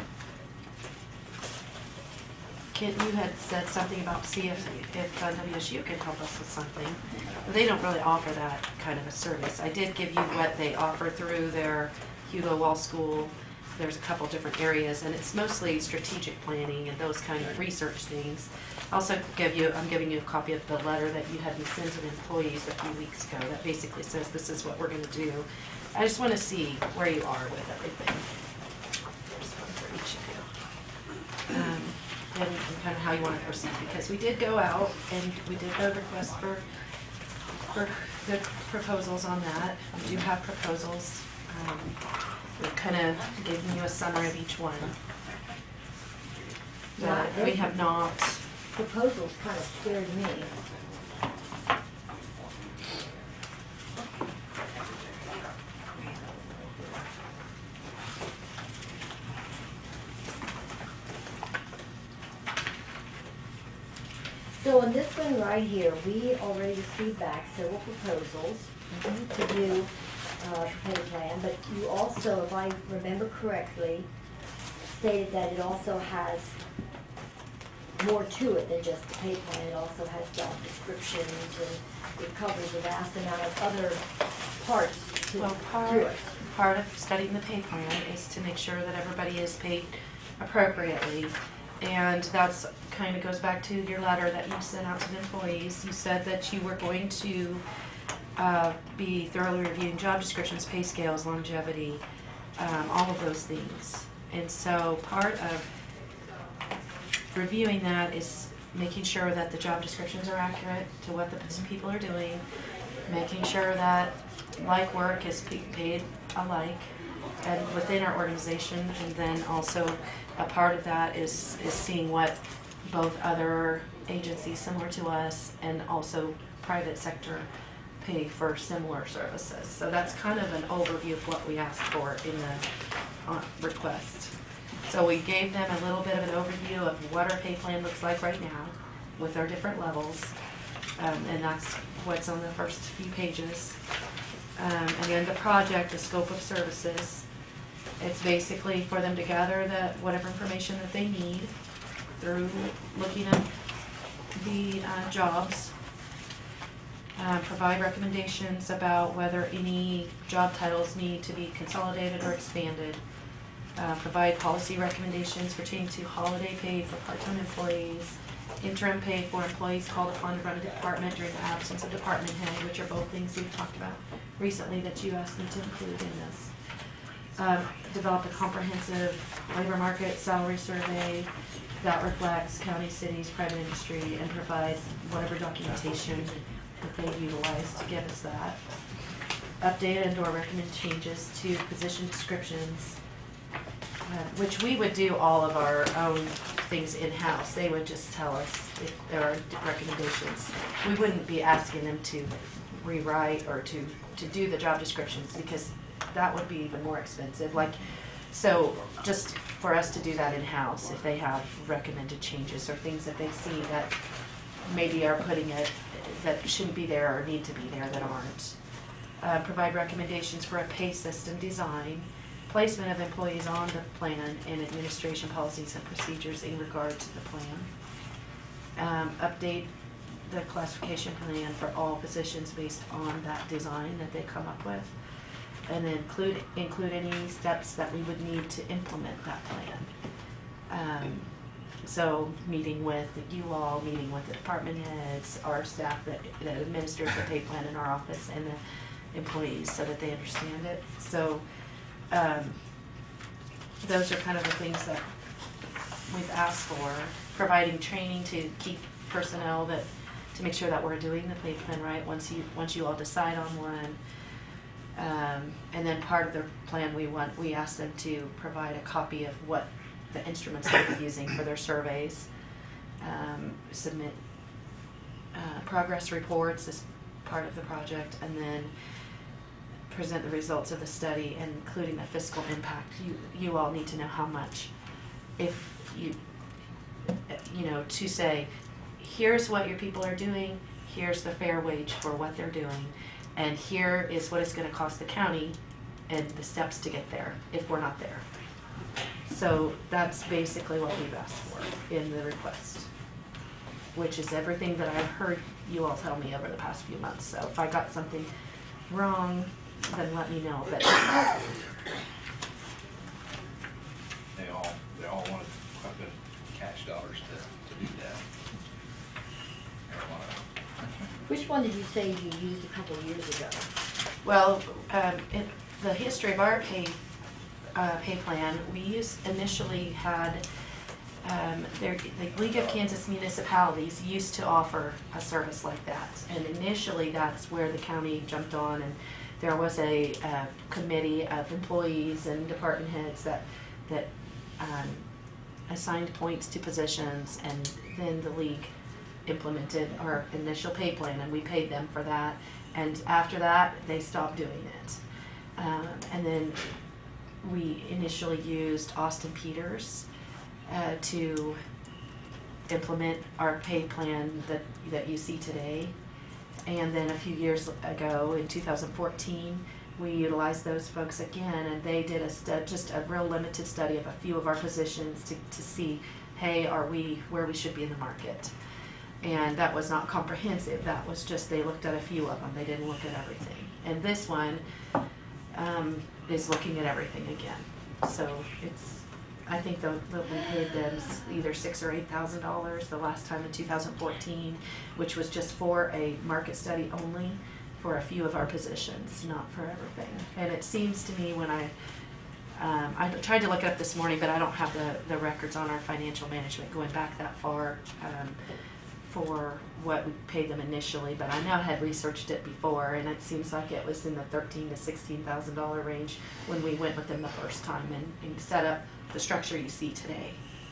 Kent, you had said something about see if, if uh, W S U could help us with something. They don't really offer that kind of a service. I did give you what they offer through their Hugo Wall School. There's a couple different areas, and it's mostly strategic planning and those kind of research things. Also give you, I'm giving you a copy of the letter that you had me send to the employees a few weeks ago that basically says this is what we're gonna do. I just wanna see where you are with everything. There's one for each of you. Um, and, and kind of how you wanna proceed, because we did go out and we did a request for, for the proposals on that. We do have proposals. Um, we've kind of given you a summary of each one. Yeah, But we have not, Proposals kind of scared me. So on this one right here, we already received back several proposals to do uh, the pay plan, but you also, if I remember correctly, stated that it also has more to it than just the pay plan. It also has job descriptions, and it covers a vast amount of other parts to, well, to part, it. part of studying the pay plan is to make sure that everybody is paid appropriately. And that's kind of goes back to your letter that you sent out to the employees. You said that you were going to uh, be thoroughly reviewing job descriptions, pay scales, longevity, um, all of those things. And so part of reviewing that is making sure that the job descriptions are accurate to what the people are doing, making sure that like work is pe- paid alike and within our organization, and then also a part of that is, is seeing what both other agencies similar to us and also private sector pay for similar services. So that's kind of an overview of what we asked for in the uh, request. So we gave them a little bit of an overview of what our pay plan looks like right now with our different levels. Um, and that's what's on the first few pages. Um, and then the project, the scope of services. It's basically for them to gather the, whatever information that they need through looking at the uh, jobs. Uh, provide recommendations about whether any job titles need to be consolidated or expanded. Uh, provide policy recommendations pertaining to holiday pay for part-time employees, interim pay for employees called upon to run a department during the absence of department head, which are both things we've talked about recently that you asked me to include in this. Um, develop a comprehensive labor market salary survey that reflects county, cities, private industry, and provide whatever documentation that they utilize to give us that. Update and or recommend changes to position descriptions uh, which we would do all of our own things in-house. They would just tell us if there are recommendations. We wouldn't be asking them to rewrite or to, to do the job descriptions, because that would be even more expensive. Like, so just for us to do that in-house, if they have recommended changes or things that they see that maybe are putting it, that shouldn't be there or need to be there that aren't. Uh, provide recommendations for a pay system design, placement of employees on the plan, and administration policies and procedures in regard to the plan. Um, update the classification plan for all positions based on that design that they come up with. And then include, include any steps that we would need to implement that plan. Um, so meeting with you all, meeting with the department heads, our staff that, that administers the pay plan in our office, and the employees, so that they understand it. So um, those are kind of the things that we've asked for. Providing training to keep personnel that, to make sure that we're doing the pay plan right once you, once you all decide on one. Um, and then part of the plan, we want, we ask them to provide a copy of what the instruments they're using for their surveys, um, submit uh, progress reports as part of the project, and then present the results of the study, including the fiscal impact. You, you all need to know how much, if you, you know, to say, here's what your people are doing, here's the fair wage for what they're doing, and here is what it's going to cost the county and the steps to get there if we're not there. So that's basically what we've asked for in the request, which is everything that I've heard you all tell me over the past few months. So if I got something wrong, then let me know. But They all, they all wanted quite a bit of cash dollars to, to do that. Every one of them. Which one did you say you used a couple of years ago? well, um, in the history of our pay uh, pay plan, we used initially had um, there, the League of Kansas Municipalities used to offer a service like that, and initially that's where the county jumped on, and there was a uh, committee of employees and department heads that that um, assigned points to positions, and then the league implemented our initial pay plan, and we paid them for that. And after that, they stopped doing it. Um, and then we initially used Austin Peters uh, to implement our pay plan that that you see today. And then a few years ago, in two thousand fourteen, we utilized those folks again, and they did a stu just a real limited study of a few of our positions to, to see, hey, are we where we should be in the market? And that was not comprehensive. That was just, they looked at a few of them. They didn't look at everything. And this one um, is looking at everything again. So it's, I think that we paid them either six or eight thousand dollars the last time in two thousand fourteen, which was just for a market study only for a few of our positions, not for everything. And it seems to me when I, um, I tried to look it up this morning, but I don't have the the records on our financial management going back that far um, for what we paid them initially. But I now had researched it before, and it seems like it was in the thirteen to sixteen thousand dollar range when we went with them the first time and, and set up the structure you see today.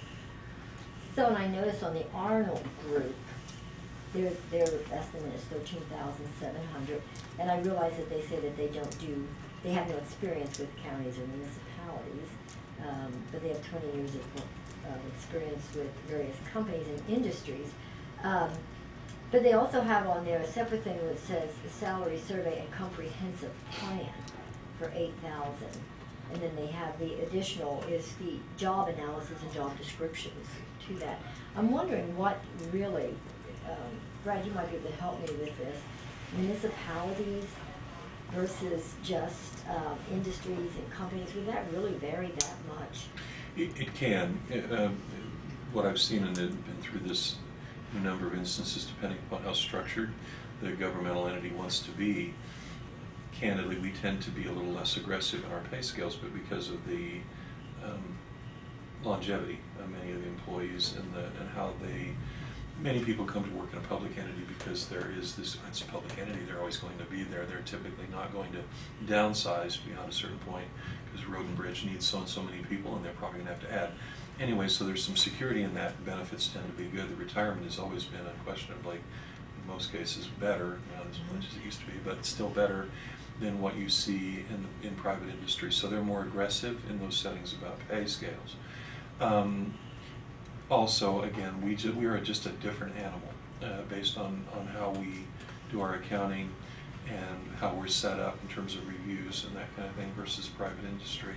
So, and I noticed on the Arnold group, their, their estimate is thirteen thousand seven hundred, and I realize that they say that they don't do, they have no experience with counties or municipalities, um, but they have twenty years of uh, experience with various companies and industries. Um, but they also have on there a separate thing that says salary survey and comprehensive plan for eight thousand. And then they have the additional is the job analysis and job descriptions to that. I'm wondering what really, um, Brad, you might be able to help me with this, municipalities versus just um, industries and companies, would that really vary that much? It, it can. Uh, what I've seen and been through this number of instances, depending upon how structured the governmental entity wants to be, candidly, we tend to be a little less aggressive in our pay scales, but because of the um, longevity of many of the employees and, the, and how they many people come to work in a public entity because there is this, it's a public entity, they're always going to be there. They're typically not going to downsize beyond a certain point because Road and Bridge needs so and so many people and they're probably going to have to add. Anyway, so there's some security in that. Benefits tend to be good. The retirement has always been unquestionably, in most cases, better, not as much as it used to be, but still better than what you see in, in private industry. So they're more aggressive in those settings about pay scales. Um, also, again, we, ju we are just a different animal uh, based on, on how we do our accounting and how we're set up in terms of reviews and that kind of thing versus private industry.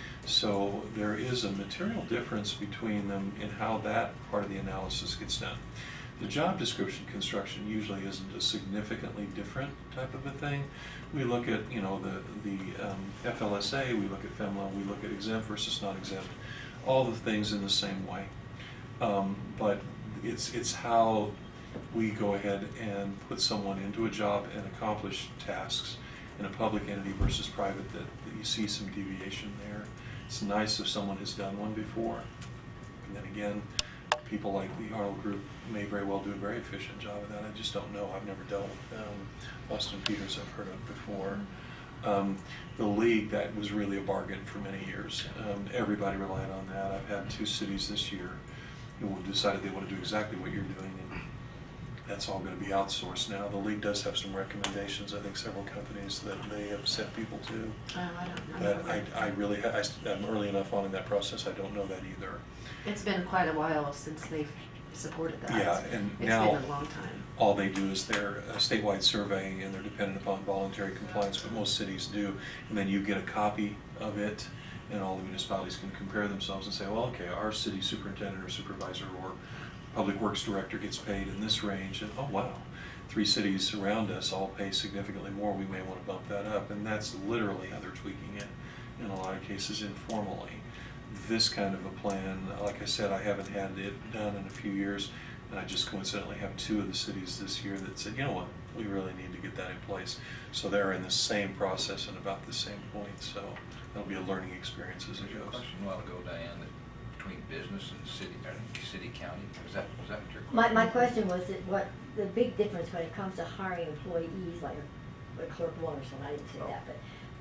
So there is a material difference between them in how that part of the analysis gets done. The job description construction usually isn't a significantly different type of a thing. We look at, you know, the, the um, F L S A, we look at FEMLA, we look at exempt versus non-exempt, all the things in the same way. Um, but it's, it's how we go ahead and put someone into a job and accomplish tasks in a public entity versus private that, that you see some deviation there. It's nice if someone has done one before. And then again, people like the Arnold Group may very well do a very efficient job of that. I just don't know. I've never dealt with them. Austin Peters I've heard of before. Um, the league, that was really a bargain for many years. Um, everybody relied on that. I've had two cities this year who have decided they want to do exactly what you're doing, and that's all going to be outsourced now. The league does have some recommendations, I think several companies that they have sent people to. Oh, I don't know. But I, I really, ha I, I'm early enough on in that process, I don't know that either. It's been quite a while since they've supported that. Yeah, and it's now been a long time. All they do is their uh, statewide survey, and they're dependent upon voluntary compliance, but most cities do. And then you get a copy of it, and all the municipalities can compare themselves and say, well, okay, our city superintendent or supervisor or public works director gets paid in this range, and oh wow, three cities around us all pay significantly more, we may want to bump that up. And that's literally how they're tweaking it in a lot of cases informally. This kind of a plan, like I said, I haven't had it done in a few years, and I just coincidentally have two of the cities this year that said, you know what, we really need to get that in place. So they're in the same process and about the same point, so that'll be a learning experience as it Your goes. question a while ago, Diane, that between business and city, or city county, was that, was that your question? My, my question was that what the big difference when it comes to hiring employees, like a, a clerk one or something, I didn't say Oh. that, but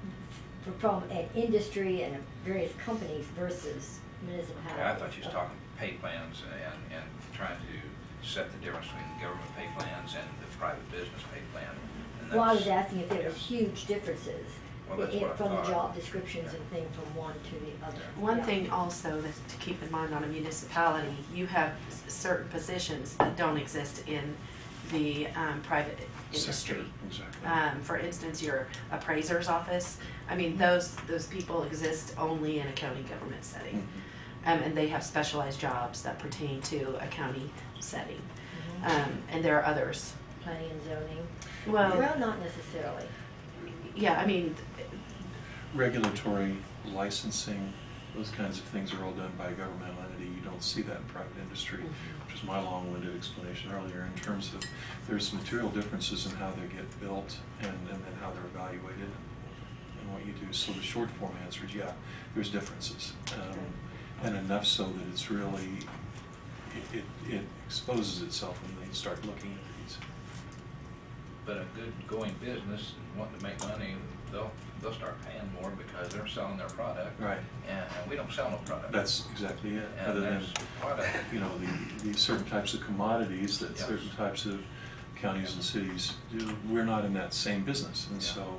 f- from an industry and various companies versus municipalities. Okay, I thought you was talking pay plans and, and trying to set the difference between the government pay plans and the private business pay plan. And Well, I was that's- asking if there was yeah. huge differences Well, that's in- what I from the thought. job descriptions and things from one to the other. One Yeah. thing also that to keep in mind on a municipality, you have s- certain positions that don't exist in the um, private industry. Sector, exactly. Um, for instance, your appraiser's office, I mean, those, those people exist only in a county government setting. Mhm. Um, and they have specialized jobs that pertain to a county setting. Mhm. Um, and there are others. Planning and zoning. Well, Well, not necessarily. yeah, I mean, Regulatory, licensing, those kinds of things are all done by a governmental entity. You don't see that in private industry, which is my long-winded explanation earlier in terms of there's material differences in how they get built and, and then how they're evaluated and what you do. So the short form answer is, yeah, there's differences. Um, and enough so that it's really, it, it, it exposes itself when they start looking at these. But a good going business wanting to make money, they'll, they'll start paying more because they're selling their product. Right. And, and we don't sell no product. That's exactly it. And Other than, there's product. you know, the, the certain types of commodities that Yes. certain types of counties and cities do, we're not in that same business. And Yeah. so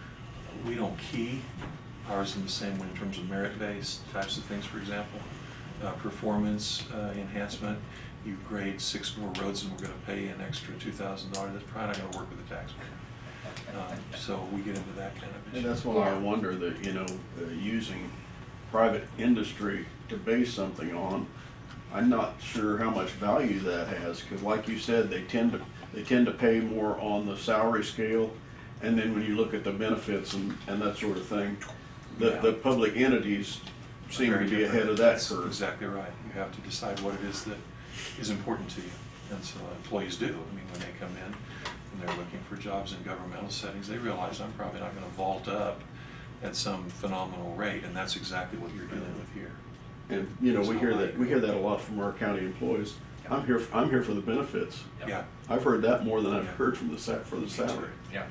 we don't key ours in the same way in terms of merit-based types of things, for example. Uh, performance uh, enhancement, you grade six more roads and we're gonna pay you an extra two thousand dollars, that's probably not gonna work with the taxpayer. Um, so we get into that kind of issue. And that's why I wonder that, you know, uh, using private industry to base something on, I'm not sure how much value that has, because like you said, they tend to, they tend to pay more on the salary scale, and then when you look at the benefits and, and that sort of thing, the, Yeah. the public entities seem to Very be different. ahead of that That's curve. exactly right. You have to decide what it is that is important to you. And so employees do. I mean, when they come in and they're looking for jobs in governmental settings, they realize I'm probably not going to vault up at some phenomenal rate, and that's exactly what you're dealing with here. And, you know, we hear that, we hear that a lot from our county employees. I'm here, I'm here for the benefits. Yeah. I've heard that more than I've heard from the sa, for the salary. Yeah.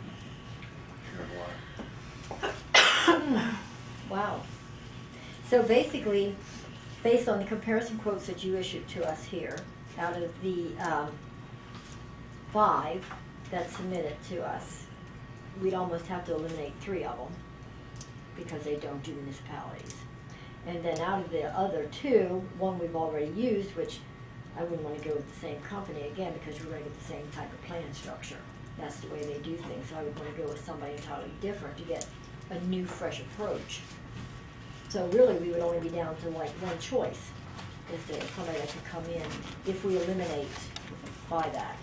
Wow. So basically, based on the comparison quotes that you issued to us here, out of the um, five that submitted to us, we'd almost have to eliminate three of them because they don't do municipalities. And then out of the other two, one we've already used, which I wouldn't want to go with the same company again because we're going to get the same type of plan structure. That's the way they do things. So I would want to go with somebody entirely different to get a new, fresh approach. So really, we would only be down to like one choice. Is there somebody that could come in if we eliminate by that?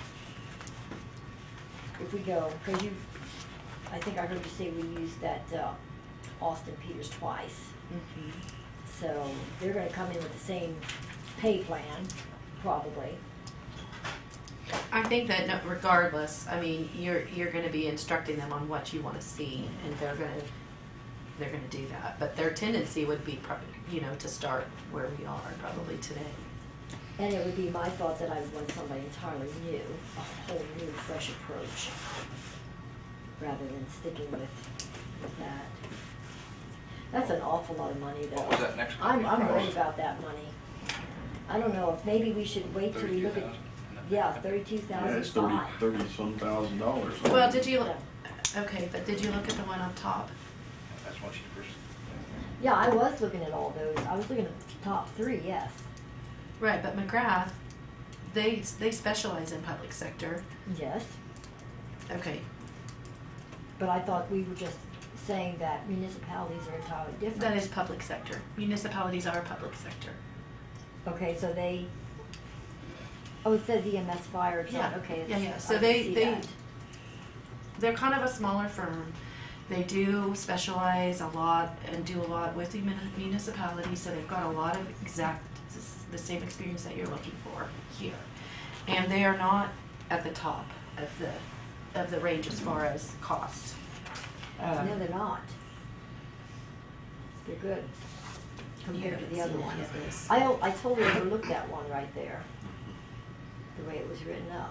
If we go, because you, I think I heard you say we used that uh, Austin Peters twice. Mhm. So they're gonna come in with the same pay plan, probably. I think that no- regardless, I mean, you're, you're gonna be instructing them on what you wanna see, and they're gonna, they're gonna do that. But their tendency would be, prob- you know, to start where we are probably today. And it would be my thought that I would want somebody entirely new, a whole new, fresh approach, rather than sticking with, with that. That's an awful lot of money, though. What was that next I'm, company I'm worried price? about that money. I don't know, if maybe we should wait till we look at, yeah, thirty-two Yeah, thousand it's thirty, five. thirty some thousand dollars. Well, did you, look? Okay, but did you look at the one on top? That's what she first. Yeah, I was looking at all those, I was looking at the top three, yes. Right, but McGrath, they, they specialize in public sector. Yes, Okay, but I thought we were just saying that municipalities are entirely different. that is public sector. Municipalities are public sector. Okay, so they, oh, it says E M S fire, or Yeah, something. Okay. yeah, it's- yeah. So I can they- see they- that. They're kind of a smaller firm. They do specialize a lot and do a lot with the mun- municipalities, so they've got a lot of exact, the same experience that you're looking for here. And they are not at the top of the, of the range as far as cost. Um, No, they're not. They're good compared to the other ones. I, o- I totally overlooked that one right there, the way it was written up.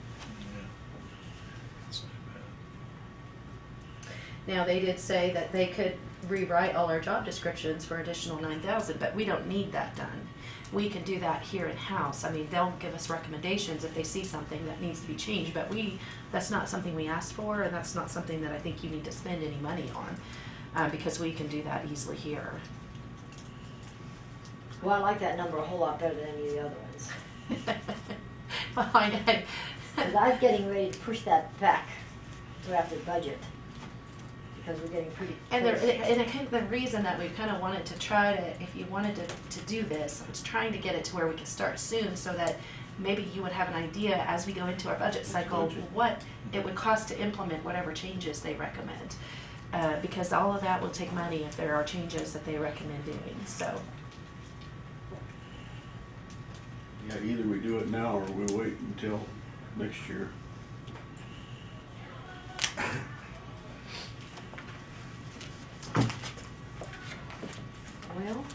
That's not bad. Now, they did say that they could rewrite all our job descriptions for additional nine thousand, but we don't need that done. We can do that here in-house. I mean, they'll give us recommendations if they see something that needs to be changed, but we, that's not something we asked for, and that's not something that I think you need to spend any money on, uh, because we can do that easily here. Well, I like that number a whole lot better than any of the other ones. Well, I, I, Because I was getting ready to push that back to after the budget, because we're getting pretty And there, close. and I think the reason that we kind of wanted to try to, if you wanted to, to do this, I was trying to get it to where we could start soon, so that maybe you would have an idea as we go into our budget cycle, Budget. what it would cost to implement whatever changes they recommend. Uh, because all of that will take money if there are changes that they recommend doing, so. Yeah, either we do it now or we'll wait until next year. Well,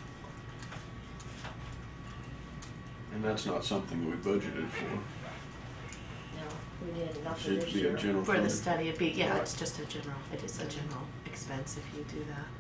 And that's not something we budgeted for. no, we did enough for Should this be a year. general For the fund. study, it'd be, yeah, it's just a general, it is a general expense if you do that.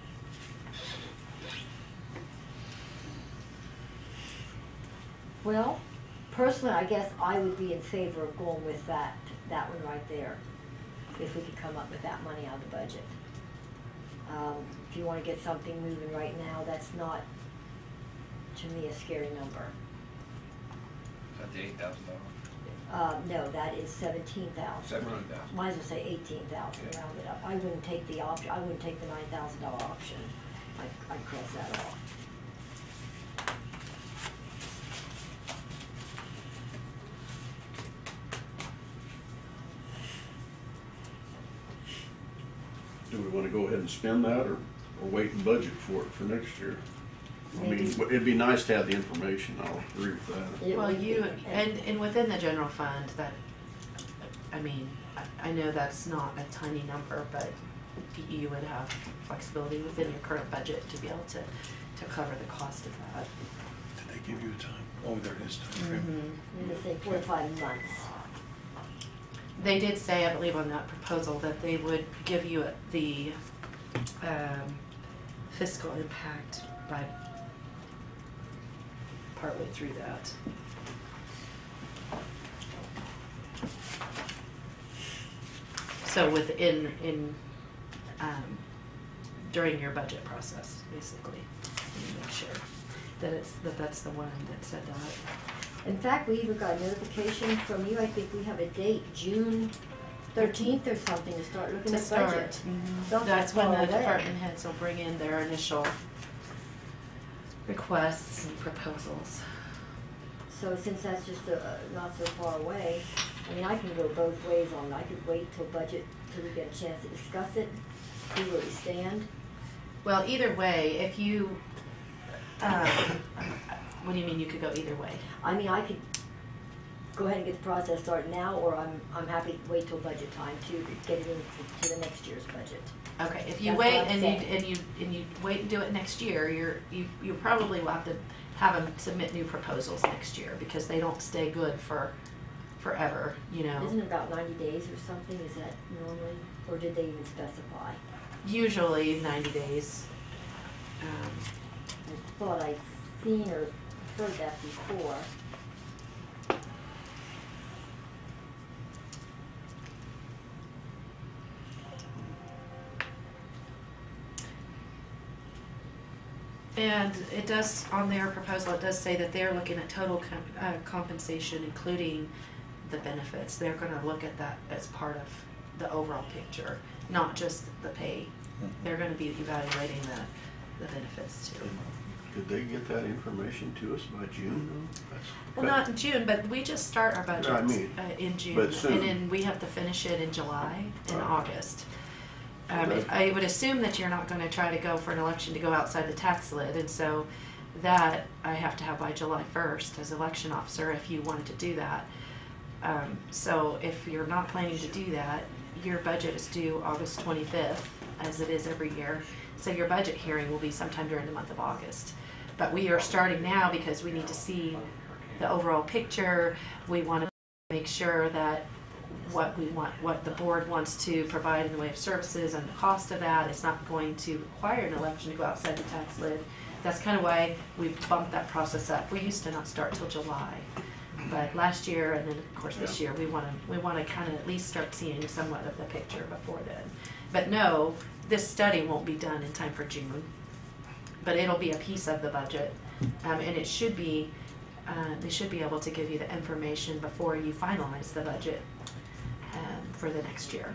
Well, personally, I guess I would be in favor of going with that, that one right there, if we could come up with that money out of the budget. Um, if you wanna get something moving right now, that's not, to me, a scary number. Is that the eight thousand dollars? Uh, no, that is seventeen thousand. Seventeen thousand. Might as well say eighteen thousand, Yeah. round it up. I wouldn't take the option, I wouldn't take the nine thousand dollar option. I'd, I'd cross that off. Do we wanna go ahead and spend that, or, or wait and budget for it for next year? I mean, Maybe. it'd be nice to have the information, I'll agree with that. It Well, would you, be- and, and within the general fund, that, I mean, I, I know that's not a tiny number, but you would have flexibility within your current budget to be able to, to cover the cost of that. Did they give you a time? Oh, there it is, time frame. Mm-hmm. I'm gonna say four to five months. They did say, I believe on that proposal, that they would give you a- the um, fiscal impact by partway through that. So within, in, um, during your budget process, basically, you make sure that it's, that that's the one that said that. In fact, we even got a notification from you, I think we have a date, June thirteenth or something, to start looking To at start, budget. mhm. Don't That's fall when the away. department heads will bring in their initial requests and proposals. So since that's just uh, not so far away, I mean, I can go both ways on it. I could wait till budget, till we get a chance to discuss it, see where we stand. Well, either way, if you, um, what do you mean you could go either way? I mean, I could go ahead and get the process started now, or I'm, I'm happy to wait till budget time to get it into to the next year's budget. Okay, if you That's wait what I'm and you, saying. and you, and you wait and do it next year, you're, you, you probably will have to have them submit new proposals next year, because they don't stay good for forever, you know? Isn't it about ninety days or something, is that normally, or did they even specify? Usually ninety days. Um, I thought I'd seen or heard that before. And it does, on their proposal, it does say that they're looking at total com- uh, compensation, including the benefits. They're gonna look at that as part of the overall picture, not just the pay. They're gonna be evaluating the, the benefits too. Did they get that information to us by June though? That's- Well, not in June, but we just start our budget I mean, uh, in June. but soon. And then we have to finish it in July and Right. August. Um, Okay. I would assume that you're not gonna try to go for an election to go outside the tax lid, and so that I have to have by July first as election officer if you wanted to do that. Um, so if you're not planning to do that, your budget is due August twenty-fifth, as it is every year. So your budget hearing will be sometime during the month of August. But we are starting now because we need to see the overall picture. We wanna make sure that what we want, what the board wants to provide in the way of services and the cost of that is not going to require an election to go outside the tax lid. That's kind of why we bumped that process up. We used to not start till July, but last year and then of course this year, we wanna, we wanna kind of at least start seeing somewhat of the picture before then. But no, this study won't be done in time for June, but it'll be a piece of the budget. Um, and it should be, uh, they should be able to give you the information before you finalize the budget um, for the next year.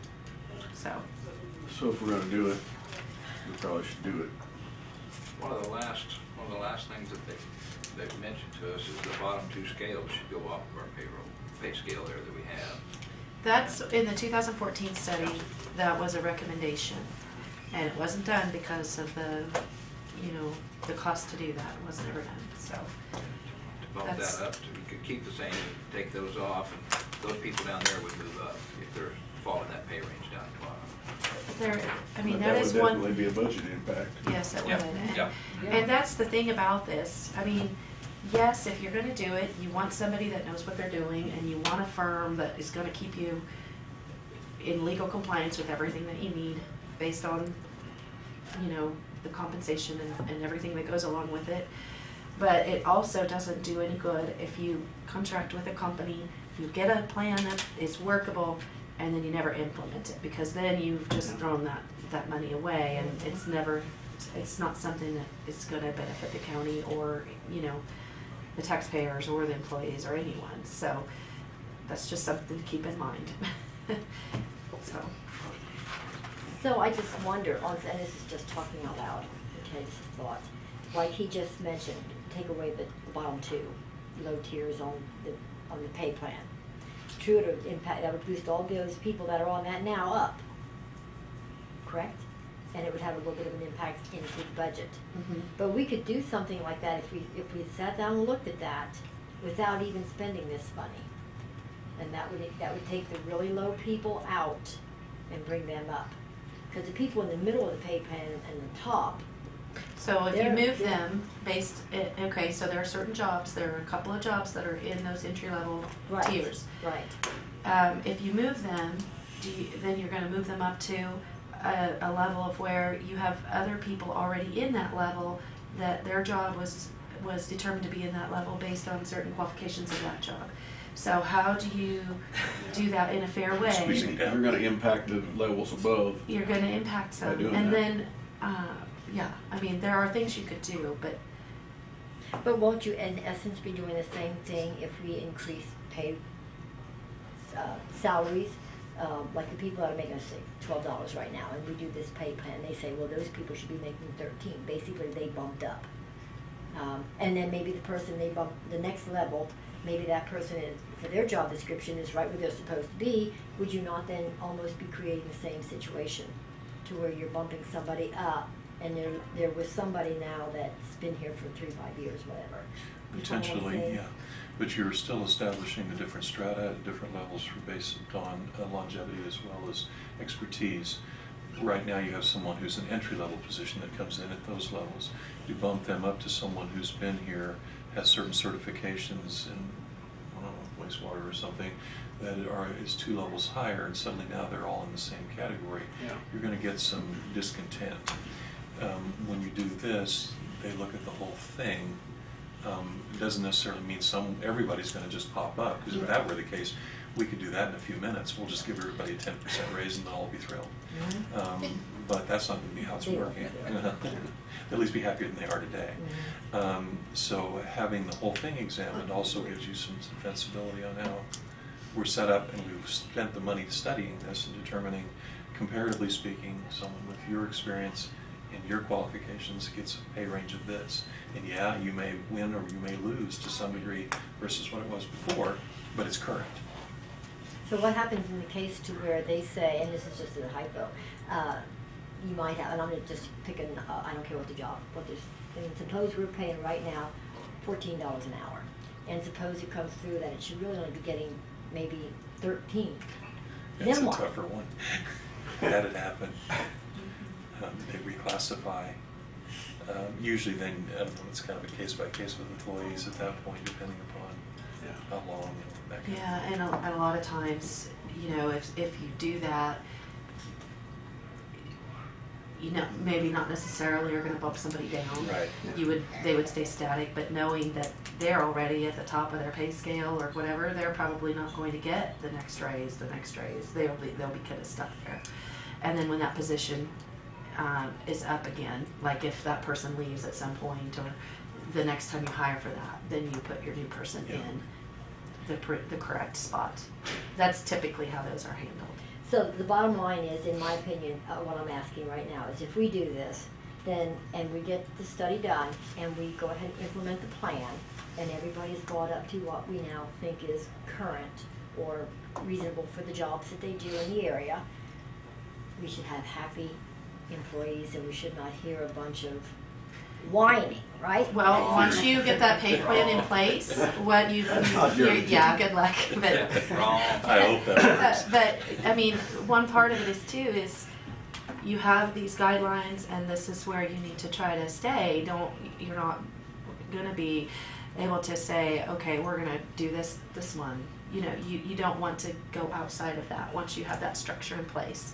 So, So if we're gonna do it, we probably should do it. One of the last, one of the last things that they, they've mentioned to us is the bottom two scales should go off of our payroll, pay scale there that we have. that's in the two thousand fourteen study, that was a recommendation. And it wasn't done because of the, you know, the cost to do that, it wasn't ever done, so. To bump That's- that up, to, we could keep the same, take those off, and those people down there would move up if they're falling that pay range down to bottom. There, I mean, But that is would one. definitely be a budget impact. Yes, it would. Yeah, And- yeah. And that's the thing about this. I mean, yes, if you're gonna do it, you want somebody that knows what they're doing, and you want a firm that is gonna keep you in legal compliance with everything that you need based on, you know, the compensation and, and everything that goes along with it. But it also doesn't do any good if you contract with a company, you get a plan that is workable, and then you never implement it, because then you've just thrown that, that money away, and it's never, it's not something that is gonna benefit the county or, you know, the taxpayers or the employees or anyone. So that's just something to keep in mind. So, So I just wonder, on- and this is just talking out loud, okay, just a thought. Like he just mentioned, take away the bottom two, low tiers on the, on the pay plan. True, it would impact, that would boost all those people that are on that now up, correct? And it would have a little bit of an impact into the budget. mhm. But we could do something like that if we, if we sat down and looked at that without even spending this money. And that would, that would take the really low people out and bring them up. Because the people in the middle of the pay plan and the top So if you They're- move they're- them based, eh, okay, so there are certain jobs, there are a couple of jobs that are in those entry level Right. tiers. Right. Um, if you move them, do you, then you're gonna move them up to a, a level of where you have other people already in that level, that their job was, was determined to be in that level based on certain qualifications of that job. So how do you do that in a fair way? Squeezing down. You're gonna impact the levels above. You're gonna impact By some, doing and that. then, uh, yeah, I mean, there are things you could do, but But won't you, in essence, be doing the same thing if we increase pay, uh, salaries? Um, like the people that are making, say, twelve dollars right now, and we do this pay plan, they say, well, those people should be making thirteen. Basically, they bumped up. Um, and then maybe the person they bump, the next level, maybe that person is, for their job description is right where they're supposed to be. Would you not then almost be creating the same situation to where you're bumping somebody up, and there, there was somebody now that's been here for three, five years, whatever? You follow what I'm Potentially, saying? yeah. But you're still establishing the different strata at different levels for based on uh, longevity as well as expertise. Right now you have someone who's an entry-level position that comes in at those levels. You bump them up to someone who's been here, has certain certifications in I don't know, wastewater or something, that are is two levels higher, and suddenly now they're all in the same category. Yeah. You're going to get some discontent. Um, when you do this, they look at the whole thing. Um, it doesn't necessarily mean some everybody's going to just pop up, because if that were the case, we could do that in a few minutes. We'll just give everybody a ten percent raise and they'll all be thrilled. Mhm. Um, but that's not going to be how it's They working. won't. They'll at least be happier than they are today. Mhm. Um, so having the whole thing examined also gives you some sensibility on how we're set up, and we've spent the money studying this and determining, comparatively speaking, someone with your experience and your qualifications gets a pay range of this. And yeah, you may win or you may lose to some degree versus what it was before, but it's current. So what happens in the case to where they say, and this is just a hypo, uh, you might have, and I'm just picking, uh, I don't care what the job, what this, and suppose we're paying right now fourteen dollars an hour, and suppose it comes through that it should really only be getting maybe thirteen. That's Then a what? tougher one. Had it happen. Um, they reclassify. Um, usually then, I don't know, it's kind of a case by case with employees at that point, depending upon Yeah. how long and that kind of yeah, and a, and a lot of times, you know, if, if you do that, you know, maybe not necessarily are gonna bump somebody down. Right. You would, they would stay static, but knowing that they're already at the top of their pay scale or whatever, they're probably not going to get the next raise, the next raise, they'll be, they'll be kind of stuck there. And then when that position, um, is up again, like if that person leaves at some point, or the next time you hire for that, then you put your new person Yeah. in the, pr- the correct spot. That's typically how those are handled. So the bottom line is, in my opinion, uh, what I'm asking right now is if we do this, then, and we get the study done, and we go ahead and implement the plan, and everybody's brought up to what we now think is current or reasonable for the jobs that they do in the area, we should have happy employees, and we should not hear a bunch of whining, right? Well, once you get that pay plan in place, what you, you yeah, good luck, but. Wrong. I hope that But, but, I mean, one part of it is too, is you have these guidelines and this is where you need to try to stay. Don't, you're not gonna be able to say, okay, we're gonna do this, this one. You know, you, you don't want to go outside of that once you have that structure in place.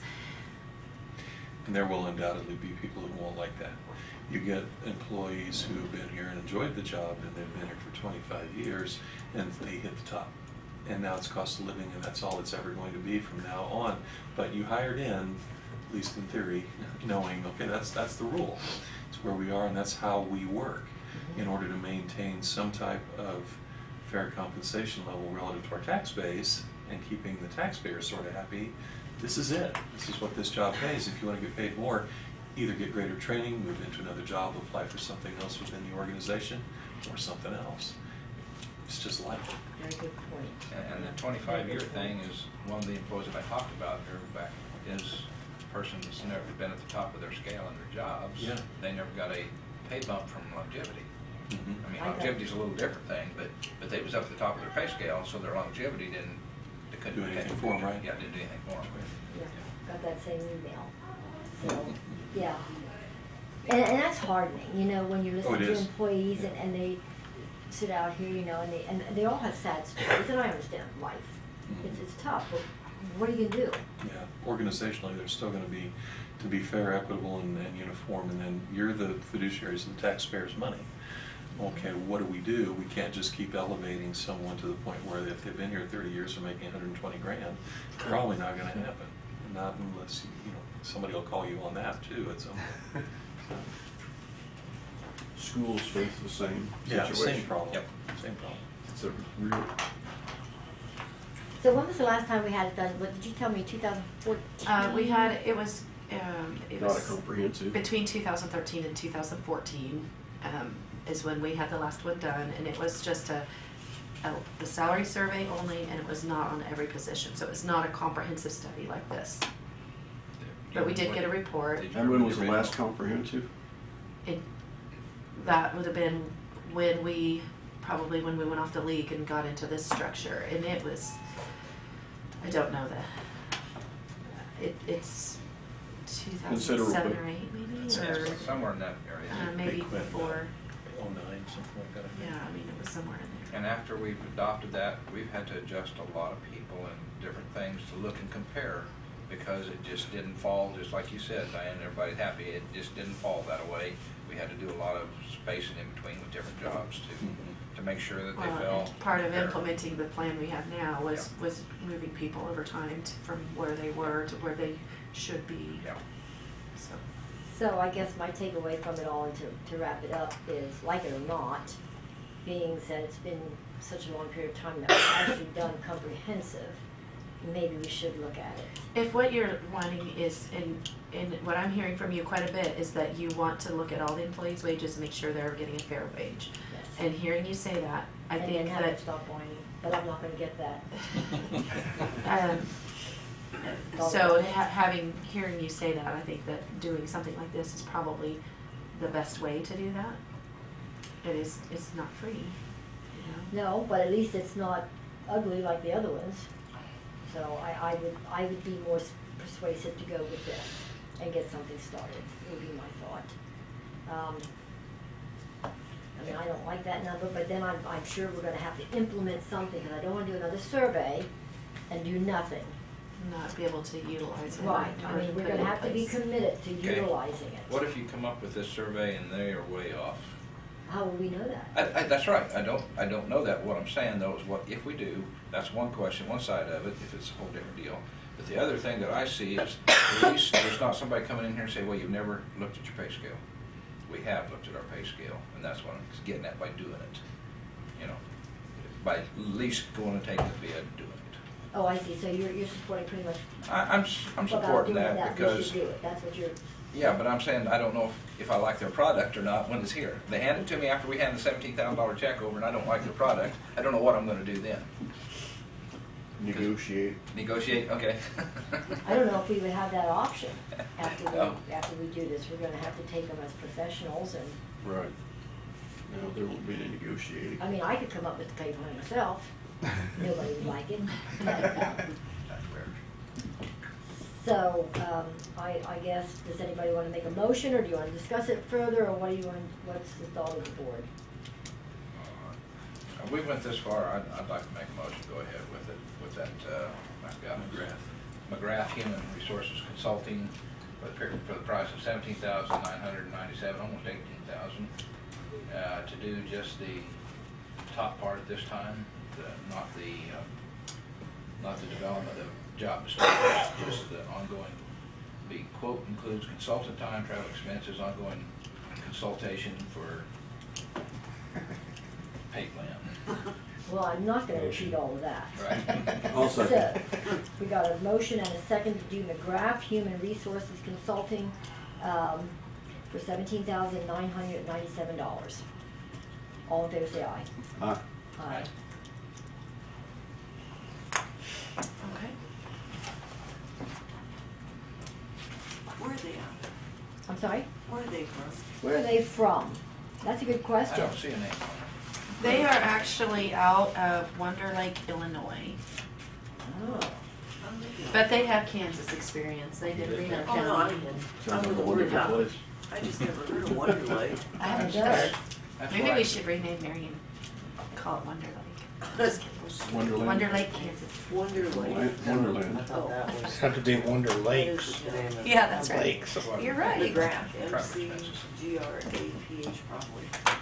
And there will undoubtedly be people who won't like that. You get employees who have been here and enjoyed the job, and they've been here for twenty-five years, and they hit the top. And now it's cost of living, and that's all it's ever going to be from now on. But you hired in, at least in theory, knowing, okay, that's that's the rule. It's where we are, and that's how we work in order to maintain some type of fair compensation level relative to our tax base and keeping the taxpayers sort of happy. This is it. This is what this job pays. If you want to get paid more, either get greater training, move into another job, apply for something else within the organization, or something else. It's just life. Very good point. And the twenty-five year thing is, one of the employees that I talked about here back is a person that's never been at the top of their scale in their jobs. Yeah. They never got a pay bump from longevity. Mhm. I mean, I got longevity's a little different thing, but, but they was up at the top of their pay scale, so their longevity didn't, they couldn't Do pay anything for 'em, right? Yeah, didn't do anything for them. Yeah, got that same email. So, yeah. And, and that's hardening, you know, when you listen Oh, it to is. employees and, and they sit out here, you know, and they, and they all have sad stories, and I understand life. It's, it's tough, but what are you gonna do? Yeah, organizationally, they're still gonna be, to be fair, equitable, and, and uniform, and then you're the fiduciaries of the taxpayers' money. Okay, what do we do? We can't just keep elevating someone to the point where if they've been here thirty years and making a hundred and twenty grand, probably not gonna happen. Not unless, you know, somebody will call you on that too at some point. Schools face the same Yeah, situation. same problem. Yep. Same problem. It's a real, So when was the last time we had it done? What, did you tell me, two thousand fourteen? Uh, we had, it was, um, it not a was comprehensive. between two thousand thirteen and two thousand fourteen, um, is when we had the last one done, and it was just a, a, the salary survey only, and it was not on every position, so it was not a comprehensive study like this. But we did get a report. Did you And when remember was the the last original? comprehensive? It, that would have been when we, probably when we went off the league and got into this structure, and it was, I don't know the, it, it's two thousand seven or eight maybe, Yes, or, somewhere in that area. uh, maybe Big quit, before, oh nine, something like that. I think. yeah, I mean, it was somewhere in there. And after we've adopted that, we've had to adjust a lot of people and different things to look and compare, because it just didn't fall, just like you said, Diane, everybody's happy, it just didn't fall that way. We had to do a lot of spacing in between with different jobs to, Mhm. to make sure that they Well, fell. and part of fair. implementing the plan we have now was, was moving people over time to, from where they were to where they should be, Yeah. so. So I guess my takeaway from it all, and to, to wrap it up, is like it or not, being said it's been such a long period of time that we've actually done comprehensive, maybe we should look at it. If what you're wanting is, and, and what I'm hearing from you quite a bit, is that you want to look at all the employees' wages and make sure they're getting a fair wage. Yes. And hearing you say that, I And think then have them that, stop whining, but I'm not gonna get that. um, so ha- having, hearing you say that, I think that doing something like this is probably the best way to do that. It is, it's not free, you know? No, but at least it's not ugly like the other ones. So I, I would, I would be more s- persuasive to go with this and get something started, would be my thought. Um, I mean, I don't like that number, but then I'm, I'm sure we're gonna have to implement something, and I don't wanna do another survey and do nothing. Not be able to utilize it. Right, I or mean, we're put it gonna in have to be place. committed to Okay. utilizing it. What if you come up with this survey and they are way off? How will we know that? I, I, that's right, I don't, I don't know that. What I'm saying though is what, if we do, that's one question, one side of it, if it's a whole different deal. But the other thing that I see is, at least there's not somebody coming in here and say, well, you've never looked at your pay scale. We have looked at our pay scale, and that's what I'm getting at by doing it. You know, by at least going and taking the bid, doing it. Oh, I see, so you're, you're supporting pretty much. I, I'm, s- I'm about supporting doing that We because. should do it, that's what you're. Yeah, but I'm saying, I don't know if, if I like their product or not when it's here. They hand it to me after we hand the seventeen thousand dollar check over and I don't like their product, I don't know what I'm gonna do then. Negotiate. Negotiate, okay. I don't know if we would have that option after Oh. we, after we do this. We're gonna have to take them as professionals, and, Right. No, there won't be any negotiating. I mean, I could come up with the pay plan myself. Nobody would like it. But, uh, So, um, I, I guess, does anybody wanna make a motion, or do you wanna discuss it further, or what do you want, what's the thought of the board? Uh, We went this far, I'd, I'd like to make a motion, go ahead with it, with that, uh, I've got McGrath. McGrath Human Resources Consulting for the, period- for the price of seventeen thousand nine hundred and ninety-seven, almost eighteen thousand, uh, to do just the top part at this time, the, not the, uh, not the development of job descriptions, just the ongoing. The quote includes consultant time, travel expenses, ongoing consultation for pay plan. Well, I'm not gonna repeat all of that. Right. I'll second. So, we got a motion and a second to do McGrath Human Resources Consulting, um, for seventeen thousand nine hundred ninety-seven dollars. All in favor, say aye. Aye. Aye. Okay. Where are they at? I'm sorry? Where are they from? Where are they from? That's a good I question. don't see a name on it. They are actually out of Wonder Lake, Illinois, Oh. but they have Kansas experience. They did Reno Oh, no, I- County and Sounds like a I'm wonderful with place. I just never heard of Wonder Lake. I haven't It does. either. That's Maybe why- we should rename Marion, call it Wonder Lake. Just Wonderland. Wonder Lake, Kansas. Wonder Lake. Wonderland. I thought that was. Had to be Wonder That is Lakes. the name of Yeah, that's right. Lakes. You're right. Grant, Traffic M C expenses. G R A P H probably.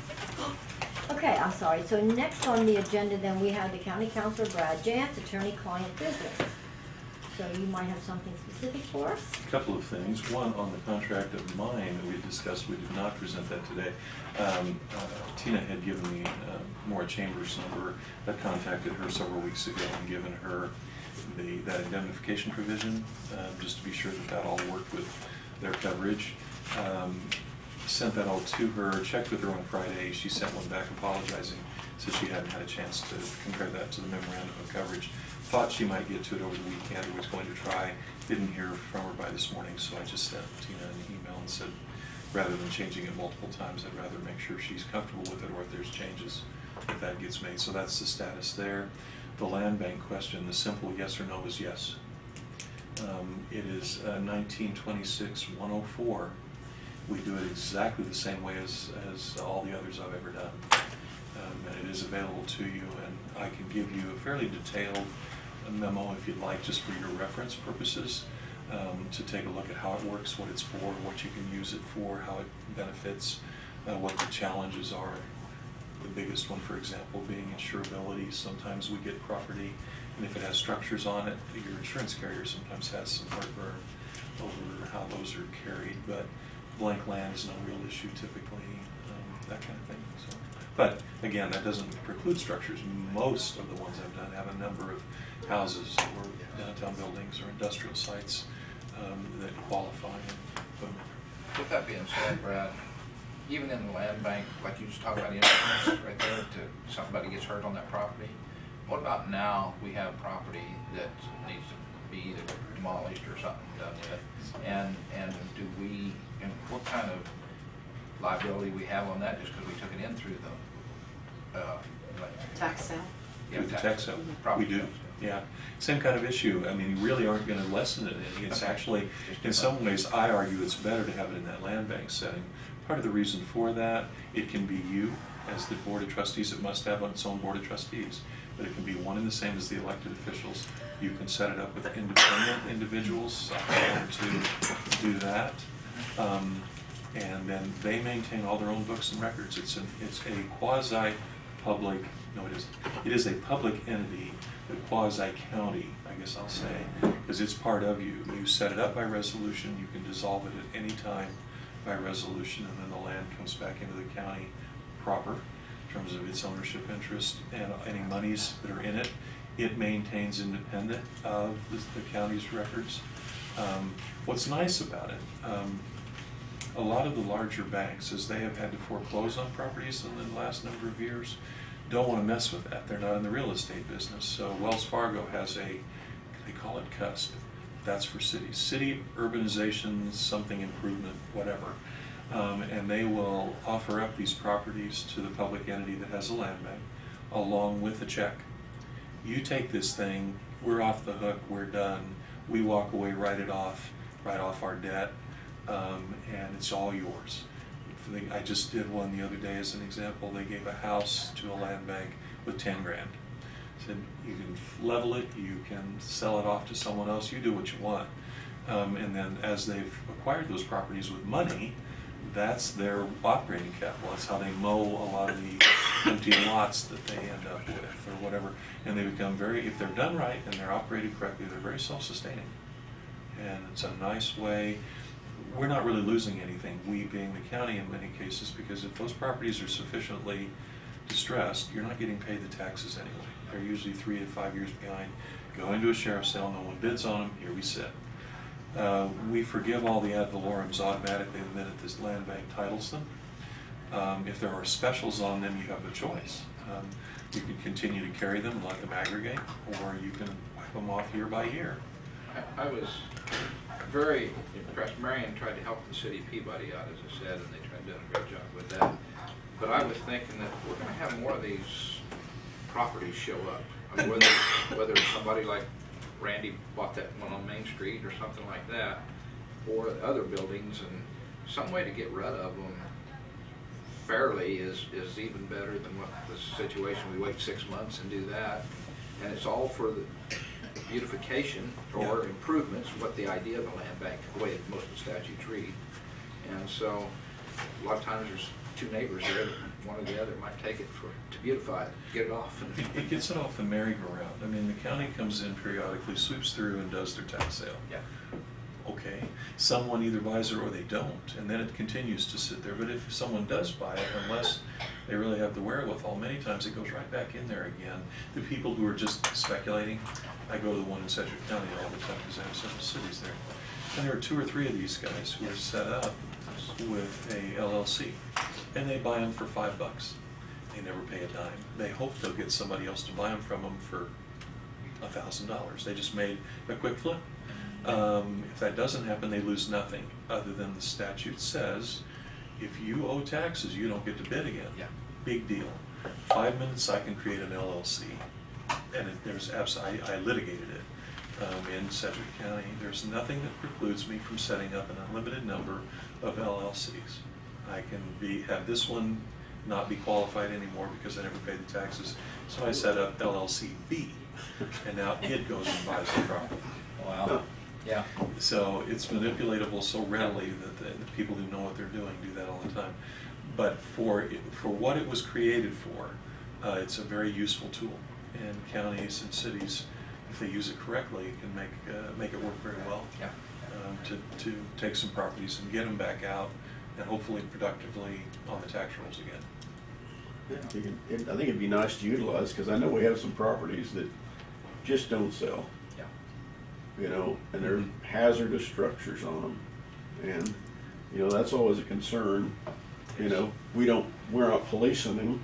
Okay, I'm sorry. So next on the agenda then we have the County Councilor Brad Jantz, attorney-client business. So you might have something specific for us? A couple of things. One, on the contract of mine that we discussed, we did not present that today. Um, uh, Tina had given me uh, Maura Chambers' number. I contacted her several weeks ago and given her the, that indemnification provision, uh, just to be sure that that all worked with their coverage. Um, sent that all to her, checked with her on Friday. She sent one back apologizing, said she hadn't had a chance to compare that to the memorandum of coverage. Thought she might get to it over the weekend, or was going to try. Didn't hear from her by this morning, so I just sent Tina an email and said, rather than changing it multiple times, I'd rather make sure she's comfortable with it, or if there's changes, if that gets made. So that's the status there. The land bank question, the simple yes or no is yes. Um, it is uh, nineteen twenty-six one oh four. We do it exactly the same way as, as all the others I've ever done. Um, and it is available to you, and I can give you a fairly detailed memo if you'd like, just for your reference purposes, um, to take a look at how it works, what it's for, what you can use it for, how it benefits, uh, what the challenges are. The biggest one, for example, being insurability. Sometimes we get property, and if it has structures on it, your insurance carrier sometimes has some heartburn over how those are carried, but blank land is no real issue typically, um, that kind of thing. So, but again, that doesn't preclude structures. Most of the ones I've done have a number of houses or downtown buildings or industrial sites um, that qualify. With that being said, Brad, even in the land bank, like you just talked about insurance right there, to somebody gets hurt on that property, what about now we have property that needs to be either demolished or something done with, and and do we, and what kind of liability we have on that just because we took it in through the uh, like, Tax sale. yeah, Through the tax sale, we property do, tax. yeah. Same kind of issue. I mean, you really aren't going to lessen it any. It's actually, in some ways, I argue it's better to have it in that land bank setting. Part of the reason for that, it can be you as the board of trustees. It must have its own board of trustees, but it can be one and the same as the elected officials. You can set it up with independent individuals uh, to do that. Um, and then they maintain all their own books and records. It's, an, it's a quasi-public, no it isn't, it is a public entity, the quasi-county, I guess I'll say, because it's part of you. You set it up by resolution, you can dissolve it at any time by resolution, and then the land comes back into the county proper in terms of its ownership interest and any monies that are in it. It maintains independent of the, the county's records. Um, what's nice about it, um, a lot of the larger banks, as they have had to foreclose on properties in the last number of years, don't want to mess with that. They're not in the real estate business. So Wells Fargo has a, they call it CUSP. That's for cities. City urbanization, something improvement, whatever. Um, and they will offer up these properties to the public entity that has a land bank, along with a check. You take this thing, we're off the hook, we're done. We walk away, write it off, write off our debt, um, and it's all yours. I just did one the other day as an example. They gave a house to a land bank with ten grand. Said you can level it, you can sell it off to someone else, you do what you want. Um, and then as they've acquired those properties with money, that's their operating capital. That's how they mow a lot of the empty lots that they end up with or whatever. And they become very, if they're done right and they're operated correctly, they're very self-sustaining. And it's a nice way. We're not really losing anything, we being the county in many cases, because if those properties are sufficiently distressed, you're not getting paid the taxes anyway. They're usually three to five years behind. Go into a sheriff's sale, no one bids on them, here we sit. Uh, we forgive all the ad valorums automatically the minute this land bank titles them. Um, if there are specials on them, you have a choice. Um, you can continue to carry them and let them aggregate, or you can wipe them off year by year. I, I was very impressed. Marion tried to help the city of Peabody out, as I said, and they tried to do a great job with that. But I was thinking that we're going to have more of these properties show up. I mean, whether, whether somebody like Randy bought that one on Main Street or something like that, or other buildings, and some way to get rid of them fairly is, is even better than what the situation, we wait six months and do that. And it's all for the beautification or Yeah. improvements, what the idea of a land bank, the way most of the statutes read. And so, a lot of times there's two neighbors there, one or the other might take it for, to beautify it, get it off. It, it gets it off the merry-go-round. I mean, the county comes in periodically, sweeps through and does their tax sale. Yeah. Okay, someone either buys it or they don't, and then it continues to sit there. But if someone does buy it, unless they really have the wherewithal, many times it goes right back in there again. The people who are just speculating, I go to the one in Sedgwick County all the time because I have several cities there. And there are two or three of these guys who are set up with a L L C, and they buy them for five bucks. They never pay a dime. They hope they'll get somebody else to buy them from them for a thousand dollars. They just made a quick flip. Um, if that doesn't happen, they lose nothing, other than the statute says, if you owe taxes, you don't get to bid again. Yeah. Big deal. Five minutes, I can create an L L C, and it, there's absolutely, I, I litigated it um, in Sedgwick County. There's nothing that precludes me from setting up an unlimited number of L L Cs. I can be have this one not be qualified anymore because I never paid the taxes, so I set up L L C B, and now it goes and buys the property. Wow. Yeah. So it's manipulatable so readily that the, the people who know what they're doing do that all the time. But for it, for what it was created for, uh, it's a very useful tool. And counties and cities, if they use it correctly, can make uh, make it work very well. Yeah. Um, to to take some properties and get them back out, and hopefully productively on the tax rolls again. Yeah, I think it- it- I think it'd be nice to utilize, because I know we have some properties that just don't sell. Yeah. You know, and they're hazardous structures on them. And, you know, that's always a concern. You know, we don't, we're not policing them,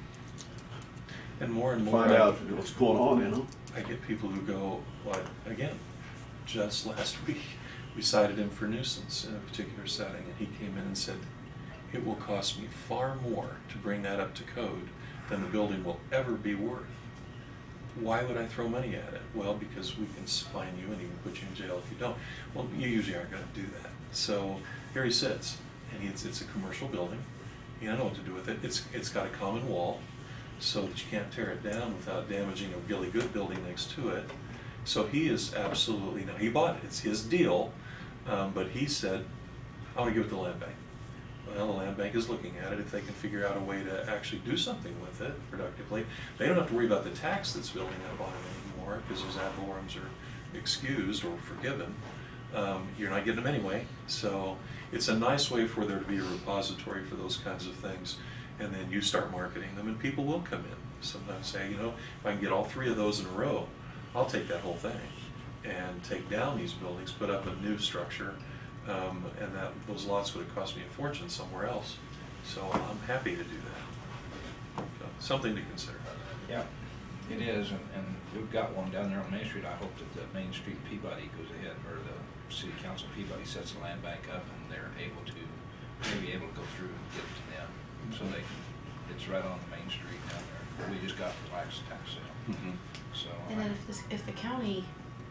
And more and more, find I- out what's going on in them. I get people who go, like, again, just last week, we cited him for nuisance in a particular setting, and he came in and said, it will cost me far more to bring that up to code than the building will ever be worth. Why would I throw money at it? Well, because we can fine you and even put you in jail if you don't. Well, you usually aren't gonna do that. So here he sits, and it's, it's a commercial building. You don't know what to do with it. It's, it's got a common wall, so that you can't tear it down without damaging a really good building next to it. So he is absolutely, now he bought it, it's his deal, um, but he said, I want to give it to the land bank. Well, the land bank is looking at it. If they can figure out a way to actually do something with it productively, they don't have to worry about the tax that's building up on it anymore, because those ad valorums are excused or forgiven. Um, you're not getting them anyway, so it's a nice way for there to be a repository for those kinds of things, and then you start marketing them, and people will come in. Sometimes say, you know, if I can get all three of those in a row, I'll take that whole thing and take down these buildings, put up a new structure, um, and that those lots would have cost me a fortune somewhere else. So I'm happy to do that. So, something to consider. Yeah, it is, and, and we've got one down there on Main Street. I hope that the Main Street Peabody goes ahead, or the City Council Peabody sets the land bank up, and they're able to, maybe able to go through and get it to them. So they can, it's right on the Main Street down there. We just got the last tax sale. Mm-hmm. So. And then if this, if the county,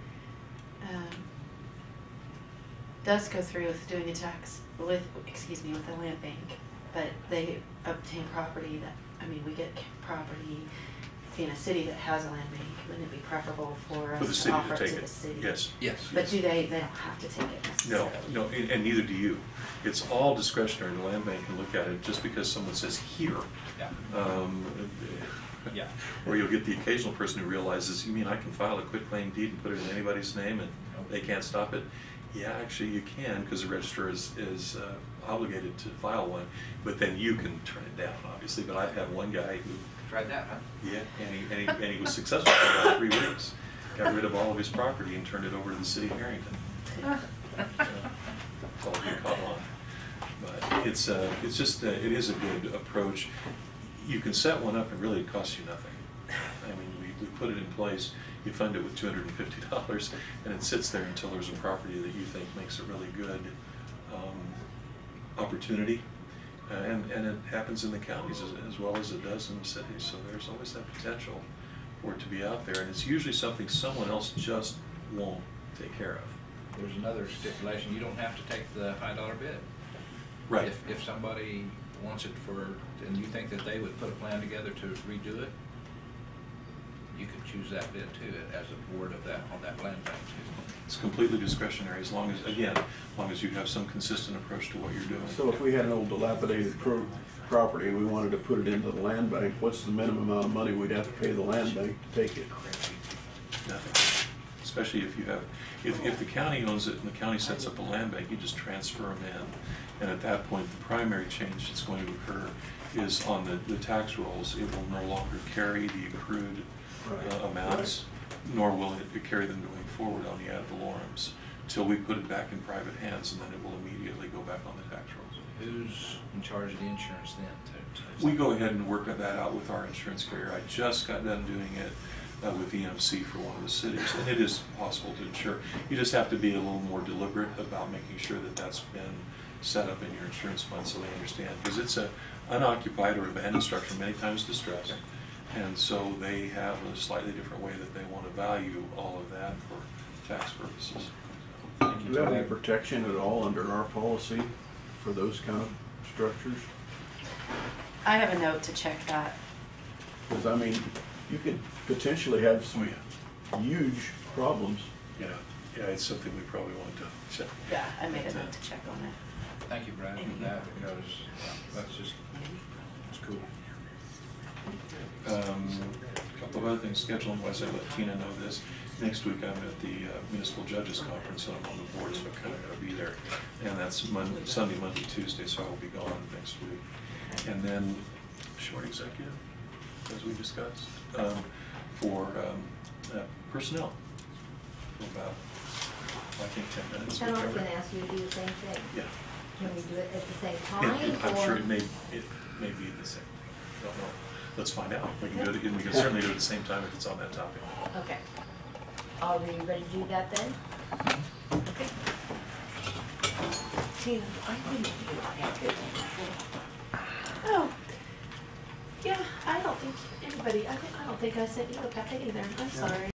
um, does go through with doing a tax with, excuse me, with the land bank, but they obtain property that, I mean, we get property in a city that has a land bank, wouldn't it be preferable for For the us to city offer to it take to the it. city? Yes. Yes. But yes. do they, they don't have to take it No, necessarily? no, and, and neither do you. It's all discretionary. The land bank can look at it just because someone says here. Yeah. Um, Yeah. Or you'll get the occasional person who realizes, you mean I can file a quitclaim deed and put it in anybody's name and they can't stop it? Yeah, actually you can, because the registrar is, is uh, obligated to file one, but then you can turn it down, obviously. But I've had one guy who, Tried that, huh? yeah, and he, and he, and he was successful for about three weeks. Got rid of all of his property and turned it over to the city of Harrington. Uh, That's all he caught on. But it's, uh, it's just, uh, it is a good approach. You can set one up and really it costs you nothing. I mean, we, we put it in place, you fund it with two hundred fifty dollars, and it sits there until there's a property that you think makes a really good um, opportunity. Uh, and, and it happens in the counties as, as well as it does in the cities, so there's always that potential for it to be out there, and it's usually something someone else just won't take care of. There's another stipulation, you don't have to take the high dollar bid. Right. If, if somebody wants it for, and you think that they would put a plan together to redo it, you could choose that bid too, as a board of that, on that land bank too. It's completely discretionary, as long as, again, as long as you have some consistent approach to what you're doing. So if we had an old dilapidated pro- property and we wanted to put it into the land bank, what's the minimum amount of money we'd have to pay the land bank to take it? Nothing. Especially if you have, if, if the county owns it and the county sets up a land bank, you just transfer them in. And at that point, the primary change that's going to occur is on the, the tax rolls. It will no longer carry the accrued uh, amounts, nor will it carry them going forward on the ad valorems, till we put it back in private hands, and then it will immediately go back on the tax rolls. Who's in charge of the insurance then? to- to- We go ahead and work that out with our insurance carrier. I just got done doing it uh, with E M C for one of the cities, and it is possible to insure. You just have to be a little more deliberate about making sure that that's been set up in your insurance fund so they understand, because it's a unoccupied or abandoned structure, many times distressed, and so they have a slightly different way that they want to value all of that for tax purposes. Do we have any protection at all under our policy for those kind of structures? I have a note to check that. Because, I mean, you could potentially have Oh, some yeah. huge problems. Yeah, yeah, it's something we probably want to check. Yeah, I made a note to check on it. Thank you, Brad, for that, because yeah, that's just, it's cool. Um, a couple of other things scheduled wise, I let Tina know this. Next week I'm at the uh, Municipal Judges Conference, and I'm on the board, so I kind of got to be there. And that's Monday, Sunday, Monday, Tuesday, so I will be gone next week. And then short executive, as we discussed, um, for um, uh, personnel, for about, I think, ten minutes. And I was whichever. gonna ask you to do the same thing. Yeah. Can we do it at the same It- time? it- I'm or- sure it may, it may be the same. Don't know. Let's find out. We can do it again. We can certainly do it at the same time if it's on that topic. Okay. Are we ready to do that then? Okay. Tina, I think you have it. Oh, yeah, I don't think anybody, I think, I don't think I sent you a packet either. I'm sorry.